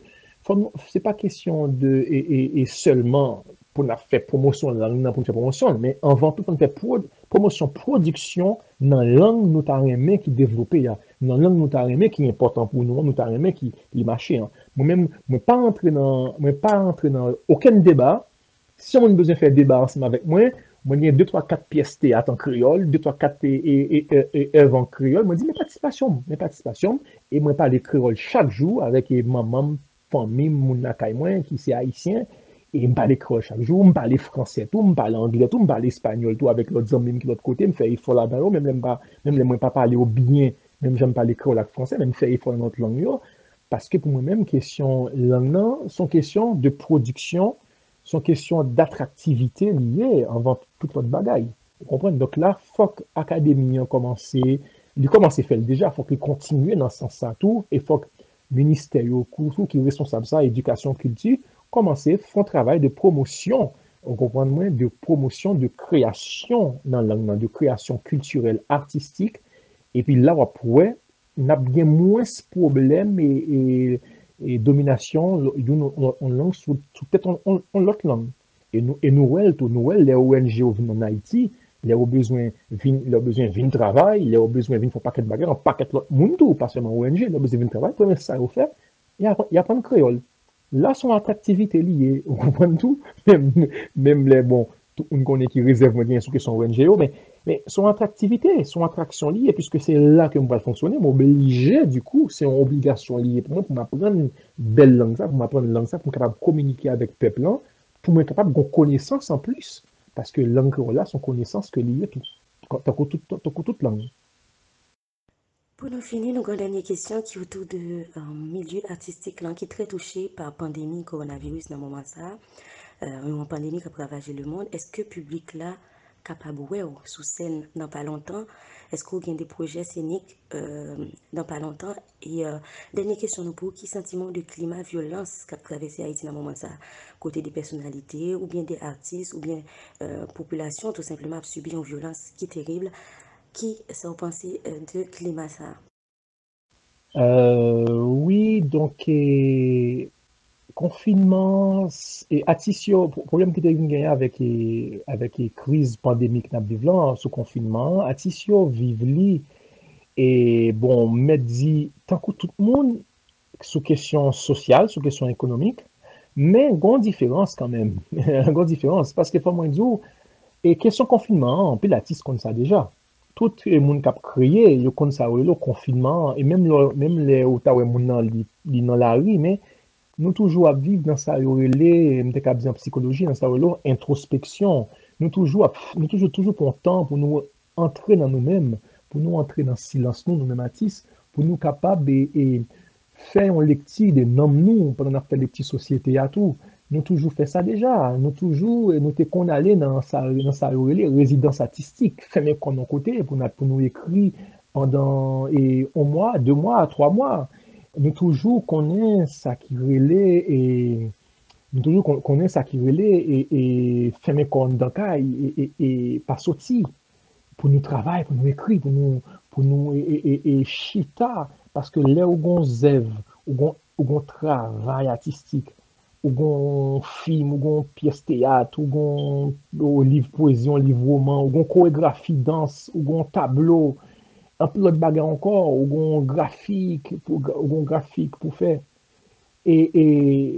et seulement pour faire promotion de la langue, pour faire promotion, mais avant tout, pour faire promotion, production dans la langue nous t'arrêter qui développée, dans la langue nous t'arrêter qui est important pour nous, nous t'arrêter qui marche. Moi-même, je ne pas entrer dans aucun débat. Si on a besoin de faire débat ensemble avec moi, moi, il y a 2, 3, 4 pièces théâtre en créole, 2, 3, 4 œuvres en créole. Moi, je dis mes participations, et moi, je parle créole chaque jour avec maman, famille, mon nakay moi, qui c'est haïtien. Et je parle créole chaque jour, je parle français, tout, je parle anglais, tout, je parle espagnol, tout, avec l'autre amis qui l'autre côté, je fais effort là-dedans, même je pas parler au bien, même j'aime parler créole avec français, même je fais effort dans notre langue, parce que pour moi-même, question langue, sont question de production, sont question d'attractivité liée avant toute notre bagaille. Vous comprenez? Donc là, il faut que l'académie commence à faire déjà, il faut qu'il continue dans ce sens-là tout, et il faut que le ministère qui est responsable de ça, éducation, culture, commencer font travail de promotion, on comprend moins de promotion, de création dans la langue, de création culturelle, artistique, et puis là, on pourrait, on a bien moins de problèmes et domination en langue sur peut-être en l'autre langue. Et nous, les ONG en Haïti, ils ont besoin de travail, ils ont besoin de faire un paquet de bagages, un paquet de l'autre monde, pas seulement ONG, ils ont besoin de travail, pour ça, il faire, il y a pas de créole. Là, son attractivité liée, on comprend tout, même les, bon, tout le monde connaît qui réserve bien sur son ONGO, mais son attractivité, son attraction liée, puisque c'est là que on va fonctionner, m'obliger, du coup, c'est une obligation liée pour moi, pour m'apprendre une belle langue, ça, pour m'apprendre une langue, ça, pour être capable de communiquer avec le peuple, pour être capable de connaissance en plus, parce que langue là, son connaissance que liée tout, toute langue. Pour nous finir, nous avons une dernière question qui est autour de milieu artistique là, qui est très touché par la pandémie coronavirus dans le moment ça. Une pandémie qui a ravagé le monde. Est-ce que le public là capable de sous scène dans pas longtemps? Est-ce qu'il y a des projets scéniques dans pas longtemps? Et dernière question nous pour qui sentiment de climat violence qui a traversé Haïti dans le moment ça, côté des personnalités ou bien des artistes ou bien population tout simplement a subi une violence qui est terrible. Qui sont pensés de climat ça? Oui, donc confinement et attissio, problème qui était gagné avec les crises pandémiques dans vivant sous confinement, attissio vivli et bon, me dit tant que tout le monde sous question sociale, sous question économique, mais grande différence quand même, grande différence parce que faut moins dire et question confinement, puis l'artiste comme ça déjà. Tout le monde qui a créé, le confinement, et même les Ottawa dans la rue, mais nous toujours à vivre dans ça, en psychologie, dans ça, introspection. Nous toujours pour un temps pour nous entrer dans nous-mêmes, pour nous entrer dans le silence, nous-mêmes artistes, pour nous capables de faire une lecture de nous pendant qu'on a fait les petites sociétés à tout. Nous toujours fait ça déjà. Nous qu'on allait dans sa résidence artistique, faire qu'on a côté pour nous écrire pendant un mois, 2 mois, 3 mois. Nous toujours connaît ça qui relait et nous toujours connaît ça qui relait et faire qu'on dans et pas sortir pour nous travailler, pour nous écrire, pour nous et chita parce que là où on zève, où on travail artistique ou un film, ou une pièce théâtre, ou un livre poésie, un livre roman, ou une chorégraphie danse, ou un tableau, un peu d'autres bagages encore, ou un graphique pour faire. Et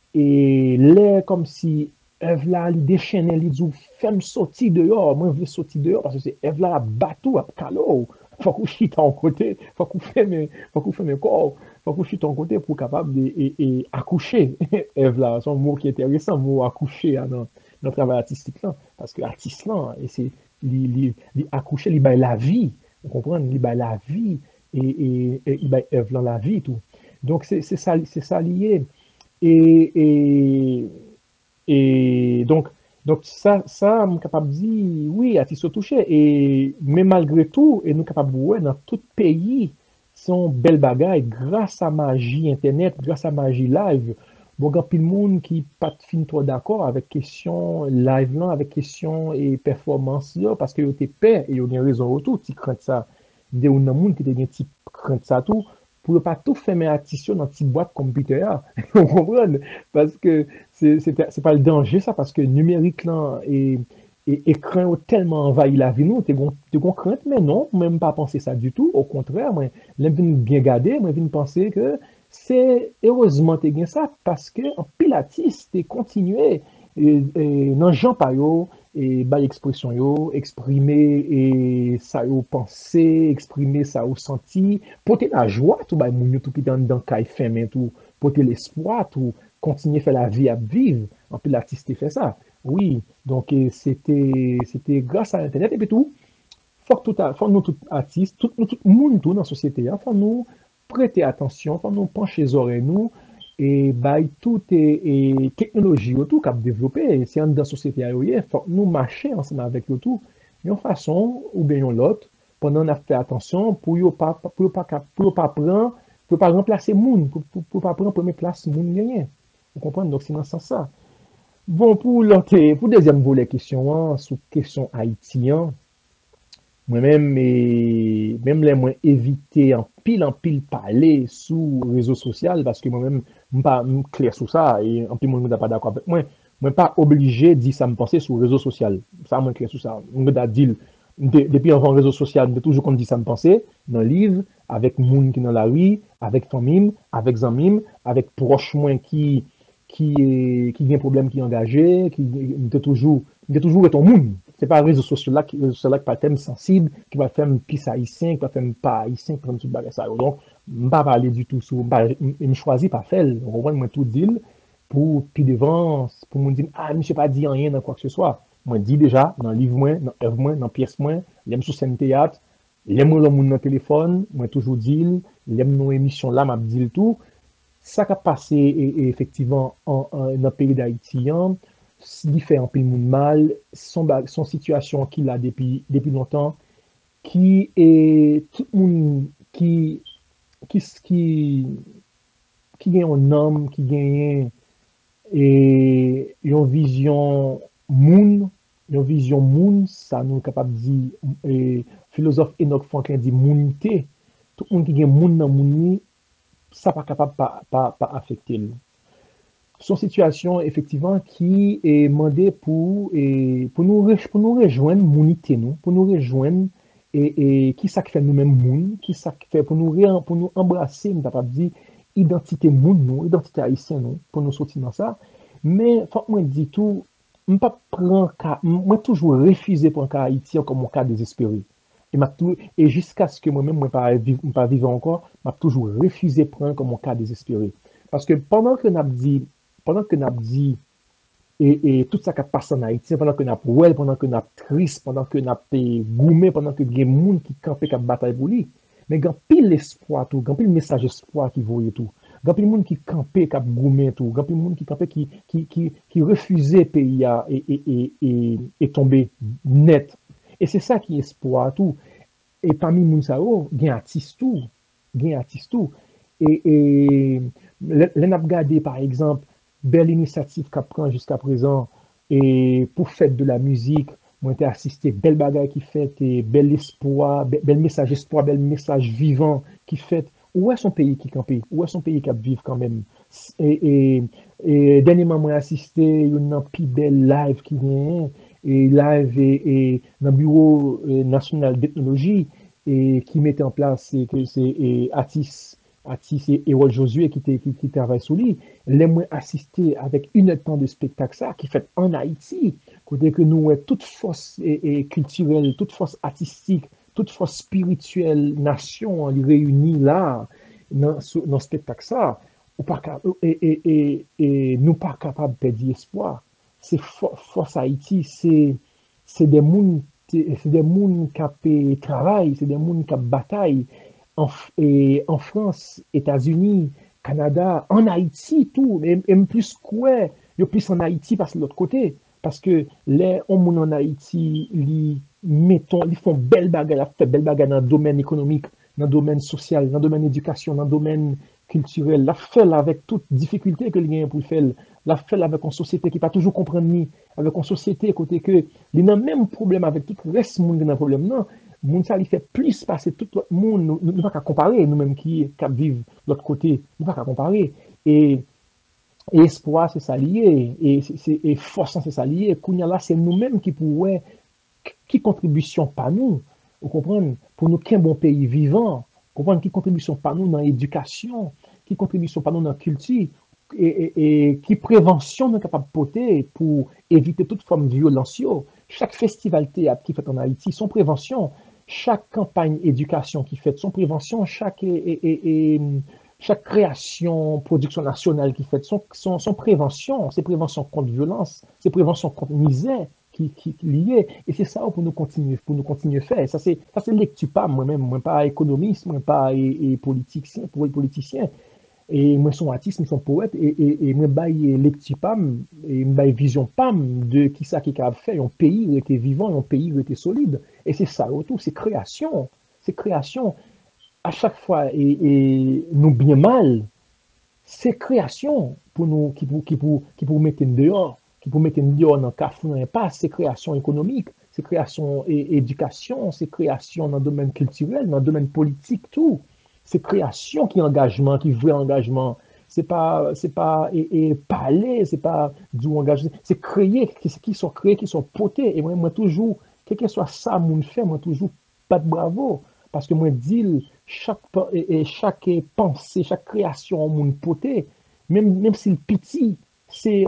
et l'air comme si Ève là, il déchaînait, il dit, fais-moi sortir dehors, moi je veux sortir dehors, parce que c'est Ève là, bateau, à calot, faut qu'on chite en côté, faut qu'on fait mes corps, faut qu'on chite en côté pour capable de accoucher, Ève là, c'est un mot qui est intéressant, le mot accoucher hein, dans le travail artistique là, parce que l'artiste là, et c'est, accoucher, il baille la vie, vous comprenez, il baille la vie, et il baille Ève là la vie, tout. Donc c'est ça lié. Et, et, et donc ça, je suis capable de dire, oui, artiste touché. Mais malgré tout, et nous sommes capables de voir dans tout pays, sont belles bagailles grâce à magie Internet, grâce à magie live. Bon, il y a plein de monde qui pas fin trop d'accord avec question live là, avec question et performance là, parce que vous êtes peur et vous avez raison autour, tu crains ça. Il y a des gens qui ont craint ça tout pour ne pas tout fermer artiste dans une petite boîte computer. Vous comprenez? Parce que c'est pas le danger ça, parce que numérique là et écran a tellement envahi la vie nous, t'es gon crainte, mais non, même pas penser ça du tout. Au contraire, moi, j'aime bien garder, moi, j'aime penser que c'est heureusement t'es bien ça, parce que en pilates, t'es continué dans Jean Payot et bah expression yo, exprimer et ça yo pensé, exprimer ça yo senti, porter la joie tout bah moun yo tout qui dans caille fermé tout, porter l'espoir tout, continuer faire la vie à vivre. En pilates fait ça. Oui, donc c'était grâce à Internet et puis tout, faut nous tout artistes, tout le monde tout dans la société, faut nous prêter attention, faut nous pencher les oreilles nous et bah tout et technologie autour qu'a développé, c'est dans la société il faut nous marcher ensemble avec le tout, d'une façon ou bien l'autre, pendant on a fait attention pour pas prendre pour pas remplacer monde, pour pas prendre première place monde gagner. Vous comprenez? Donc c'est dans ce sens ça. Bon, pour deuxième volet question, hein, sur question haïtien, moi-même, même les moins éviter en pile parler sous réseau social, parce que moi-même, je ne suis pas clair sur ça, et en plus, moi, je ne suis pas d'accord avec moi. Je ne suis pas obligé de dire ça me penser sur réseau social. Ça, moi, clair sur ça. Je suis dire, depuis avant réseau social, je toujours qu'on dit ça me penser, dans le livre, avec monde qui dans la rue, avec famille, avec amis, avec proches moins qui a un problème qui est engagé, qui est toujours ton monde. C'est pas les réseaux sociaux là qui pas thème sensible, qui va faire plus haïtien, qui va faire pas haïtien, comme tout bagage ça. Donc, je ne pas parler du tout sur, je choisis pas faire, on comprend moi tout dire pour puis devant, pour me dire ah, je sais pas dire rien dans quoi que ce soit. Moi dis déjà dans livre moins, dans œuvre moins, dans pièce moins, l'aime sur scène théâtre, l'aime le monde dans téléphone, moi toujours dire, l'aime nos émissions là, m'a dit tout. Ça qui a passé effectivement dans le pays d'Haïti, il fait un peu de mal, son situation qu'il a depuis longtemps, qui est tout le monde qui gagne un homme, qui gagne une vision moun, ça nous est capable de dire, philosophe Enoch Franklin dit mounité, tout le monde qui gagne moun dans mouni, ça pas capable pas affecter. Son situation effectivement qui est demandée pour nous rejoindre l'unité nous, pour nous rejoindre et qui ça fait nous-mêmes moun, qui ça fait pour nous embrasser, nous capable dire identité moun nous, identité haïtienne nous, pour nous sortir dans ça. Mais faut moi dire tout, moi toujours refusé pour un cas haïtien comme un cas désespéré. Et jusqu'à ce que moi-même, je pas vivre encore, je toujours refusé de prendre comme un cas désespéré. Parce que pendant que nous avons dit, et tout ça qui passe en Haïti, pendant que nous avons well, pendant que nous avons triste, pendant que nous avons gourmet, pendant que il y a des gens qui campent qui bataille pour lui, mais il y a pile l'espoir, il y a pile message d'espoir qui voyait tout. Il y a pile de gens qui campent, qui gourmet tout. Il y a pile de gens qui campent, qui refusaient pays et tomber net. Et c'est ça qui est espoir tout. Et parmi les gens, il y a un artiste tout. Et l'on a regardé, par exemple, belle initiative qu'a pris jusqu'à présent et pour faire de la musique, moi j'ai assisté, belle bagaille qui fait, et bel espoir, bel message espoir, bel message vivant qui fait. Où est son pays qui campe? Où est son pays qui vit quand même? Et dernièrement, moi j'ai assisté à une plus belle live qui vient. Et live et dans le bureau national d'ethnologie et qui mettait en place c'est Atis artiste et Erol Josué qui travaille sur lui. Les moins assisté avec une heure de temps de spectacle ça, qui fait en Haïti, côté que nous, toute force et culturelle, toute force artistique, toute force spirituelle, nation, on les réunit là, dans le spectacle ça, ou pas, et nous pas capables de perdre espoir. C'est force Haïti, c'est des mondes qui travaillent, c'est des mondes qui bataillent en France, États-Unis, Canada, en Haïti, tout, et plus quoi, il y a plus en Haïti parce que l'autre côté, parce que les hommes en Haïti, ils font belle bagarre, fait belle bagarre dans le domaine économique, dans le domaine social, dans le domaine éducation, dans le domaine culturel, la fait avec toute difficulté que les gens pour faire, la fait avec une société qui pas toujours comprendre ni, avec une société côté que il a même problème avec tout le reste monde dans problème non, monde ça lui fait plus passer tout le monde, nous pas qu'à comparer nous-mêmes qui vivent de l'autre côté, nous pas qu'à comparer et espoir c'est ça lié et force c'est ça lié, kounya là c'est nous-mêmes qui pourrait qui contribution pas nous, vous comprenez, pour nous qu'un bon pays vivant, comprendre qui contribution pas nous dans l'éducation, qui contribution pas nous dans la culture, et qui prévention nous capable de porter pour éviter toute forme de violence. Chaque festival théâtre qui fait en Haïti, son prévention, chaque campagne éducation qui fait son prévention, chaque création, production nationale qui fait son prévention, c'est prévention contre violence, c'est prévention contre misère qui lié et c'est ça pour nous continuer à faire ça c'est lecture pas moi-même moi pas économiste moi pas politicien et moi son artiste moi son poète et moi bail lecture pas et bail vision pas de qui ça qui a fait un pays qui était vivant un pays qui était solide et c'est ça autour c'est création à chaque fois et nous bien mal c'est création pour nous qui pour mettre dehors qui pour mettre dehors dans cafou dans impasse, c'est création économique, c'est création éducation, c'est création dans le domaine culturel, dans le domaine politique, tout. C'est création qui est engagement, qui est vrai engagement. C'est pas parler, c'est pas du engagement, c'est créer, qui sont créés, qui sont potés. Et moi toujours, quel que soit ça, mon fait, moi toujours pas de bravo. Parce que moi dis, chaque pensée, chaque création, mon poté, même si le petit, c'est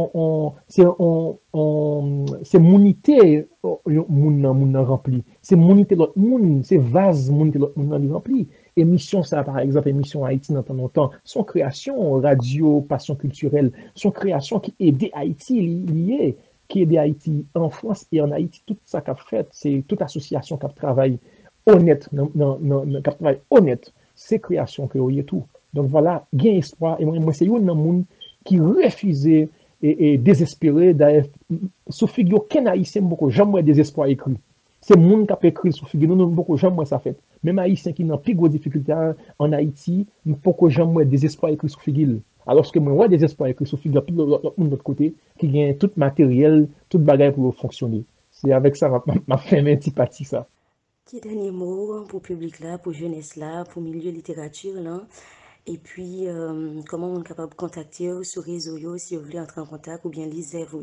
monité moun rempli c'est monité l'autre moun c'est vase monité l'autre moun rempli émission ça par exemple émission Haïti dans longtemps son création radio passion culturelle son création qui aide Haïti lié qui aide Haïti en France et en Haïti tout ça qu'a fait c'est toute association qui travaille honnête qui travaille honnête c'est création que y tout donc voilà gain espoir et moi c'est un monde qui refusait et désespéré d'ailleurs sous figure aucun haïtien beaucoup jamais désespoir écrit c'est monde qui a écrit sous figure non beaucoup jamais ça fait même haïtien qui n'a plus gros difficulté en Haïti beaucoup jamais désespoir écrit sous figure alors que moi désespoir écrit sous figure puis de l'autre côté qui gagne tout matériel toute bagaille pour fonctionner c'est avec ça m'a fait un petit parti ça qui dernier mot pour public là pour jeunesse là pour milieu littérature là. Et puis, comment on est capable de contacter sur réseau si vous voulez entrer en contact ou bien lisez vous.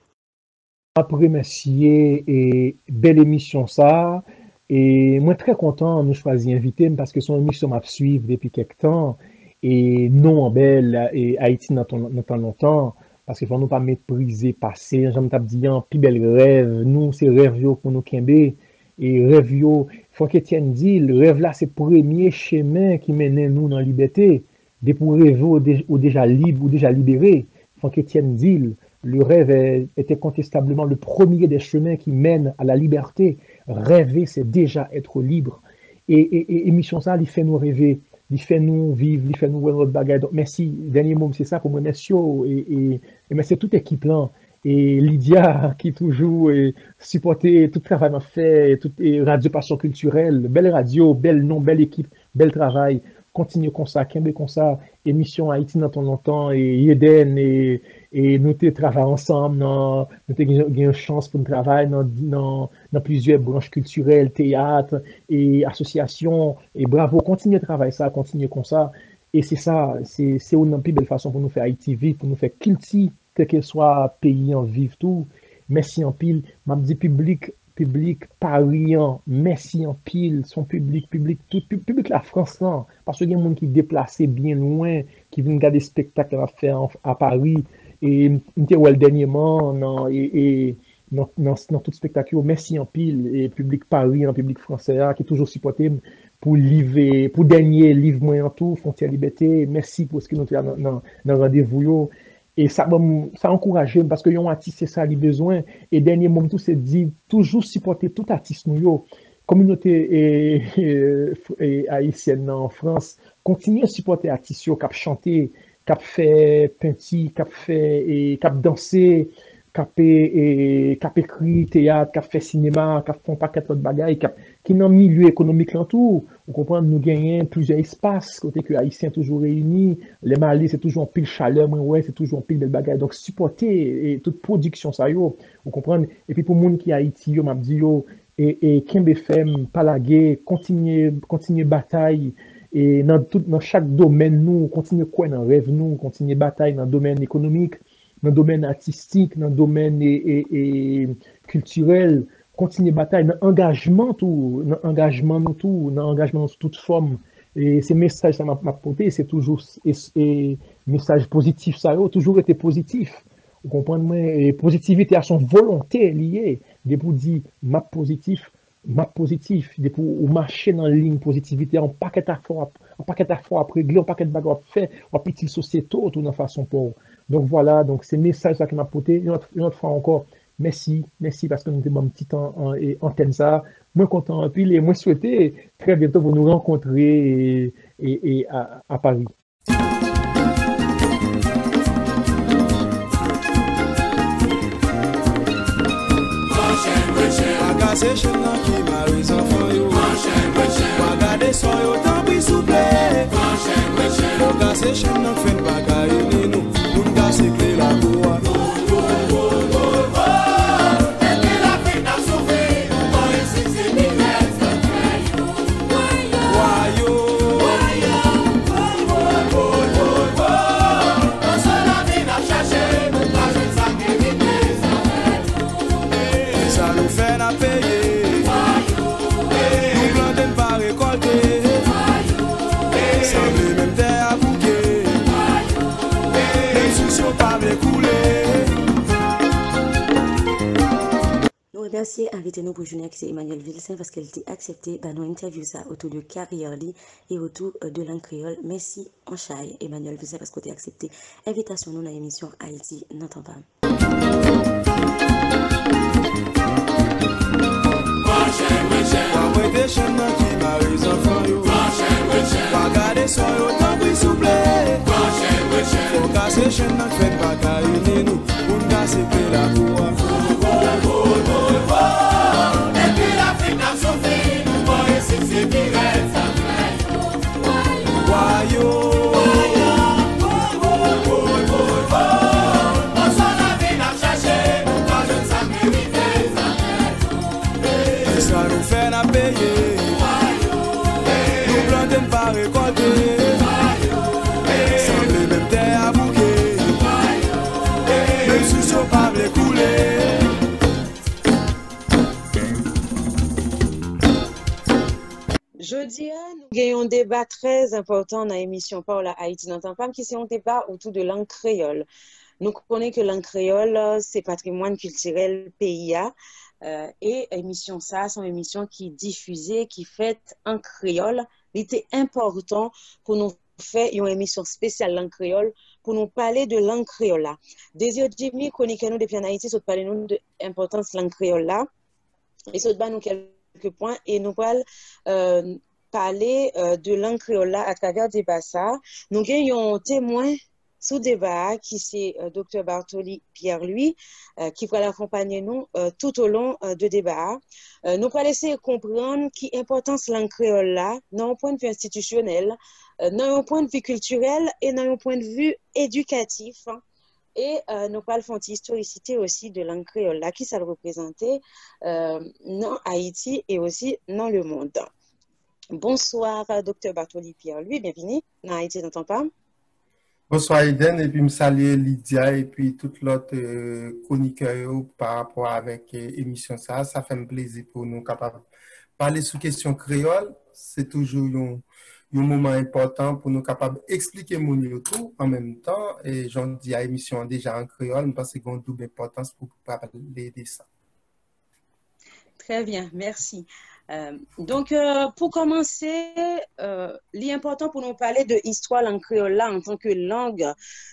Après, merci et belle émission ça. Et moi, très content de nous choisir invité parce que son émission m'a suivi depuis quelques temps. Et non en belle et Haïti dans longtemps. Parce qu'il ne faut pas mépriser passé. J'aime dire, un plus bel rêve. Nous, c'est rêve pour nous Kembe. Et rêve yo, faut qu'Étienne dit, le rêve là, c'est le premier chemin qui mène nous dans la liberté. Dès pour rêver ou déjà libre ou déjà libéré. Faut qu'Étienne dit, le rêve est incontestablement le premier des chemins qui mènent à la liberté. Rêver, c'est déjà être libre. Et émission ça, il fait nous rêver, il fait nous vivre, il fait nous voir notre bagage. Donc merci, dernier mot, c'est ça pour moi, merci et merci toute l'équipe là. Et Lydia qui toujours supporté tout le travail m'a fait, toute Radio Passion Culturelle, belle radio, bel nom, belle équipe, bel travail. Continue comme ça, Kembe comme ça, émission Haïti dans ton longtemps et Yeden et nous travaillons ensemble, nous avons une chance pour nous travailler dans plusieurs branches culturelles, théâtre et associations. Et bravo, continuez à travailler ça, continuez comme ça. Et c'est ça, c'est une plus belle façon pour nous faire Haïti vivre, pour nous faire cultiver. Quel que soit pays en vivre tout, merci en pile, m'a dit public public parisien, merci en pile, son tout public la France là, parce que il y a des gens qui déplacés bien loin, qui viennent regarder spectacle à faire à Paris, et m'était ouais dernièrement, dans tout spectacle, merci en pile, et public parisien, public français là, qui est toujours supporté pour livrer, pour dernier livre moins en tout, Frontière Liberté, merci pour ce que nous avons dans rendez-vous yo. Et ça encourage parce que yon artiste c'est ça les besoin et dernier moment tout c'est dit toujours supporter tout artiste nous yo communauté haïtienne en France continuer à supporter artistes yo cap chanter cap fait peinture cap fait et cap danser cap écrit théâtre cap fait cinéma cap font paquet d'autres bagages qui dans milieu économique là tout vous comprenez nous gagnons plusieurs espaces côté que haïtiens toujours réunis les Mali c'est toujours en pile chaleur ouais c'est toujours en pile belle bagages donc supporter et toute production ça yo vous comprenez et puis pour monde qui Haïti yo m'a dit yo et Kembe FM palaguer continuer bataille et dans chaque domaine nous continuer quoi dans rêve nous continuer bataille dans le domaine économique dans le domaine artistique, dans le domaine culturel, continuer bataille, dans l'engagement sous toute forme. Et ces messages, ça m'a porté, c'est toujours, et message positif, ça a toujours été positif. Vous comprenez? Et positivité à son volonté liée. Des pour dire, map positif, des pour marcher dans la ligne positivité, en paquet à fort après, en paquet de bagages à faire, en petit sociétaux, tout dans façon pour. Donc voilà, donc c'est message ça qui m'a porté. Une autre fois encore, merci parce que nous avons un petit temps et antenne ça. Moi content en pile et moi souhaiter très bientôt vous nous rencontrer et à Paris. Nous remercions invité-nous pour journée c'est Emmanuel Vilsain parce qu'elle a accepté dans nos interviews ça autour de carrière et autour de langue créole. Merci en chai Emmanuel Vilsain parce que tu as accepté invitation nous dans l'émission Haïti n'entend pas. Jeudi, nous avons un débat très important dans l'émission Paola Haïti n'entend pas, qui c'est un débat autour de langue créole. Nous connaissons que langue créole, c'est patrimoine culturel PIA. Et émission ça, c'est une émission qui est diffusée, qui est faite en créole. Il était important pour nous faire une émission spéciale langue créole, pour nous parler de langue créole là. Désir Jimmy, chronique nous depuis en Haïti, ça parler nous de l'importance de langue créole là. Et ça nous quelques points et nous allons parler de langue créole là à travers débat ça. Nous avons un témoin sous débat qui c'est Dr Bartoli Pierre-Louis qui va l'accompagner nous tout au long de débat. Nous allons laisser comprendre qui importance langue créole là dans un point de vue institutionnel, dans un point de vue culturel et dans un point de vue éducatif. Et nous allons faire une historicité aussi de langue créole là qui ça le représentait dans Haïti et aussi dans le monde. Bonsoir Dr Bartoli Pierre-Louis, bienvenue dans Haïti n'entend pas. Bonsoir Eden, et puis me saluer Lydia et puis toute l'autre chroniqueur par rapport avec émission ça. Ça fait un plaisir pour nous capables de parler sous question créole. C'est toujours un moment important pour nous capables d'expliquer mon tout en même temps. Et j'en dis à émission déjà en créole, parce qu'il y a une double importance pour parler de ça. Très bien, merci. Donc, pour commencer, l'important pour nous parler de histoire langue créole là, en tant que langue,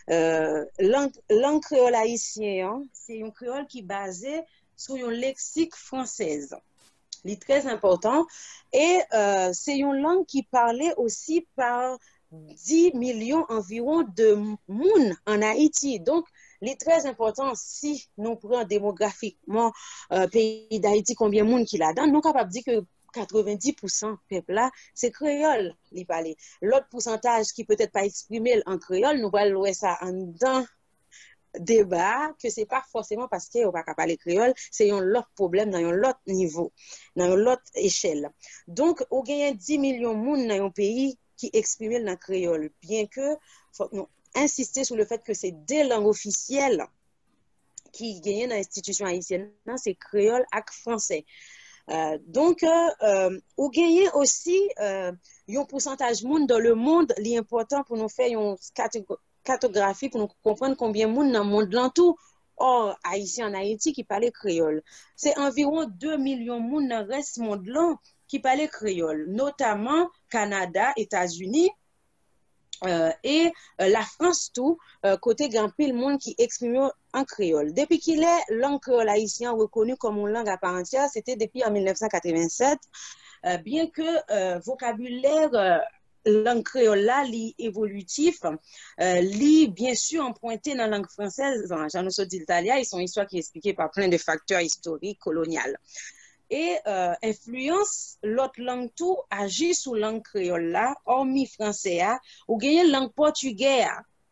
langue créole haïtienne, hein, c'est un créole qui est basé sur un lexique française. C'est très important. Et c'est une langue qui parlait aussi par 10 millions environ de monde en Haïti. Donc, c'est très important si nous prenons démographiquement pays d'Haïti, combien de monde qui là-dedans, nous sommes capables de dire que 90% peuple là, c'est créole, li parle. L'autre pourcentage qui peut-être pas exprimé en créole, nous allons voir ça en dedans débat, que c'est pas forcément parce qu'on va pas parler créole, c'est un autre problème dans un autre niveau, dans une autre échelle. Donc, on gagne 10 millions de monde dans un pays qui exprime dans créole, bien que faut nous insister sur le fait que c'est des langues officielles qui gagnent dans l'institution haïtienne, c'est créole et français. Donc, on gagne aussi un pourcentage de monde dans le monde, l'important pour nous faire une cartographie pour nous comprendre combien de monde dans le monde l'entour. Or, haïtien en Haïti qui parle créole. C'est environ 2 millions de monde dans le reste du monde qui parle créole, notamment Canada, États-Unis, et la France tout, côté grand pile monde qui exprime en créole. Depuis qu'il est langue créole haïtien reconnue comme une langue à part entière, c'était depuis en 1987, bien que vocabulaire langue créole là, li évolutif, li bien sûr emprunté dans la langue française, Jean-Nosso d'Italia, ils sont histoire qui est expliquée par plein de facteurs historiques, coloniaux. Et influence l'autre langue tout agit sous langue créole là, hormis français, ou gagne langue portugais,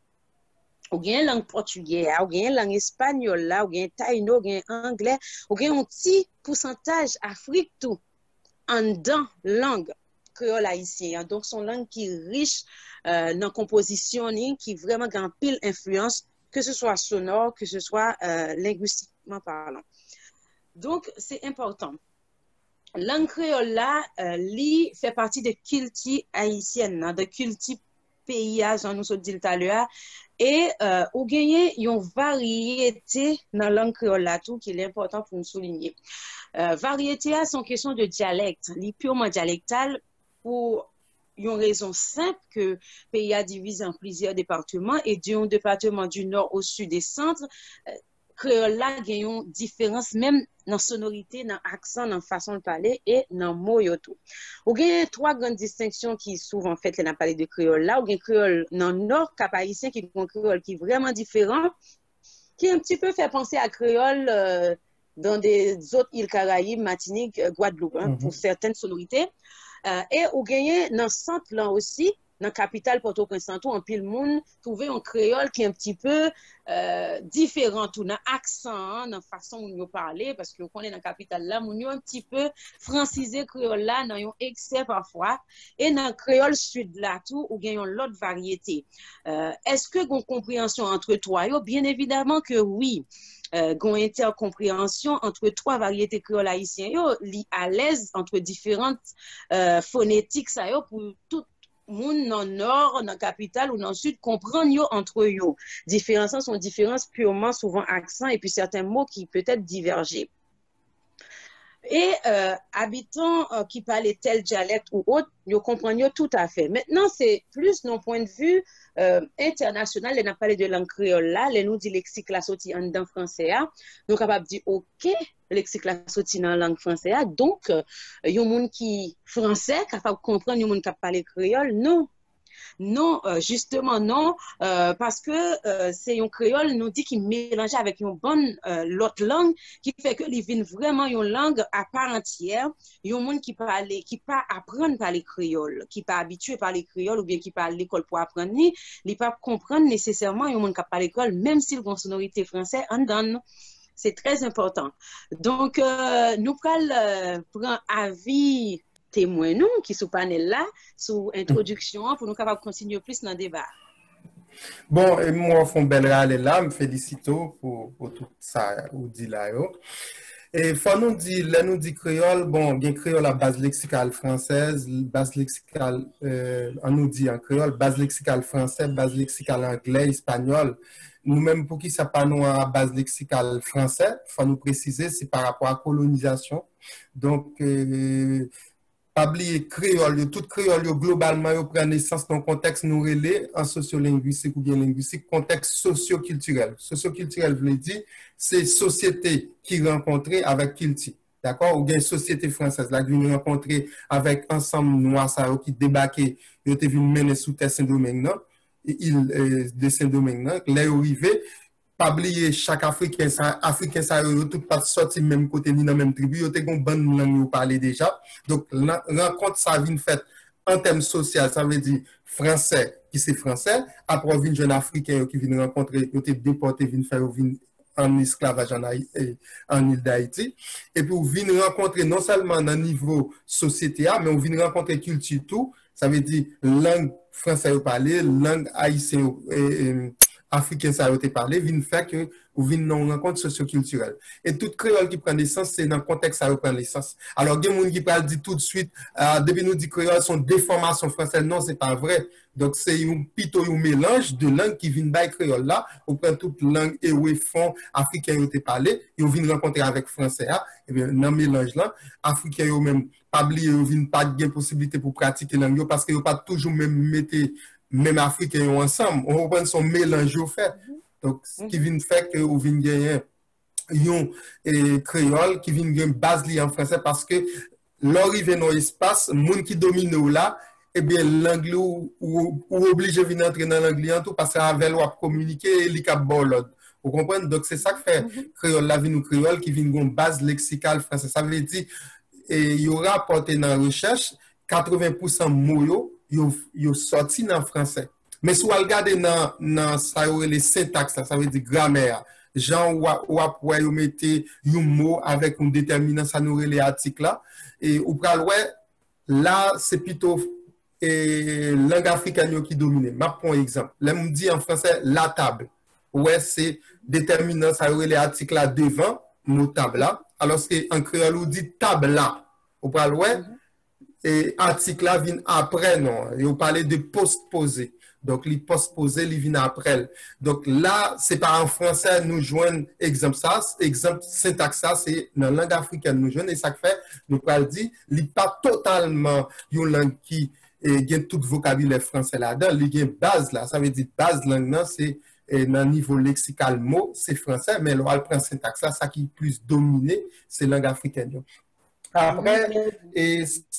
ou gagne langue portugais, ou gagne langue espagnole là, ou gagne taïno, ou gagne anglais, ou gagne un petit pourcentage Afrique tout en dedans langue créole haïtien. Donc son langue qui est riche dans la composition, qui vraiment a pile influence, que ce soit sonore, que ce soit linguistiquement parlant. Donc, c'est important. Langue créole là, li fait partie de culture haïtienne, de culture pays, Jean-Nosso dit tout à l'heure, et ou gagner une variété dans la langue créole là tout qui est important pour nous souligner. Variété sont question de dialecte, li purement dialectal pour une raison simple que le pays a divisé en plusieurs départements et d'un département du nord au sud et centre, créole là gagne une différence même dans sonorité, dans accent, dans façon de parler et dans mots yoto. On gagne trois grandes distinctions qui souvent faites là parler de créole là, on gagne créole dans le nord cap haïtien qui est un créole qui est vraiment différent, qui un petit peu fait penser à créole dans des autres îles Caraïbes, Martinique, Guadeloupe, pour certaines sonorités. Et on gagne dans le centre là aussi, dans la capitale Port-au-Prince, en pile monde, trouver un créole qui est un petit peu différent, tout dans l'accent, dans la façon dont nous parler, parce que on est dans la capitale là, on est un petit peu francisé créole là, dans un excès parfois, et dans le créole sud là, tout, ou gagne l'autre variété. Est-ce que vous avez une compréhension entre trois? Bien évidemment que oui. Gon intercompréhension entre trois variétés créoles haïtiennes, yo li à l'aise entre différentes phonétiques ça yo pour tout monde dans le nord, dans la capitale ou dans le sud comprendre yo entre eux. Différences sont différences purement souvent accent et puis certains mots qui peut-être divergent. Et habitants qui parlent tel dialecte ou autre, ils comprennent tout à fait. Maintenant, c'est plus d'un point de vue international, on a parlé de langue créole là, les nous dit lexique la sorti en dans français, nous capable de dire OK, lexique la sorti dans langue français, donc y a un monde qui français capable de comprendre y a un monde qui parle créole, non. Non, justement non, parce que c'est un créole, nous dit qu'il mélange avec une bonne l'autre langue, qui fait que il vient vraiment une langue à part entière. Il y a un monde qui parle, qui pas apprendre par les créoles, qui pas habitué par les créoles ou bien qui parle l'école pour apprendre, il pas comprendre nécessairement. Il y a un monde qui parle l'école, même s'il a une sonorité française en donne. C'est très important. Donc nous prenons prendre avis témoins nous qui sont panel là sous introduction pour nous capables continuer plus dans le débat. Bon, et moi, font belle râle là, me félicite pour tout ça, ou dit là, yo. Et faut nous dit créole, bon, bien créole à base lexicale française, base lexicale, on nous dit en créole, base lexicale française, base lexicale anglais, espagnol. Nous-mêmes, pour qui ça pas nous à base lexicale français, faut nous préciser, c'est par rapport à la colonisation. Donc, pas oublier créole, tout créole, globalement, il prend naissance dans le contexte nous relais en sociolinguistique ou bien linguistique, contexte socio-culturel. Socio-culturel, veut dire, c'est société qui rencontrait avec culture. D'accord? Ou bien société française, là, qui vient rencontrer avec ensemble noirs, qui débarquaient, ils étaient venus mener sous terre Saint-Domingue, île de Saint-Domingue, là, ils arrivaient. Pas oublier chaque Africain, ça tout pas sorti même côté ni dans même tribu, yo te gon bonne langue yo parler déjà. Donc rencontre ça vient faite en termes social, ça veut dire français qui c'est français, après vinn jeune africain qui vient rencontrer, yo te déporté vinn faire en esclavage en île d'Haïti et puis vinn rencontrer non seulement dans niveau société mais on vient rencontrer culture tout, ça veut dire langue français yo parler, langue haïtienne africain ça a été parlé, vient faire que ou vient non rencontre socio-culturelle. Et toute créole qui prend naissance, c'est dans le contexte ça prend naissance. Alors, il y a des gens qui parlent dit tout de suite, depuis nous dit créole sont déformations françaises, non, c'est pas vrai. Donc, c'est plutôt un mélange de langues qui viennent by créole là, on prend toute langue et où fond africain ont été parlé, et on vient rencontrer avec français, et bien, dans le mélange là, africain eux même, pas oublier, ils viennent pas de possibilité pour pratiquer langue, parce qu'ils pas toujours même mettre même africains ensemble, on reprend son mélange au fait. Donc, ce qui vient faire que vous venez gagner un créole qui vient gagner base en français parce que l'arrivée dans l'espace, les gens qui dominent là, eh bien, l'anglais ou obligé de venir entrer dans l'anglais en tout parce qu'avec l'on communiquer et l'ICAP bolod. Vous comprenez? Donc, c'est ça que fait créole, la vie nous créole qui vient gagner base lexicale française. Ça veut dire, il y aura apporté dans la recherche 80% mots yo sorti dans le français. Mais si vous regardez dans ça les syntaxes, ça veut dire grammaire. Genre, vous mettez un mot avec un déterminant, ça nous les articles là. Et vous prenez, là, c'est plutôt langue africaine qui domine. Je prends un exemple. Là, on dit en français la table. Ouais, c'est déterminant, ça les articles là devant, mot table là. Alors qu'en créole, on dit table là. Vous prenez, ouais. Et article là vient après, non. Et on parlait de postposé. Donc, les postposés, ils viennent après. Donc, là, c'est pas en français, nous joignons exemple ça, exemple syntaxe ça, c'est dans la langue africaine, nous joignons. Et ça fait, nous parlons dit, il n'est pas totalement une langue qui gagne tout vocabulaire français là-dedans. Il y a une base là. Ça veut dire, base langue, c'est dans le niveau lexical mot, c'est français, mais là, on prend syntaxe ça qui est plus dominé, c'est langue africaine. Après, et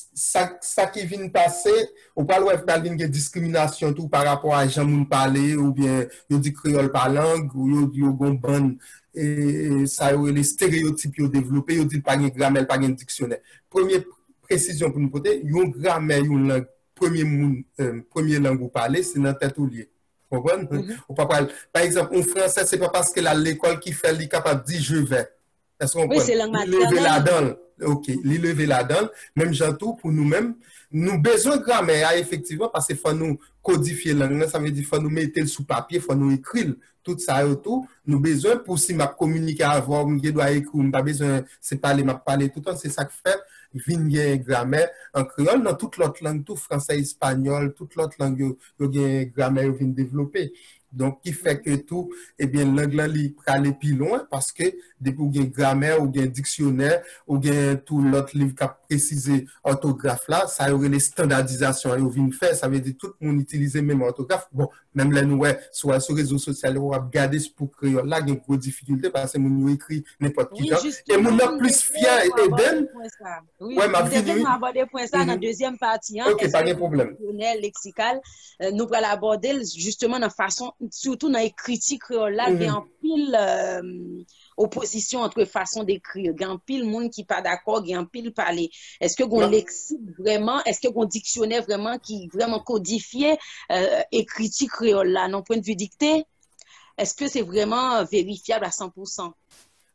ça qui vient passer, on parle de discrimination tout par rapport à gens qui parlent, ou bien ils disent créole par langue, ou ils disent bon, et ça les stéréotypes qu'ils ont développés, ils disent pas de grammaire, pas de dictionnaire. Première précision pour nous porter, une grammaire, une langue, première langue vous parlez, c'est dans tête ou lié. Vous comprenez? Par exemple, en français, c'est pas parce que l'école qui fait, elle est capable de dire je vais. Est-ce qu'on peut lever la donne? Ok, les lever la donne, même j'entends pour nous-mêmes, nous besoin de grammaire, effectivement, parce qu'il faut nous codifier la langue, ça veut dire qu'il faut nous mettre sous papier, il faut nous écrire tout ça et tout. Nous besoin pour si m'a communiquer avant, je dois écrire, pas besoin, c'est parler, m'a parler tout le temps, c'est ça que fait, vient grammaire en créole, dans toute l'autre langue, tout français, espagnol, toute l'autre langue, il y a grammaire vient développer. Donc, qui fait que tout, eh bien, l'anglais, il peut aller plus loin parce que, depuis qu'il y a une grammaire, ou un dictionnaire, ou tout l'autre livre qui a précisé orthographe là, ça aurait les standardisations, et on vient faire, ça veut dire tout le monde utilise le même orthographe. Bon, même là, nous, soit sur les réseaux sociaux, on va regarder pour créole là, il y a une grosse difficulté parce que nous écrit n'importe qui. Et nous, sommes plus fiers et d'elle. Oui, ouais, nous aborder le point ça dans la deuxième partie. Ok, pas de problème. Lexical, nous allons aborder justement de façon, surtout dans les critiques créole là, il y a un pile opposition entre façon d'écrire, il y a un pile monde qui pas d'accord, il y a un pile parler. Est-ce que un lexique vraiment, est-ce que un dictionnaire vraiment qui vraiment codifié écriture créole là, non point de vue dicté? Est-ce que c'est vraiment vérifiable à 100%?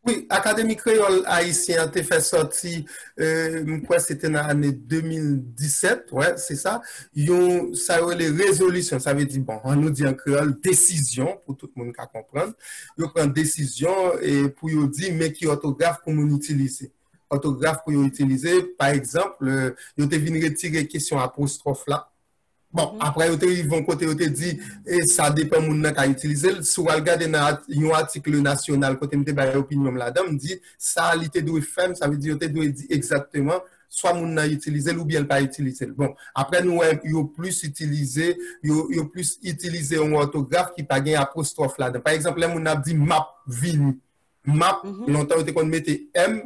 Oui, Académie créole haïtien a fait sorti, quoi, c'était dans l'année 2017, ouais, c'est ça. Ça les résolutions, ça veut dire, bon, on nous dit en créole, décision, pour tout le monde qui comprendre. Ils prennent décision et pour nous dire, mais qui orthographe pour nous utiliser. Orthographe pour nous utiliser, par exemple, ils ont venu retirer question apostrophe là. Bon, après, ils vont côté, ils te dit, et ça dépend de mon qui utiliser. Si vous regardez dans un article national, côté de ma opinion là-dedans, dit, ça, il te doit faire, ça veut dire, il te doit dire exactement, soit mon a utilisé ou bien pas utilisé. Bon, après, nous, il y a plus utilisé, un orthographe qui pas gain apostrophe là-dedans. Par exemple, là, mon a dit map vini. Map, longtemps, on mettait M,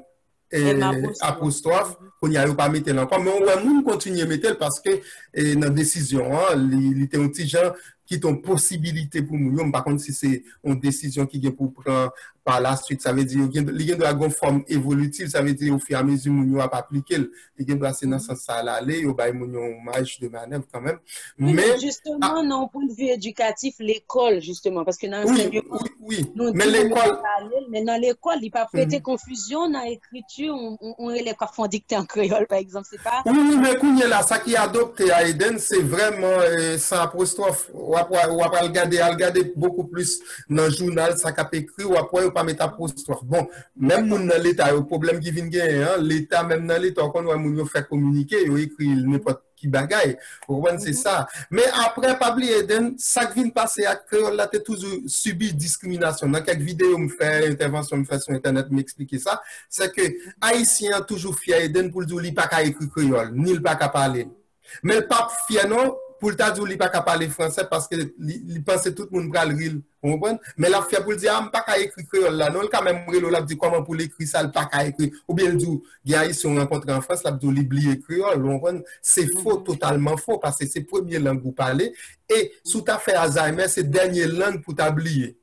apostrophe, qu'on n'y a pas mettre encore, mais on continue à mettre parce que dans la décision, il était un petit genre qui ont possibilité pour nous. Par contre, si c'est une décision qui est pour prendre par la suite, ça veut dire qu'il y a une forme évolutive, ça veut dire au fur et à mesure que nous avons appliqué, il y a dans ce sens à aller, il y a une marge de manœuvre quand même. Oui, mais justement, d'un point de vue éducatif, l'école, justement, parce que dans l'enseignement, mais l'école, mais dans l'école, il n'y a pas prêté confusion dans l'écriture, on les font dicter en créole, par exemple, c'est pas. Oui, mais là, ça qui est adopté à Eden, c'est vraiment sans apostrophe. Ou après regarder beaucoup plus dans le journal, ça qu'a écrit, ou après, pas mettre apostrophe. Bon, même dans l'État, il y a un problème qui vient gagner, l'État, même dans l'État, quand on a fait communiquer, il écrit n'importe qui bagaille. Vous comprenez, c'est ça. Mais après, pas oublier Eden, ça qui vient passer à créole, là, tu as toujours subi discrimination. Dans quelques vidéos, me fait intervention, me fait sur Internet, m'expliquer ça. C'est que Haïtien toujours fier Eden pour dire, il pas qu'à écrire créole, ni il pas qu'à parler. Mais le pape fier, non, pour le dire, il n'est pas qu'à parler français parce qu'il pense que tout le monde va le rire. Vous comprenez? Mais la fier pour le dire, il n'est pas qu'à écrire créole là. Non, il quand même il dit comment pour l'écrire ça, il n'est pas qu'à écrire. Ou bien il dit, il y a ici, on rencontre en France, il dit, il oublie créole. Vous comprenez? C'est faux, totalement faux, parce que c'est la première langue que vous parlez. Et sous ta fait Alzheimer, c'est la dernière langue pour t'oublier.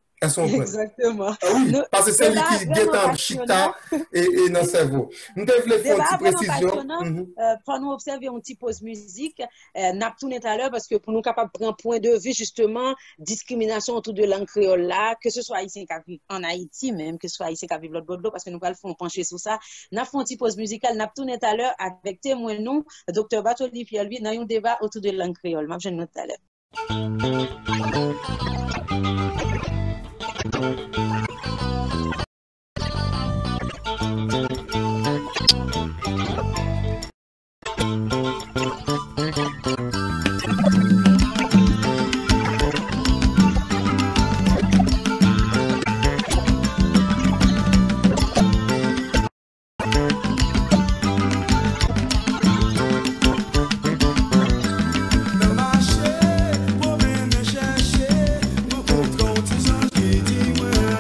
Exactement. Ah oui, parce que c'est lui qui guette en chita et dans le cerveau. Nous devons faire une petite précision. Pour nous observer une petite pause musique, n'a pas tourné tout à l'heure parce que pour nous capables de prendre un point de vue justement discrimination autour de langue créole là, que ce soit haïtien qui vivent en Haïti même, que ce soit haïtien qui vivent l'autre bord de l'eau, parce que nous allons pencher sur ça. N'a fait une petite pause musicale, n'a pas tourné tout à l'heure avec témoin nous, Dr. Bartoli Pierre-Louis, dans un débat autour de langue créole. Je note tout à l'heure. Chercher, pour me chercher, pour contre gens qui disent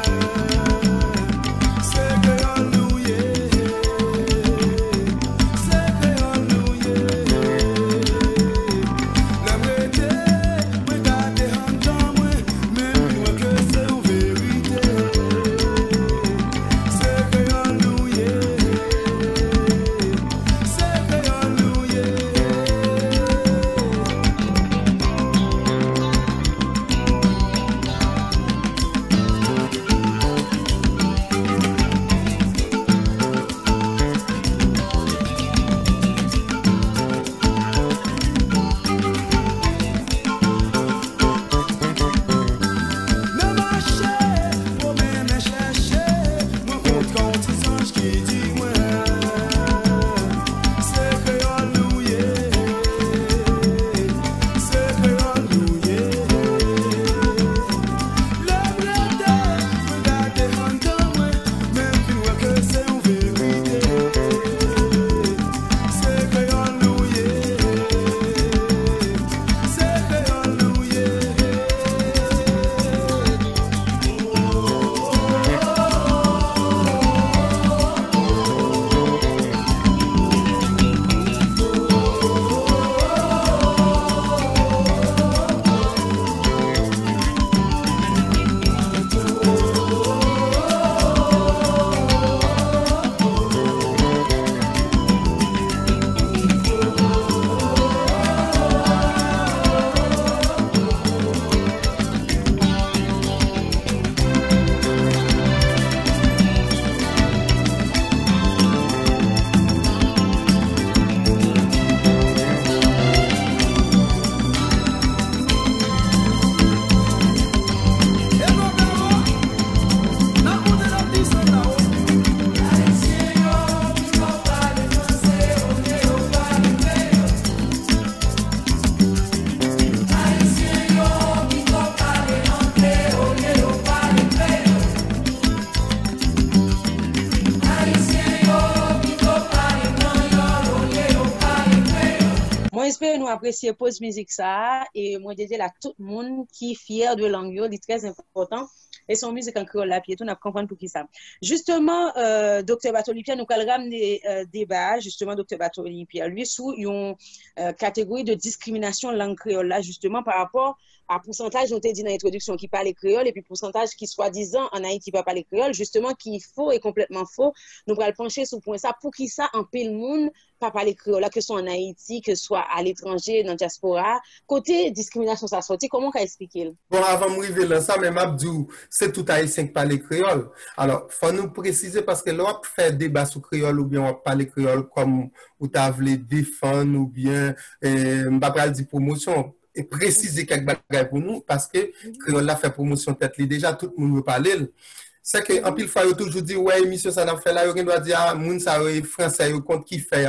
nous apprécions pause musique ça et moi dédié à tout le monde qui est fier de langue, c'est très important. Et son musique en créole là, puis tout, on a comprendre pour qui ça. Justement, Dr. Bartoli Pierre, nous allons ramener débat, justement, Dr. Bartoli Pierre, lui, sous une catégorie de discrimination langue créole là, justement, par rapport à pourcentage, on t'a dit dans l'introduction, qui parle créole, et puis pourcentage qui, soi-disant, en Haïti, va parler créole, justement, qui est faux et complètement faux. Nous allons pencher sur le point ça, pour qui ça, en pile monde, pas parler créole, là, que ce soit en Haïti, que ce soit à l'étranger, dans la diaspora. Côté discrimination, ça sorti, comment on expliquer? Bon, avant de m'arriver là, ça, même Abdou, c'est tout Haïtien qui parle créole. Alors, faut nous préciser parce que là, on fait débat sur créole ou bien on parle créole comme ou t'as voulu défendre ou bien, m'pas dire promotion. Et préciser quelques bagages pour nous parce que créole là fait promotion tête li déjà tout le monde veut parler. C'est que en pile fois yo toujours dit ouais émission ça n'a fait là yo doit dire ah moun ça français yo compte qui fait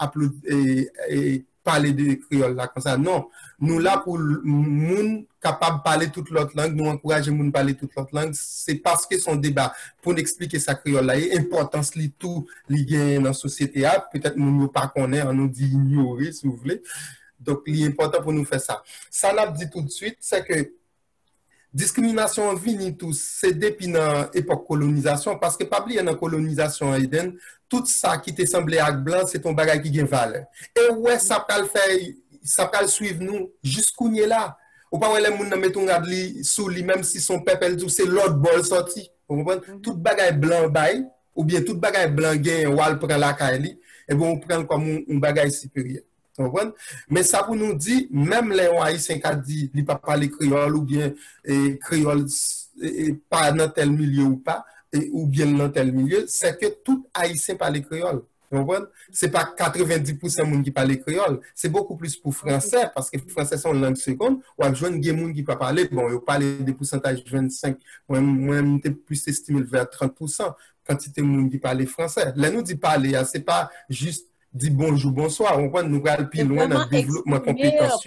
et parler de créole là comme ça non nous là pour moun capable parler toute l'autre langue nous encourager moun parler toute l'autre langue c'est parce que son débat pour expliquer ça créole là et importance li tout li gagne dans société a peut-être nous pas connaît on nous dit ignorer si vous voulez. Donc, il est important pour nous faire ça. Ça l'a dit tout de suite, c'est que discrimination vient tout, c'est depuis l'époque colonisation, parce que pas oublier dans la colonisation Eden, tout ça qui te semblait avec blanc, c'est ton bagage qui gagne valeur. Et ouais, ça peut le faire, ça peut le suivre nous jusqu'où il est là. Ou pas les gens mettent un garde sous lui, même si son peuple dit c'est l'autre bol sorti. Vous comprenez? Tout bagage blanc bail, ou bien tout bagage blanc gagne, ou al prend la caille, et bon, on prend comme un bagage supérieur. Mais ça pour nous dire, même les Haïtiens qui disent qu'ils ne parlent pas créole ou bien créole pas dans tel milieu ou pas, ou bien dans tel milieu, c'est que tout Haïtien parle créole. Ce n'est pas 90% de gens qui parlent créole, c'est beaucoup plus pour français, parce que français c'est une langue seconde, ou à jeune des gens qui peuvent parler, bon, ils parlent des pourcentages 25, moi, je plus estimé vers 30%, quantité de gens qui parlent français. Là, nous dit parler, ce n'est pas juste dit bonjour, bonsoir, on va nous aller plus loin dans le développement compétentiel.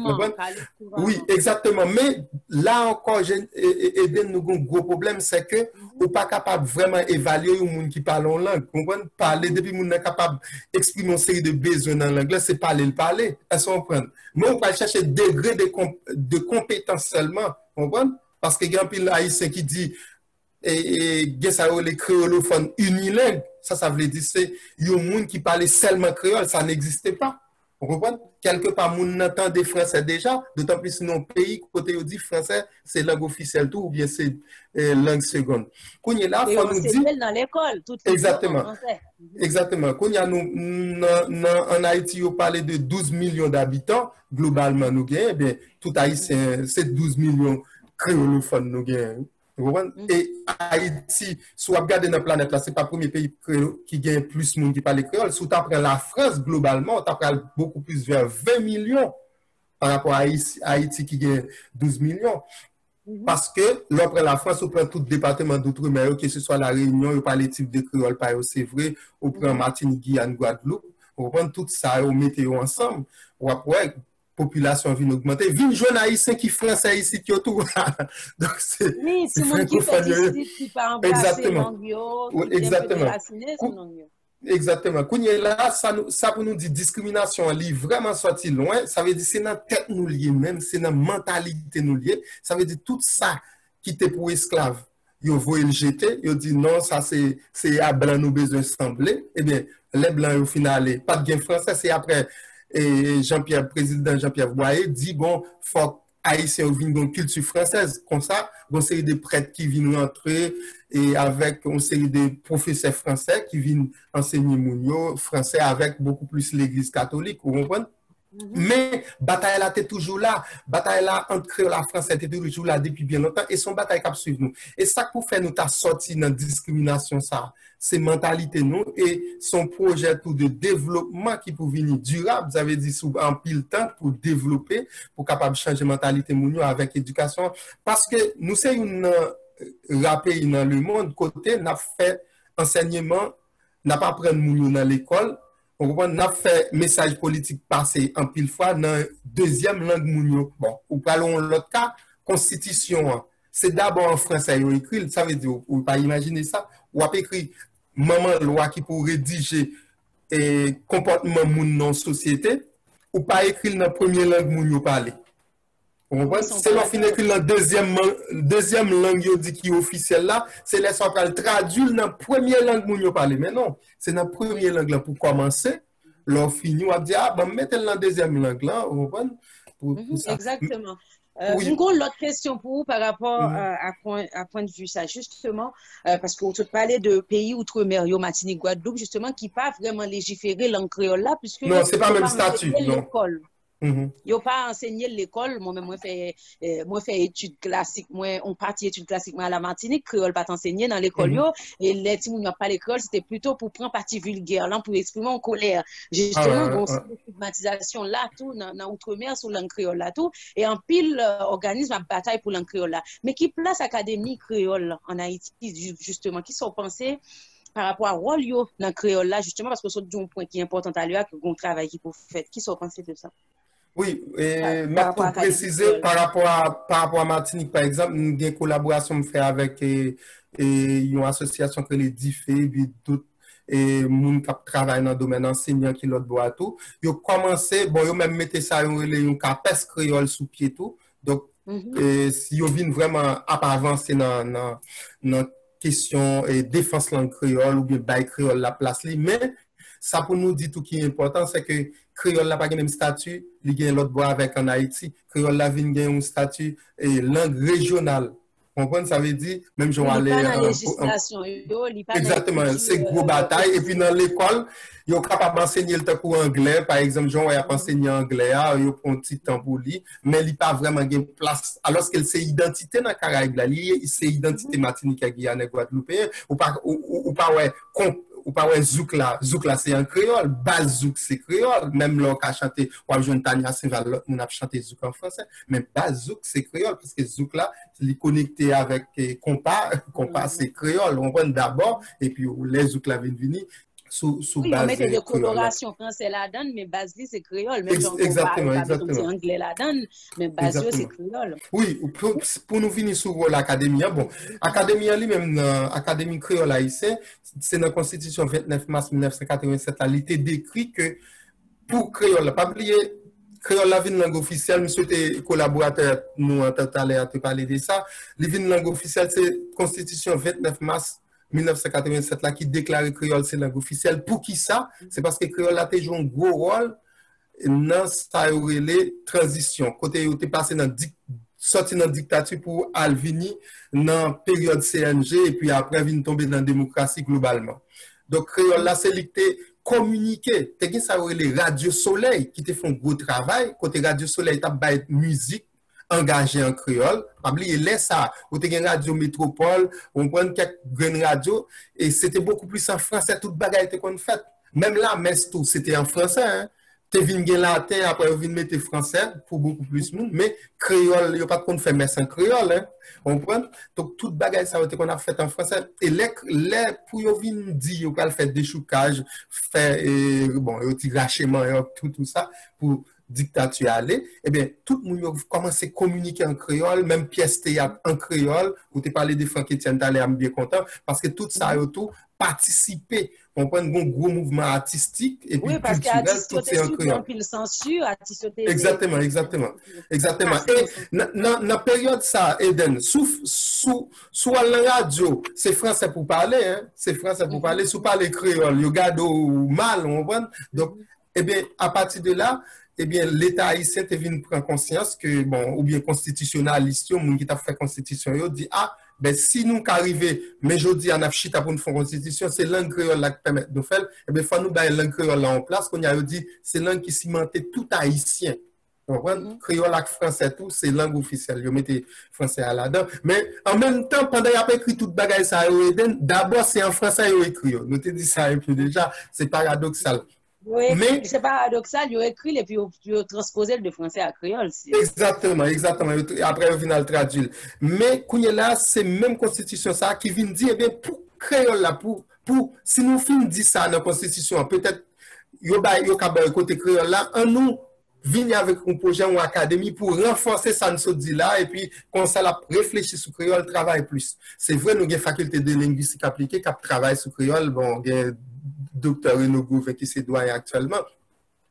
Oui, exactement. Mais là encore, Eden, nous avons un gros problème, c'est que on n'est pas capable vraiment d'évaluer les gens qui parlent en langue. On va parler, depuis qu'on est capable d'exprimer une série de besoins dans l'anglais, c'est parler le parler. Est-ce qu'on comprend? Mais on va chercher degré de compétence seulement. On comprend? Parce qu'il y a un pile haïtien qui dit et les créolophones unilingues, ça veut dire c'est un monde qui parlait seulement créole, ça n'existait pas. Vous comprenez? Quelque part, moun n'entend des français déjà, d'autant plus dans nos pays, côté on dit français, c'est langue officielle tout, ou bien c'est langue seconde. Quand il est là, faut nous dire. Dans l'école, tout exactement. Exactement. Quand il y a nous, en Haïti, on parle de 12 millions d'habitants, globalement, nous gagnons, bien, tout Haïtien, c'est 12 millions créolophones, nous gagnons. Et Haïti, si vous regardez dans la planète, ce n'est pas le premier pays qui gagne plus de monde qui parle créole. Si vous prenez la France, globalement, on prenez beaucoup plus vers 20 millions par rapport à Haïti qui gagne 12 millions. Parce que l'on la France, on prend tout département d'outre-mer, que ce soit la Réunion, on parle des types de créole, c'est vrai, on prend Martinique, Guyane, Guadeloupe, on prend tout ça, on met ensemble. Ouais, population vient augmenter. Vine jeune haïtien qui français ici qui autour. Donc c'est oui, c'est monde qui fait ici qui pas embrasser langue exactement. Exactement. Quand là ça pour nous dire discrimination est vraiment sorti loin, ça veut dire c'est dans tête nous lié même, c'est dans mentalité nous lié, ça veut dire tout ça qui était pour esclave. Yo voyé le jeter, yo dit non, ça c'est à blanc nous besoin sembler. Eh bien, les blancs au final pas de gain français, c'est après et Jean-Pierre, président Jean-Pierre Boyer, dit bon, faut Haïtien viennent dans culture française. Comme ça, une série de prêtres qui viennent rentrer et avec une série de professeurs français qui viennent enseigner Mounio français avec beaucoup plus l'église catholique. Vous comprenez? Mais bataille là était toujours là, bataille là entre créole et français était toujours là depuis bien longtemps et son bataille cap suivre nous. Et ça pour faire nous ta sorti dans discrimination ça, c'est mentalité nous et son projet tout de développement qui pour venir durable, vous avez dit sous en pile temps pour développer pour capable changer mentalité nous avec éducation parce que nous c'est une pays dans le monde côté n'a fait enseignement n'a pas prendre nous dans l'école. On a fait message politique passé en pile fois dans deuxième langue mounio. Bon, ou parlons l'autre cas, constitution, c'est d'abord en français écrit, ça veut dire, ou pas imaginer ça, ou a écrit maman loi qui pour rédiger comportement moun dans société, ou pas écrit dans la première langue moun yo parler. C'est leur fin écrit dans deuxième langue yo dit qui est officielle là, c'est les sont traduire dans la première langue moun yo parler. Mais non, c'est dans la première langue là pour commencer. Leur fini on dit ah ben mettez dans la deuxième langue là, vous comprenez? Pour ça. Exactement. Oui. Une autre question pour vous par rapport à point de vue ça, justement, parce qu'on te parlait de pays outre-mer, yo Martinique, Guadeloupe, justement, qui pas vraiment légiférer langue créole là, puisque non, c'est pas même statut, non. Yo pas enseigné l'école, moi-même, moi fait études classiques, on partit études classiques, moi à la Martinique, créole pas enseigné dans l'école, et les petits moun pas l'école, c'était plutôt pour prendre partie vulgaire, là, pour exprimer en colère. Justement, bon, c'est une stigmatisation là, tout, dans outre-mer, sur langue créole là, tout, et en pile, organisme à bataille pour langue créole là. Mais qui place Académie créole en Haïti, justement, qui sont pensés par rapport à rôle yo dans créole là, justement, parce que c'est un point qui est important à l'heure, que bon travail qui peut faire, qui sont pensés de ça? Oui, pour préciser, par rapport à Martinique, par exemple, nous avons une collaboration fait avec une association que les DIFE, puis tout, et moun qui travaille dans le domaine enseignant qui l'autre boit tout. Ils ont commencé, bon, ils ont même mis ça, ils ont capes créole sous pied tout. Donc, si ils viennent vraiment à avancer dans question et défense langue créole ou bien bail créole la place li, mais ça pour nous dire tout qui est important, c'est que créole n'a pas le même statut, il y a l'autre bois avec en Haïti, créole la vient gagner un statut et langue régionale. Vous comprenez, ça veut dire, même si on aller exactement, c'est gros bataille. Et puis dans l'école, ils sont capables d'enseigner le cours anglais. Par exemple, Jean a enseigné anglais, ils prend un petit temps pour lui, mais il n'a pas vraiment de place. Alors que c'est identité dans la Caraïbe, c'est identité Martinique, Guyane, Guadeloupe, ou pas ouais, ou pas ouais zouk là c'est un créole, base zouk c'est créole, même là on a chanté ou a jeune Tania Saint-Val on a chanté zouk en français, mais base zouk c'est créole parce que zouk là il est connecté avec compas c'est créole, on prend d'abord et puis les zouk là viennent venir sous oui, base on met des colorations français là-dedans, mais base c'est créole. Même exactement. Anglais là-dedans, mais base c'est créole. Oui, pour nous finir sur l'académie, bon, l'académie lui-même, l'académie créole haïtienne, c'est dans la Constitution 29 mars 1987, là, il était décrit que pour créole, pas oublier, créole la vie langue officielle, monsieur tes collaborateurs, nous, en tout à l'heure, te parler de ça, la vie langue officielle, c'est Constitution 29 mars 1987 là qui déclare créole c'est langue officielle. Pour qui ça? C'est parce que créole a joué un gros rôle dans sa transition. Côté où tu passé dans sorti dans dictature pour Alvini dans période CNG et puis après vient tomber dans la démocratie globalement. Donc créole là c'est l'été communiquer. Tu as ça les Radio Soleil qui te font gros travail. Côté Radio Soleil tu as musique engagé en créole, oubliez laisse ça, ou te gen radio métropole, on prend quelques grandes radios et c'était beaucoup plus en français toute bagaille qu'on fait. Même là messe tout c'était en français hein. Te vinn gen latin après vinn mettre français pour beaucoup plus monde mais créole yo pas qu'on fait messe en créole hein. On prend donc toute bagaille ça qu'on a fait en français et les pour yo vinn dire yo va faire déchoucage, faire bon yo tirachement tout ça pour dictature aller, eh bien, tout le monde commence à communiquer en créole, même pièce théâtre en créole, où tu parlé de Franck Etienne Talé, je suis bien content, parce que tout ça, tout participer, on prend un gros mouvement artistique, et puis culturel, tout c'est en créole. Exactement. Et dans la période ça, Eden, sous la radio, c'est français pour parler, hein, c'est français pour parler, sous parler créole, you garde mal, on prend, donc, eh bien, à partir de là, eh bien, l'État haïtien te vient prendre conscience que, bon, ou bien constitutionnaliste, moun qui t'a fait constitution, yo dit, ah, ben, si nous arrivons, mais je dis, en afchita pour nous faire constitution, c'est langue créole qui permet de faire, eh bien, faut nous bailler langue créole là en place, qu'on a dit, c'est langue qui cimentait tout haïtien. Créole avec français, tout, c'est langue officielle. Yo mettez français à là-dedans. Mais, en même temps, pendant qu'il a écrit toute bagaille ça, d'abord, c'est en français, yo écrit. Nous te dit ça, et puis déjà, c'est paradoxal. Oui, mais c'est paradoxal, ils ont écrit et puis ils ont transposé le de français à créole. Exactement. Après, au final, traduit. Mais, là, c'est même constitution ça qui vient dire, eh bien, pour créole là, si nous finissons dire ça dans la constitution, peut-être, yo côté créole là, nous, venir avec un projet ou une académie pour renforcer ça nous dit là et puis comme ça la réfléchir sur créole travail plus. C'est vrai nous avons faculté de linguistique appliquée qui travaille sur créole bon docteur Renaud Gouvet qui c'est doyen actuellement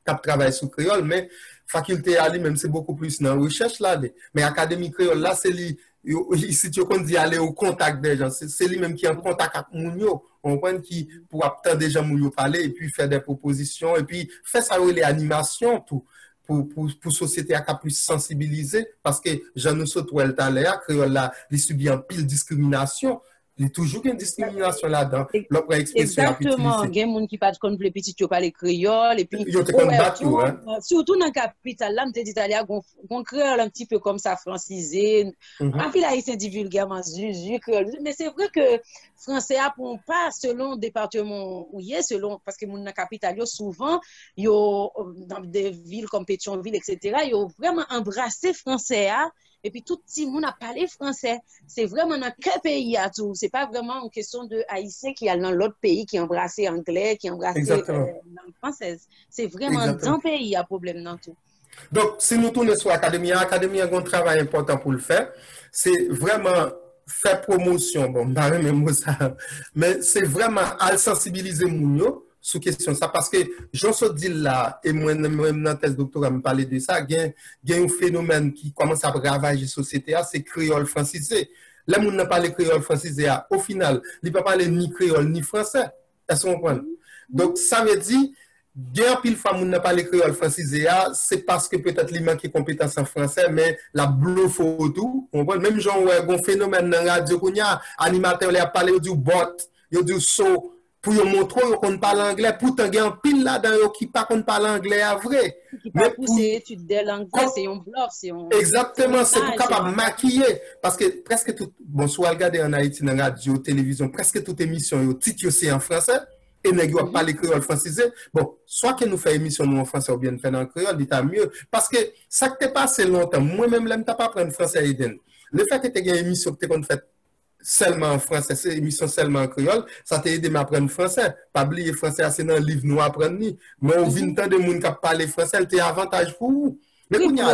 travaillent sur créole, mais faculté à lui-même, c'est beaucoup plus dans la recherche là. Mais académie créole là, c'est lui, si tu dis aller au contact des gens, c'est lui-même qui est en contact avec Mounio, on comprend qui pour attendre des gens Mounio parler et puis faire des propositions et puis faire ça les animations tout. Pour société à plus sensibiliser parce que j'en ai sauté tout à l'heure créole là, il subit un pile discrimination. Il y a toujours une discrimination là-dedans. Exactement. Il y a des gens qui parlent comme les petits, qui parlent créole. Et puis, surtout dans la capitale, là, je dis, il y a un créole un petit peu comme ça, francisé. En puis là, il s'est vulgairement créole. Mais c'est vrai que français apprend pas selon le département où il est, selon, parce que dans la capitale, souvent, dans des villes comme Pétionville, etc., ils ont vraiment embrassé français. Et puis tout le monde a parlé français. C'est vraiment dans quel pays à tout. C'est pas vraiment une question de Haïtiens qui allent dans l'autre pays, qui embrassent anglais, qui embrassent langue française. C'est vraiment dans le pays à problème dans tout. Donc, si nous tournons sur l'Académie, l'Académie a un travail important pour le faire. C'est vraiment faire promotion. Bon, mais c'est vraiment à sensibiliser Mounio sous question ça parce que j'en suis dit là et moi même dans thèse doctorat me parler de ça il y a un phénomène qui commence à ravager la société c'est créole francisé les gens n'a pas le créole francisé au final ils ne peuvent pas parler ni créole ni français est-ce qu'on comprend donc ça veut dire il y a pile fois n'a pas le créole francisé c'est parce que peut-être il manque de compétences en français mais la bluff tout on voit même genre un phénomène dans la radio qu'on y a animateur il a parlé du bot il dit so pour vous montrer qu'on parle anglais, pourtant il y a un pile là-dedans qui ne parle pas anglais à vrai. Qui pas pousser études de l'anglais, c'est un bluff. Exactement, c'est pour capable maquiller. Parce que presque tout, bon, si vous regardez en Haïti, dans la radio, télévision, presque toute émission, le titre c'est en français, et nous ne pas les créoles francisé. Bon, soit que nous faisons émission en français ou bien nous faisons en créole, c'est mieux. Parce que ça qui t'est passé longtemps, moi-même, je n'ai pas appris en français à Eden. Le fait que tu aies une émission que tu as faite seulement en français, c'est émission seulement en créole, ça t'a aidé à apprendre français. Pas oublier français, c'est dans le livre nous apprendre ni. Mais on vient tant de monde qui parle français, c'est avantage pour vous. Mais quand il y a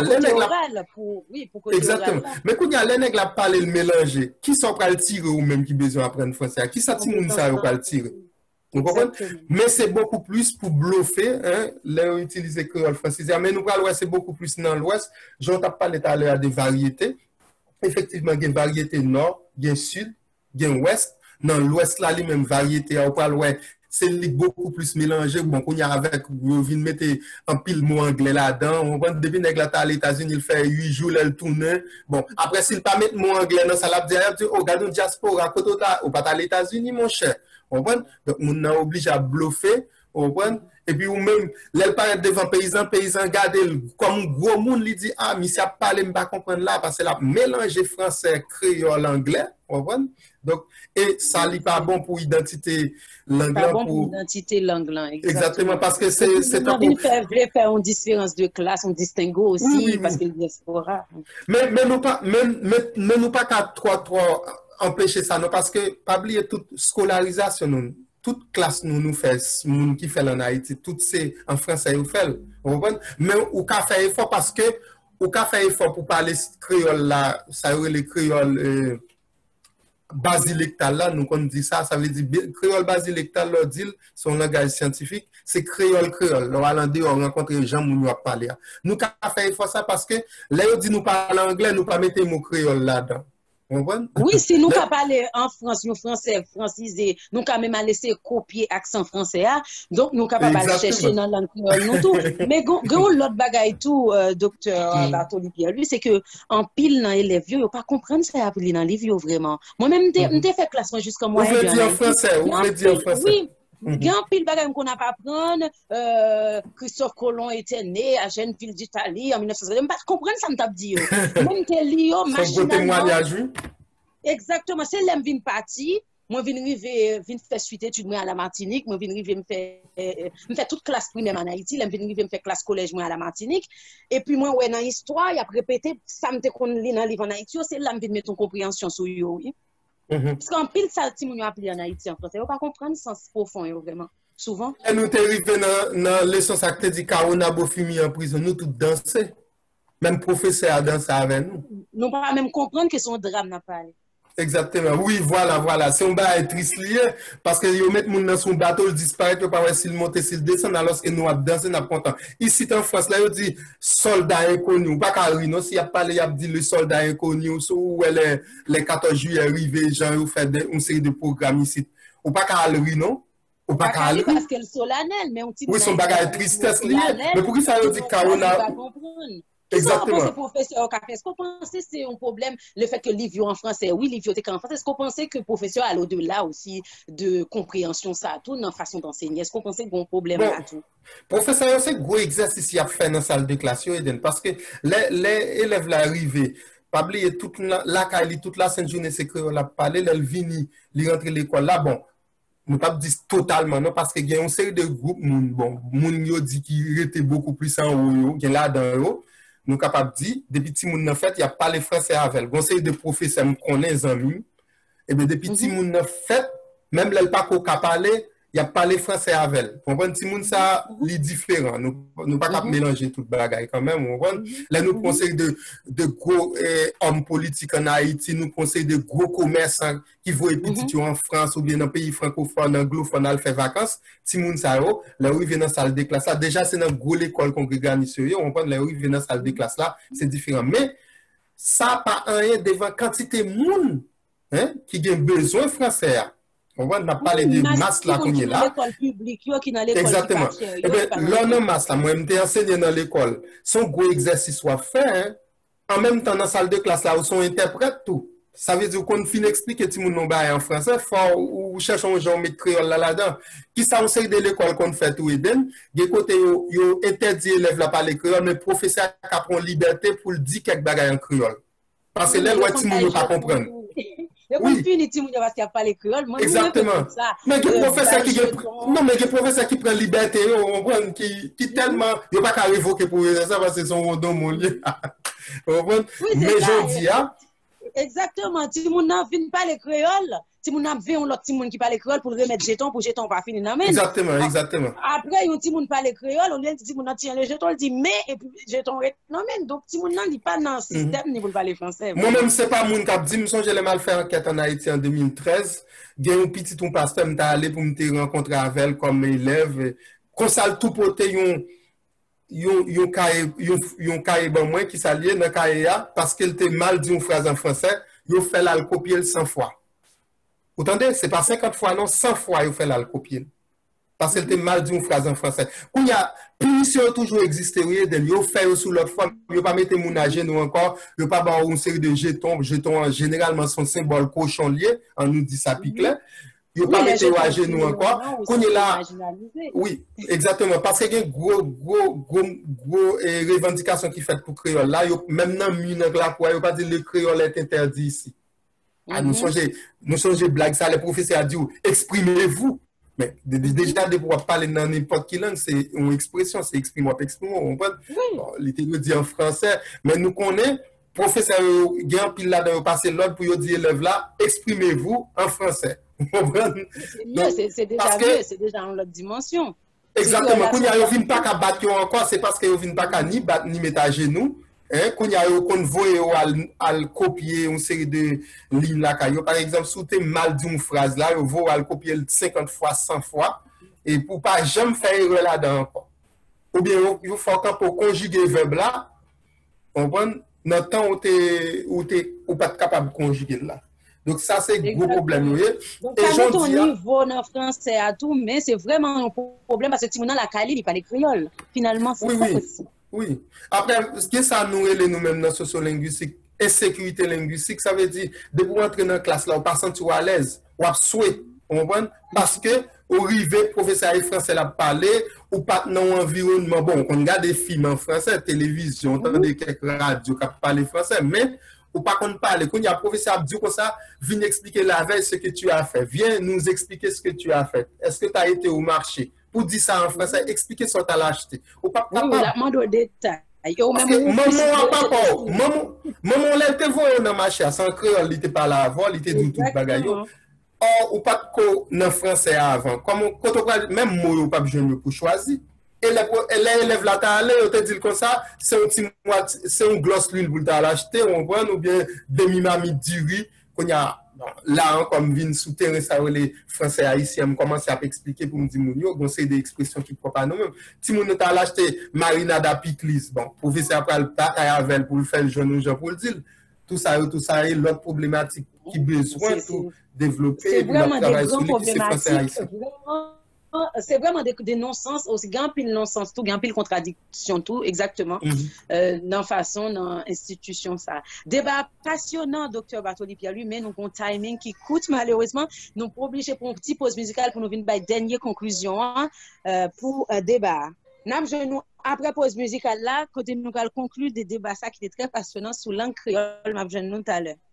exactement. Mais quand il y a les nègres parler le mélanger, qui sont prêts à le tirer ou même qui besoin d'apprendre français, qui sont moun ça ou pas le tirer. Vous comprenez? Mais c'est beaucoup plus pour bluffer, hein, les utiliser créole francisé. Mais nous parlons c'est beaucoup plus dans l'ouest. J'en t'ai parlé tout à l'heure des variétés. Effectivement, il y a une variété nord, il y a sud, il y a ouest. Dans l'ouest, là, les mêmes variétés, c'est beaucoup plus mélangé. Bon, qu'on y a avec, vous venez mettre un pile mot anglais là-dedans. On va depuis que à l'États-Unis, il fait 8 jours, il tourne. Bon, après, s'il pas mettre mot anglais dans ça, là, il dit, oh, regarde, diaspora, côté ou pas à l'États-Unis, mon cher. On va, donc, on est obligé à bluffer. On va, et puis, ou même, l'elle paraît devant paysan, garde comme gros monde, il dit, ah, mais si a parlé, je ne pas comprendre là, parce que là, mélanger français, créole, anglais, on va. Donc, et ça n'est pas bon pour l'identité langue. Pas bon pour l'identité langue. Exactement, parce que c'est un peu. Voulait faire une différence de classe, on distingue aussi, oui. Parce que le diaspora. Mais nous pas qu'à trop empêcher ça, non, parce que, pas oublier toute scolarisation, nous. Toute classe nous fait, qui fait en Haïti, tout c'est en français, vous fait. Mais au cas fait effort parce que, au cas fait effort pour parler créole là, ça veut les créoles basilectal là, nous on dit ça, ça veut dire créole basilectal, leur dit, son langage scientifique, c'est créole. Nous allons dire, on rencontre les gens, nous parler. Nous avons fait effort ça parce que, là, on dit nous parler anglais, nous pas mettre mot créole là-dedans. Oui, si nous pas parler en France, nous français, francisé, nous quand même laisser copier accent français, donc nous capable aller chercher dans la langue nous tout. Mais l'autre bagaille tout, docteur Bartoli Pierre, lui, c'est que en pile dans élèves, yo pas comprendre ça appris dans les livres vraiment. Moi-même, m'te fait classe jusqu'à moi. Vous voulez dire en français, vous voulez dire en français. Oui. Il y a un pile de bagages qu'on n'a pas apprendre. Christophe Colomb était né à Gennevilles d'Italie en 1900. Je ne pas comprendre ça, me dit. Même tes lios, machinalement. Exactement. C'est l'aime vin parti. Moi, je viens faire suite études à la Martinique. Moi, je viens faire toute classe primaire en Haïti. Je viens faire classe collège à la Martinique. Et puis, moi, dans l'histoire, il a répété, ça me qu'on lit dans le livre en Haïti, c'est là que je mettre une compréhension sur eux. Parce qu'en pile, ça, si on a appris en Haïti, en français, on ne peut pas comprendre le sens profond, vraiment. Souvent. Et nous sommes arrivés dans le sens que tu dis qu'on a beau fumer en prison, nous tous danser. Même professeur a dansé avec nous. Nous ne pouvons pas même comprendre que son drame n'a pas allé. Exactement. Oui, voilà. C'est un bail triste lié parce que ils mettent moun dans son bateau, il disparaît, pas voir s'il monte, s'il descend, alors que nous, danser, nous content. Ici, en France, là, ils dit soldat inconnu. Pas qu'à non, s'il y a parlé, il a dit le soldat inconnu, ou les 14 juillet arrivé, genre, vous faites une série de programmes ici. Ou pas qu'à non? Ou pas qu'à parce qu'elle est solennelle, mais on dit. Oui, son bagage tristesse lié. Mais pour qui ça veut dire Karona? Exactement. Est-ce qu'on pense que c'est un problème, le fait que le livre en français, oui, le livre est en français, est-ce qu'on pensait que le professeur allait au-delà aussi de compréhension, ça, tout, dans la façon d'enseigner? Est-ce qu'on pensait qu'il y a un problème à tout? Professeur, c'est un gros exercice qu'il a fait dans la salle de classe, parce que les élèves l'arrivée, pas oublier toute la sainte journée, c'est que on a parlé, elle vient, il rentre à l'école là, bon. Nous pas dire totalement non parce que il y a une série de groupes moun yo dit qui était beaucoup plus en haut qui là dans haut nous capable dire depuis petit moun en fait il y a pas les français avec une série de professeurs me connaissent amis et bien depuis petit moun en fait même là pas qu'on parler il y a pas les français avec comprendre petit moun ça les différent nous pas capable mélanger toute bagaille quand même on là nous conseil de gros hommes politiques en Haïti nous conseil de gros commerçants qui voient petit en France ou bien dans pays francophone anglophone à faire vacances petit moun ça là où ils viennent dans salle de classe là déjà c'est dans gros l'école congrégationnaire on prend là où ils viennent dans salle de classe là c'est différent mais ça pas rien devant quantité moun hein qui a besoin français. On va parler de masse là qu'on est là. Exactement. Eh bien, l'on masse là, moi, je m'étais enseigné dans l'école. Son gros exercice soit fait, hein, en même temps dans la salle de classe là où sont interprètes tout. Ça veut dire qu'on finit expliquer tout le monde en français, fort ou cherchons un genre mettre créole là-dedans. Qui ça on sait de l'école qu'on fait tout Eden, des côté yo interdit élèves là parler créole, mais professeur qui prend liberté pour le dire quelques bagages en créole. Parce que là, tout le monde ne pas comprendre. Oui. Exactement. Mais les professeurs qui prennent liberté, qui tellement, il n'y a pas qu'à révoquer pour ça parce que c'est son don mon lieu. Mais je dis, exactement, si mon n'a vient pas les créoles, si mon n'a vient l'autre si mon qui parle créole pour remettre jeton pour jeton pas fini nan men. Exactement. Après un petit monde parle créole, on dit mon tient le jeton, il dit mais et puis jeton non men donc si mon n'a dit pas dans système ni pour parler français. Moi même c'est pas mon cap dit me songe j'ai mal fait enquête en Haïti en 2013, gagne un petit ton pasteur m'ta allé pour me rencontrer avec comme élève, comme ça tout porter yon cahier ban moi qui s'allié dans cahier parce qu'elle était mal dit une phrase en français, yo fait la copier 100 fois. Vous entendez? C'est pas 50 fois non, 100 fois yo fait la copier. Parce qu'elle était mal dit une phrase en français. Où il y a punition toujours existé, yo fait sous l'autre fois, yo pas mettre mon à genoux encore, yo pas avoir une série de jetons généralement sont symbole cochon lié, on nous dit ça pique là. Yo pas mettre à genoux encore. Qu'on est là. Oui, exactement. Parce qu'il y a une gros revendication qui fait pour créole. Là, même dans le la quoi, yo pas dire le créole est interdit ici. Nous songeons blague ça, les professeurs a dit exprimez-vous. Mais déjà, de pouvoir parler dans n'importe quelle langue, c'est une expression, c'est exprime-moi. On peut le dire en français, mais nous connaissons, professeur, il y a un pile là dans passer l'ordre pour dire élève là, exprimez-vous en français. C'est déjà mieux, c'est déjà en l'autre dimension. Exactement. Quand il n'y a pas qu'à battre encore, c'est parce qu'il n'y a pas qu'à ni battre ni mettre à genoux. Quand il y a qu'on voit à copier une série de lignes là, par exemple, si tu mal dit une phrase là, vous voyez à copier 50 fois, 100 fois, et pour pas jamais faire erreur là-dedans encore. Ou bien, il faut pour conjuguer le verbe là, on prend dans le temps où tu n'es pas capable de conjuguer là. Donc, ça, c'est un gros problème. Donc, à ton niveau en français à tout, mais c'est vraiment un problème parce que si on a la Cali, il parle créole. Finalement, c'est ça aussi. Oui. Après, ce que ça nous est nous-mêmes dans la sociolinguistique, insécurité linguistique, ça veut dire, de pour entrer dans la classe là, on ne pas sentir à l'aise, ou à souhait. Parce que, au rivet, professeur français l'a parlé, ou pas dans l'environnement. Bon, on regarde des films en français, télévision, on entend quelques radios qui parlent français, mais ou pas qu'on parle. Quand il y a un professeur dit comme ça, viens expliquer la veille ce que tu as fait. Viens nous expliquer ce que tu as fait. Est-ce que tu as été au marché? Pour dire ça en français, expliquer ce que tu as acheté. Ou pas demande au détail. Maman, elle était dans le marché, sans créole, il était pas là avant, il était du tout bagaille. Or, ou pas dans le français avant. Quand on parle, même moi, ou pas besoin pour choisir. Et l'élève là, t'as allé, on te dit comme ça, c'est un gloss l'huile pour l'acheter, on prend, ou bien demi-mamie du riz, qu'on y a là, comme vin souterrain, ça, les Français haïtiens, commencent à expliquer pour me dire, bon, c'est des expressions qui ne propres pas nous-mêmes. Si nous avons acheté marinade à piclis, bon, professeur après le bataille avec pour le faire le jeune gens pour le dire. Tout ça, et l'autre problématique qui besoin de développer. C'est vraiment des grandes problématiques. C'est vraiment des non-sens, aussi grand pile non-sens, tout grand pile contradiction, tout, exactement, dans façon, dans institution, ça. Débat passionnant, Dr. Bartoli Pierre lui, mais nous avons un timing qui coûte, malheureusement, nous sommes obligés pour une petite pause musicale pour nous venir à la dernière conclusion pour débat. Nous, après pause musicale là, côté nous allons conclure des débats ça qui était très passionnant sous langue créole, m'a jeune nous tout à l'heure.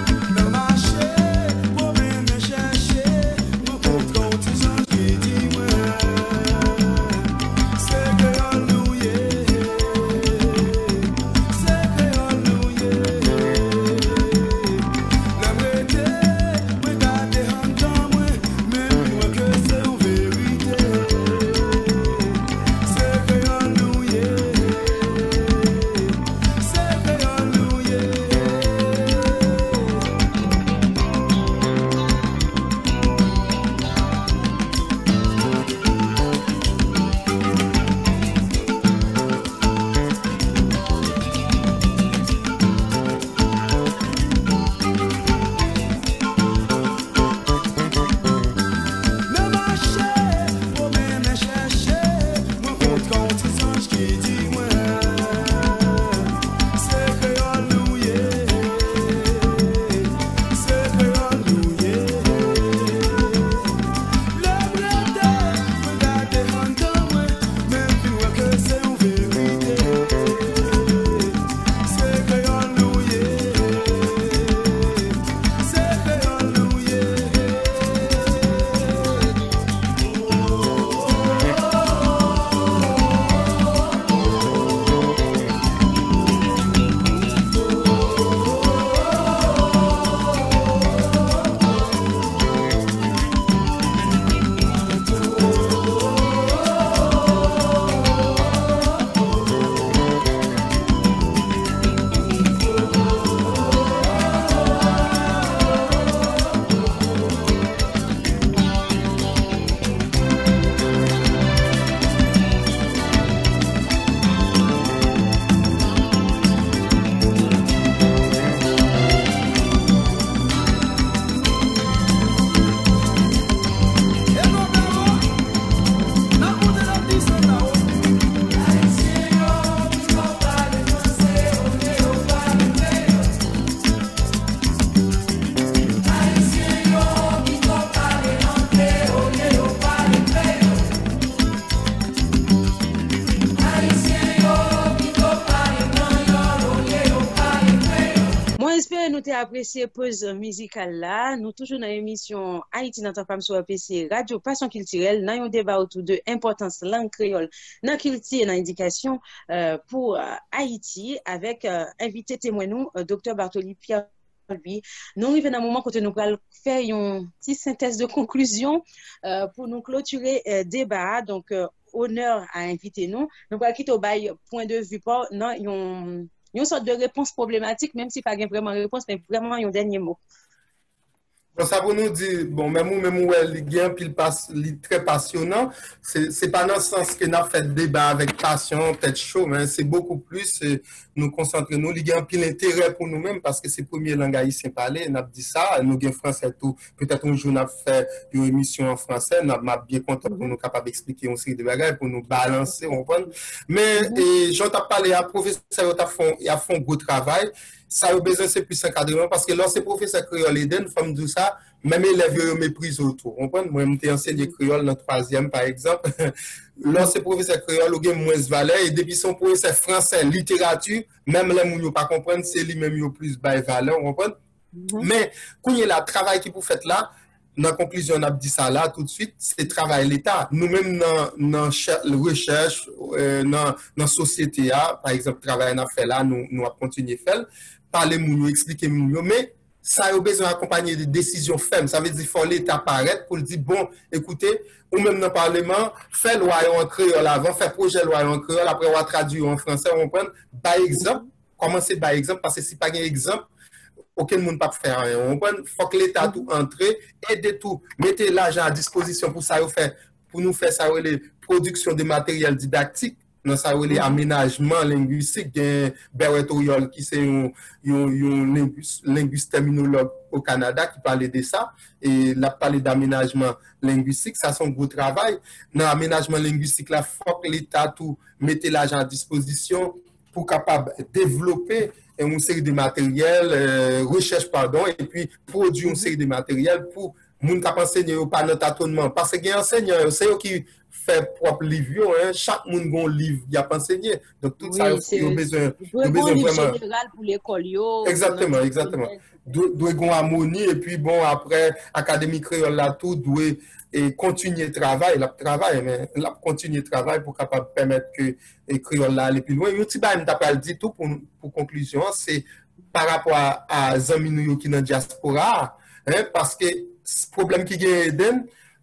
Apprécié pause musicale là, nous toujours dans l'émission Haïti dans ta femme sur APC Radio Passion Culturelle, dans un débat autour de l'importance langue créole dans la culture et dans l'éducation pour Haïti avec invité témoin nous, Dr. Bartoli Pierre. Nous arrivons dans un moment où nous allons faire une petite synthèse de conclusion pour nous clôturer le débat. Donc, honneur à inviter nous. Nous allons quitter au bail point de vue pas non une sorte de réponse problématique, même si pas vraiment réponse, mais vraiment un dernier mot. Bon, ça pour nous dire, bon, même où il y a un pile très passionnant, c'est pas dans le sens que nous avons fait débat avec passion, tête chaud, mais c'est beaucoup plus nous concentrer nous, il y a un pile intérêt pour nous-mêmes parce que c'est le premier langue haïtien parler, nous avons dit ça, nous avons français tout, peut-être un jour nous avons fait une émission en français, nous avons bien content pour nous capables d'expliquer une série de bagages, pour nous balancer, on comprend. Mais, j'entends parler à professeur, il a fait un gros travail. Ça a besoin de plus encadrement parce que lorsque professeur créole Eden, femme de ça, même élèves me méprisent autour. Moi, j'ai enseigné créole dans le 3e, par exemple. Lorsque professeur créole, il y a moins de valeur. Et depuis son professeur français, littérature, même les gens ne pas comprendre, c'est lui-même qui plus de valeur. Mais, quand il y a le travail qui vous faites là, dans la conclusion, on a dit ça là tout de suite, c'est travail l'État. Nous-mêmes, dans la recherche, dans la société, par exemple, le travail qu'on a fait là, nous avons continué à faire. Parler, expliquer, mais ça a besoin d'accompagner des décisions fermes. Ça veut dire qu'il faut l'État apparaître pour dire, bon, écoutez, ou même dans le Parlement, fait loi en créole avant, fait projet loi en créole, après on va traduire en français, on prend, par exemple, commencer par exemple, parce que si pas un exemple, aucun monde pas faire rien. On faut que l'État tout entre, aide tout, mettez l'argent à disposition pour ça pour nous faire ça les productions de matériel didactique. Dans ça les aménagement linguistique, Berwet Oyol qui c'est un linguiste terminologue au Canada qui parlait de ça et l'a parlé d'aménagement linguistique, ça c'est un gros travail. Dans l'aménagement linguistique là, faut que l'État tout mette l'argent à disposition pour capable développer une série de matériels, recherche pardon, et puis produire une série de matériels pour moun k'ap enseigner pas dans tâtonnement parce que les enseignants c'est eux qui fait propre livre hein, chaque monde gon livre il a enseigné donc tout ça il a besoin vraiment général pour l'école yo exactement doit gon harmonie et puis bon après académie créole là tout doit et continuer travail mais la continuer travail pour capable permettre que créole là aller plus loin un petit bail m't'a pas dit tout pour conclusion c'est par rapport à zami nou qui dans diaspora hein, parce que problème qui gagne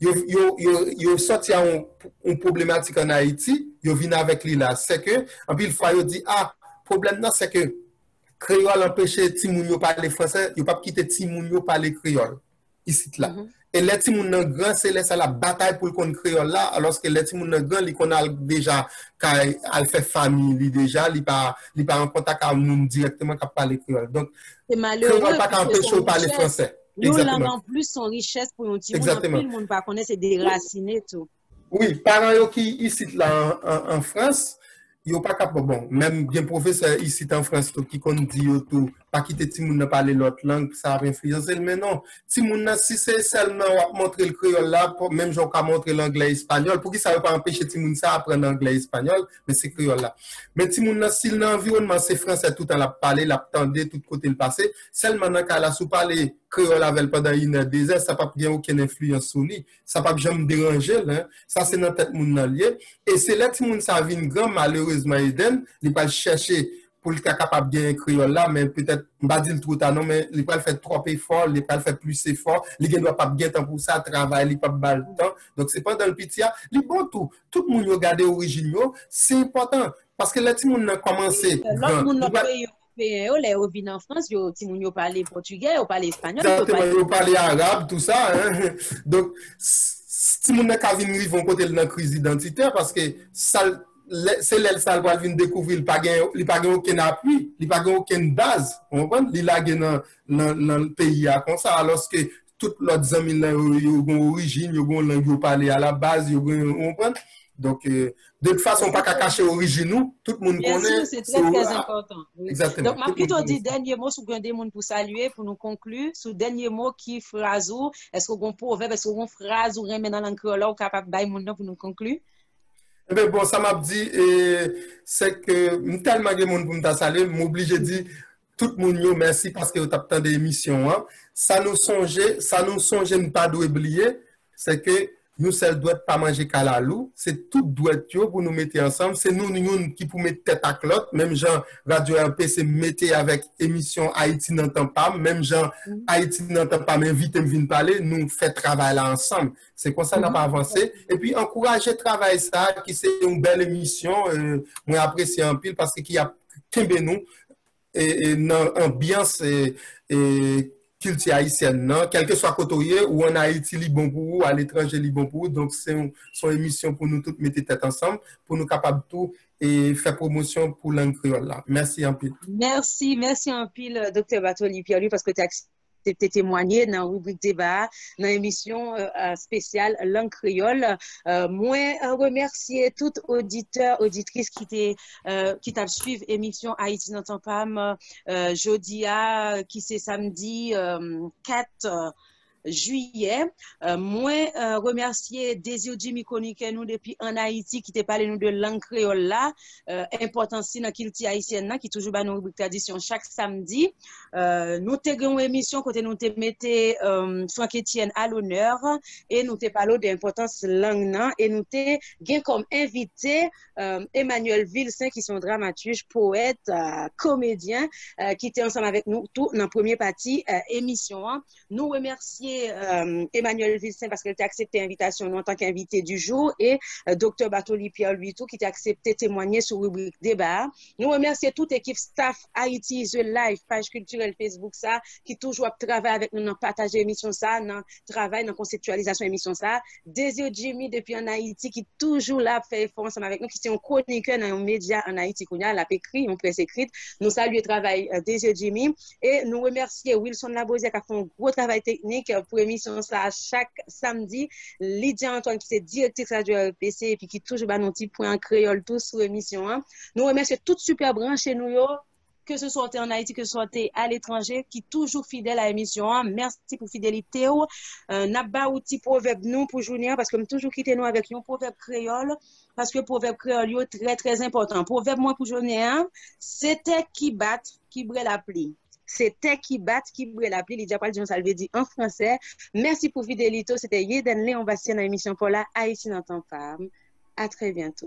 yo sorti une problématique en Haïti, yo vient avec lui là, c'est que en pile fois yo dit problème là c'est que créole empêche ti moun yo parler français, yo pas quitter ti moun yo parler créole ici là. Et les ti moun nan grand c'est la bataille pour le créole là alors que les ti moun nan grand li qu'on a déjà al fait famille li déjà li pas en contact avec moun directement qui parler créole. Donc c'est malheureux pas empêcher parler français. Nous langue en plus son richesse pour un petit monde, tout le monde pas connaît c'est déraciné tout. Oui, parents qui ici là en France, yo pas capable bon, même bien professeur ici en France qui qu'on dit tout pas quitter ti moun parler l'autre langue, ça va influencer mais non, ti moun si c'est seulement montrer le créole là, même j'en ka montrer l'anglais espagnol, pour qui ça va pas empêcher ti moun ça apprendre l'anglais espagnol, mais c'est créole là. Mais ti moun si l'environnement c'est français tout en la parler, l'attendre tout côté le passé, seulement dans cas là sous parler créole avec pendant une heure, 2 heures, ça pas bien aucune influence sur lui, ça pas jamais déranger hein. Ça c'est dans tête moun nan lié et c'est là ti moun ça vient grand malheureusement Eden, il pas chercher pour le capable bien créole là mais peut-être pas dire tout à non mais il pas faire trop effort, il pas faire plus effort, il doit pas bien temps pour ça travail, il pas mal temps. Donc c'est pas dans le petit il bon tout le monde regarder origine c'est important parce que là tout le monde a commencé l'autre monde pays les vient en France yo ti moun yo parler portugais ou parler espagnol yo parler arabe tout ça hein. Donc si moun ka vinn rivon côté dans crise identitaire parce que ça c'est l'elle ça va venir découvrir il pas aucun appui il pas aucune base on comprend il la dans le pays comme ça alors que toutes l'autres amis là yo gon origine yo gon langue yo parler à la base yo on comprend donc de toute façon pas qu'à cacher origine nous tout le monde connaît c'est très important exactement donc m'a plutôt dit dernier mot sur des monde pour saluer pour nous conclure sur dernier mot qui phrase ou est-ce qu'on proverbe est-ce qu'on phrase ou remet dans langue créole ou capable bailler monde pour nous conclure. Eh bien, bon, ça m'a dit, c'est que tellement de monde pour me saluer, m'oblige de dire tout le monde merci parce que vous avez tant d'émissions. Hein. Ça nous songe ne pas oublier, c'est que nous seuls doit pas manger calalou, c'est tout doit pour nous mettre ensemble, c'est nous qui pour mettre tête à clotte, même genre Radio RPC mettre avec émission Haïti n'entend pas, même genre Haïti n'entend pas, mais invite me venir parler, nous fait travail là ensemble. C'est comme ça qu'on n'a pas avancé et puis encourager travail ça qui c'est une belle émission, moi apprécie en pile parce que qui a kembe nous et dans ambiance et culture haïtienne, non? Quel que soit côté ou en Haïti, li bon pour vous, à l'étranger, li bon pour vous. Donc, c'est une émission pour nous tous mettre tête ensemble, pour nous capables tout et faire promotion pour langue créole là. Merci en pile. Merci en pile, Dr. Bartoli Pierre-Louis, parce que tu as accepté témoigner dans la rubrique débat, dans l'émission spéciale langue créole. Moi, remercier tout auditeur, auditrice qui t'a suivi émission Haïti n'entend pas jeudi qui c'est samedi 4 juillet. Moi, remercier Désir Jimmy Konike nous depuis en Haïti qui t'a parlé nous de langue créole là, important si dans culture haïtienne là qui toujours dans nos rubriques tradition chaque samedi. Nous t'avons une émission côté nous te mettez Franck Etienne à l'honneur et nous te parlé de l'importance langue là et nous te gain comme invité Emmanuel Vilsain qui sont dramaturge, poète, comédien qui était ensemble avec nous tout dans première partie émission. Nous remercier remercier Emmanuel Vilsin parce qu'elle t'a accepté l'invitation en tant qu'invité du jour et Dr. Bartoli Pierre Luitou qui t'a accepté témoigner sur rubrique débat. Nous remercions toute l'équipe staff Haïti The Live, page culturelle Facebook ça, qui toujours travaille avec nous dans partager l'émission ça, dans travail, dans conceptualisation émission ça. Désir Jimmy depuis en Haïti qui toujours là fait effort ensemble avec nous, qui est un chroniqueur dans un média en Haïti qu'on a, l'a écrit, on presse écrite. Nous saluons le travail Désir Jimmy et nous remercions Wilson Labosier qui a fait un gros travail technique pour émission ça chaque samedi. Lydia Antoine qui est directrice radio RPC et puis qui toujours un petit point en créole tout sur l'émission. Hein. Nous remercions toutes super branchées nous que ce soit en Haïti, que ce soit à l'étranger, qui toujours fidèle à l'émission. Hein. Merci pour fidélité. N'a pas outil proverbe nous pour journée parce que nous toujours quitter nous avec un proverbe créole parce que proverbe créole est très très important. Proverbe moi pour journée, hein, c'était qui bat qui brûle la pluie. C'était qui bat qui brûle la pluie. Lydia Paul ça veut dire en français. Merci pour fidélité. C'était Yeden Léon Bastien dans l'émission pour la Haïti n'entend pas. À très bientôt.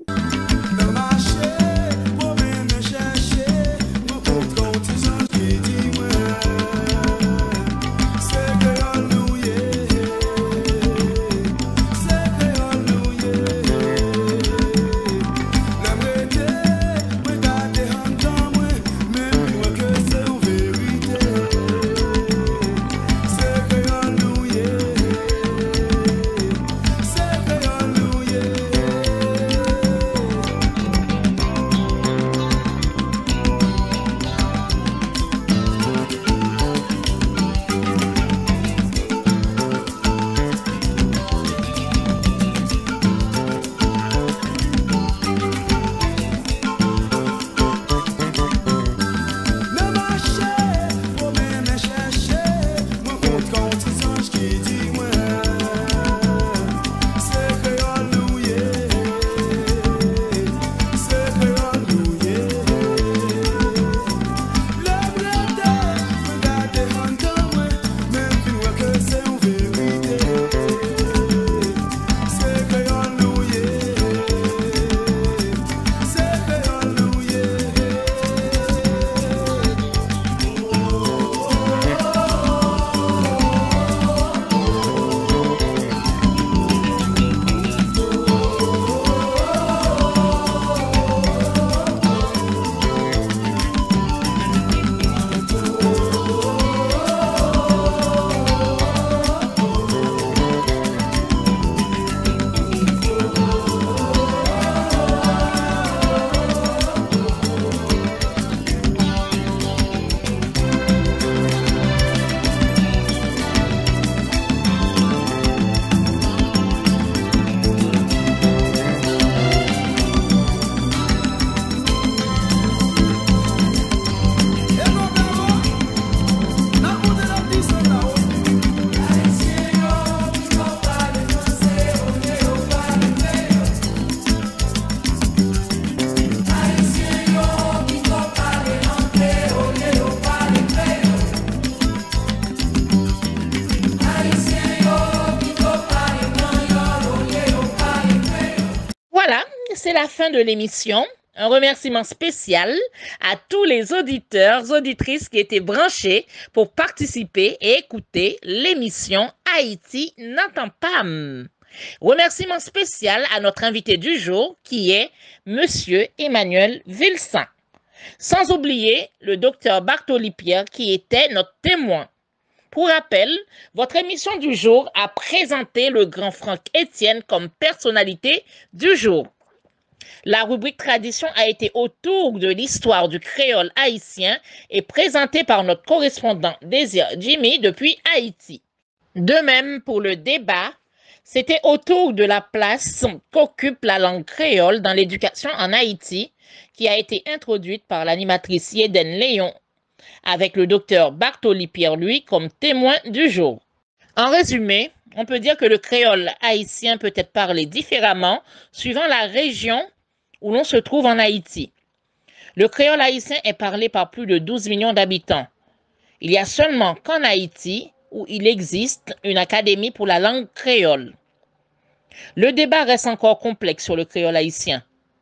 C'est la fin de l'émission. Un remerciement spécial à tous les auditeurs, auditrices qui étaient branchés pour participer et écouter l'émission Haïti n'entend pas. Remerciement spécial à notre invité du jour qui est Monsieur Emmanuel Vilsin. Sans oublier le docteur Bartoli Pierre qui était notre témoin. Pour rappel, votre émission du jour a présenté le grand Franck Etienne comme personnalité du jour. La rubrique tradition a été autour de l'histoire du créole haïtien et présentée par notre correspondant Désir Jimmy depuis Haïti. De même pour le débat, c'était autour de la place qu'occupe la langue créole dans l'éducation en Haïti qui a été introduite par l'animatrice Yeden Léon avec le docteur Bartoli Pierre lui comme témoin du jour. En résumé, on peut dire que le créole haïtien peut être parlé différemment suivant la région où l'on se trouve en Haïti. Le créole haïtien est parlé par plus de 12 millions d'habitants. Il y a seulement qu'en Haïti où il existe une académie pour la langue créole. Le débat reste encore complexe sur le créole haïtien.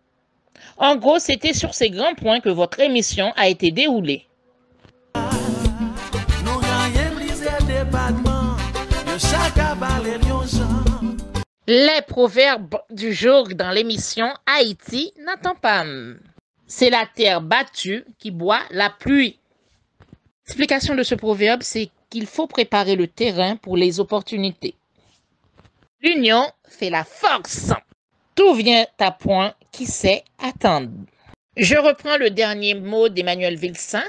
En gros, c'était sur ces grands points que votre émission a été déroulée. Nous rien lisé département, Les proverbes du jour dans l'émission Haïti n'entend pas. C'est la terre battue qui boit la pluie. L'explication de ce proverbe, c'est qu'il faut préparer le terrain pour les opportunités. L'union fait la force. Tout vient à point qui sait attendre. Je reprends le dernier mot d'Emmanuel Vilsain.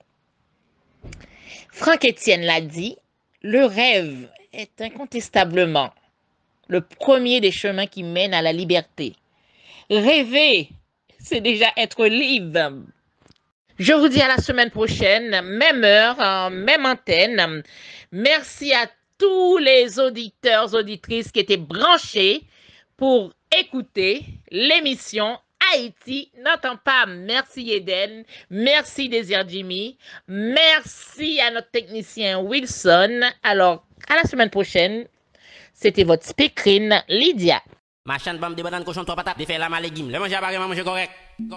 Franck Etienne l'a dit, le rêve est incontestablement le premier des chemins qui mènent à la liberté. Rêver, c'est déjà être libre. Je vous dis à la semaine prochaine, même heure, même antenne. Merci à tous les auditeurs, auditrices qui étaient branchés pour écouter l'émission Haïti n'entend pas. Merci Eden, merci Désir Jimmy, merci à notre technicien Wilson. Alors, à la semaine prochaine, c'était votre speakerine Lydia. Machin de bam de banane cochon 3 patates, défait la légumes. Le manger à barrer, manger correct.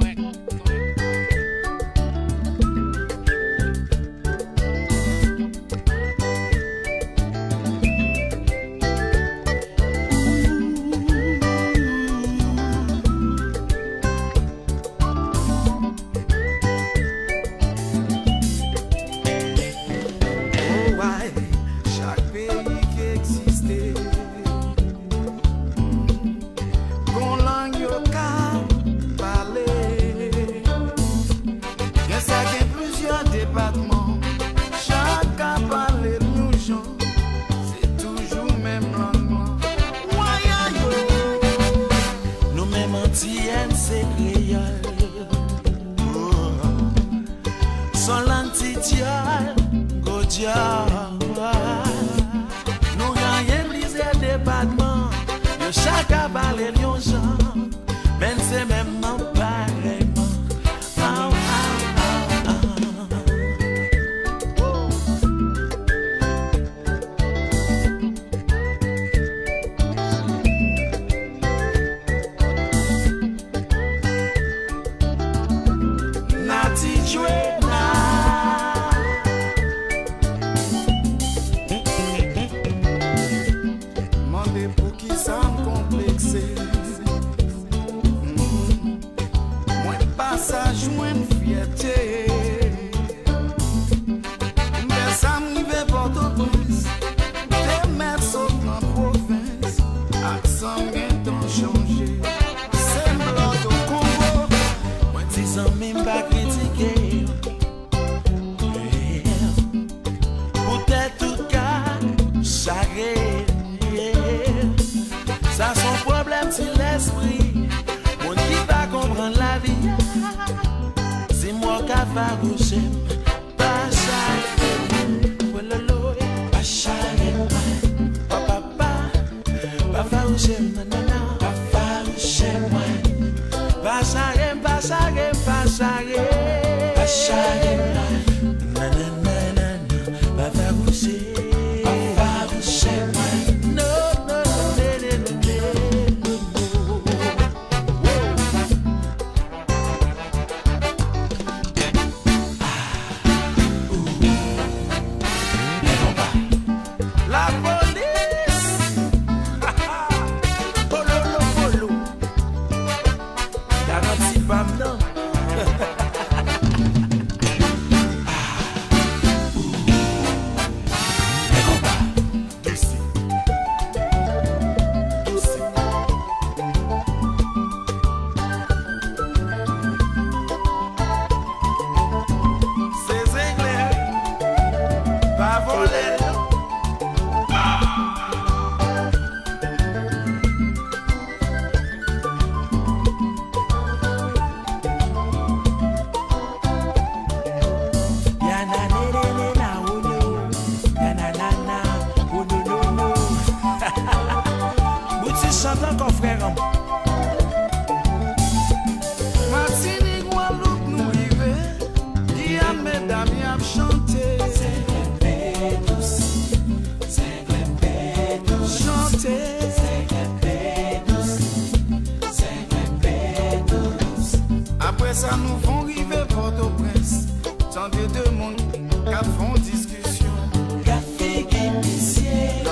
Nous gagnons plusieurs départements, chaque abalé lion Jean, même c'est même pareillement. Nati joué. Passage moins fierté. Mais ça m'y Port-au-Prince, des maîtres en province, accent bien changé. C'est blanc au Congo, moi disant même pas critiquer. Peut-être tout cas, charré. Ça son problème, c'est l'esprit. Mon qui va comprendre la vie. C'est moi qui farouche, pas chaque pas chaque papa, pas farouche, nanana, pas farouche, pas chaque, pas chaque, pas chaque, pas chaque, nanana, pas farouche, pas farouche, non, non, la police,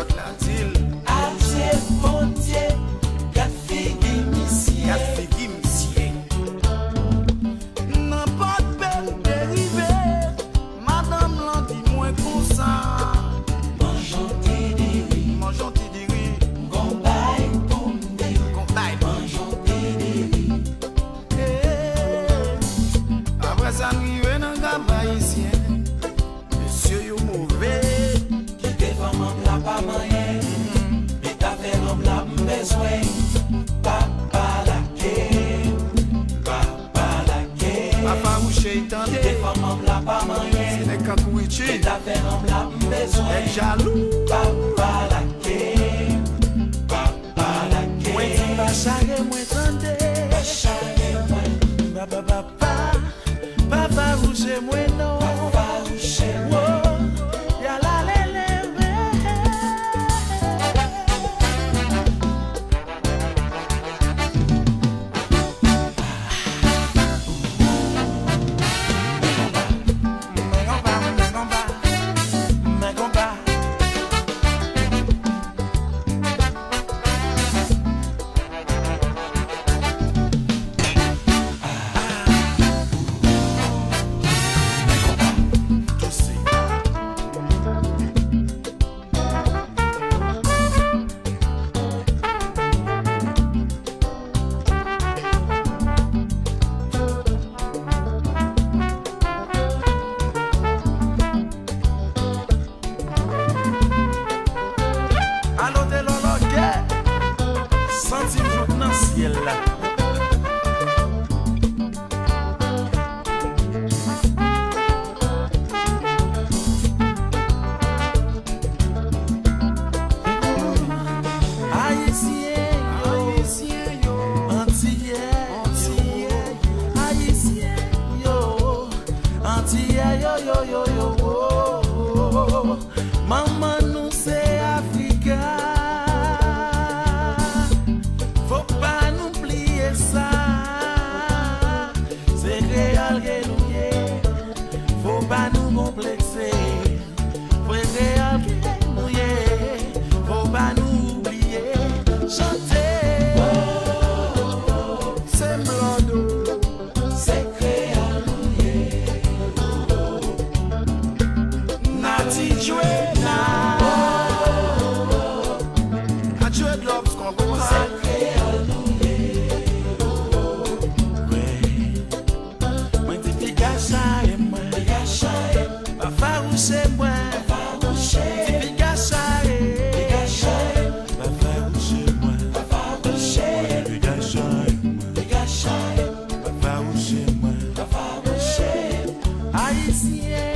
Haïtien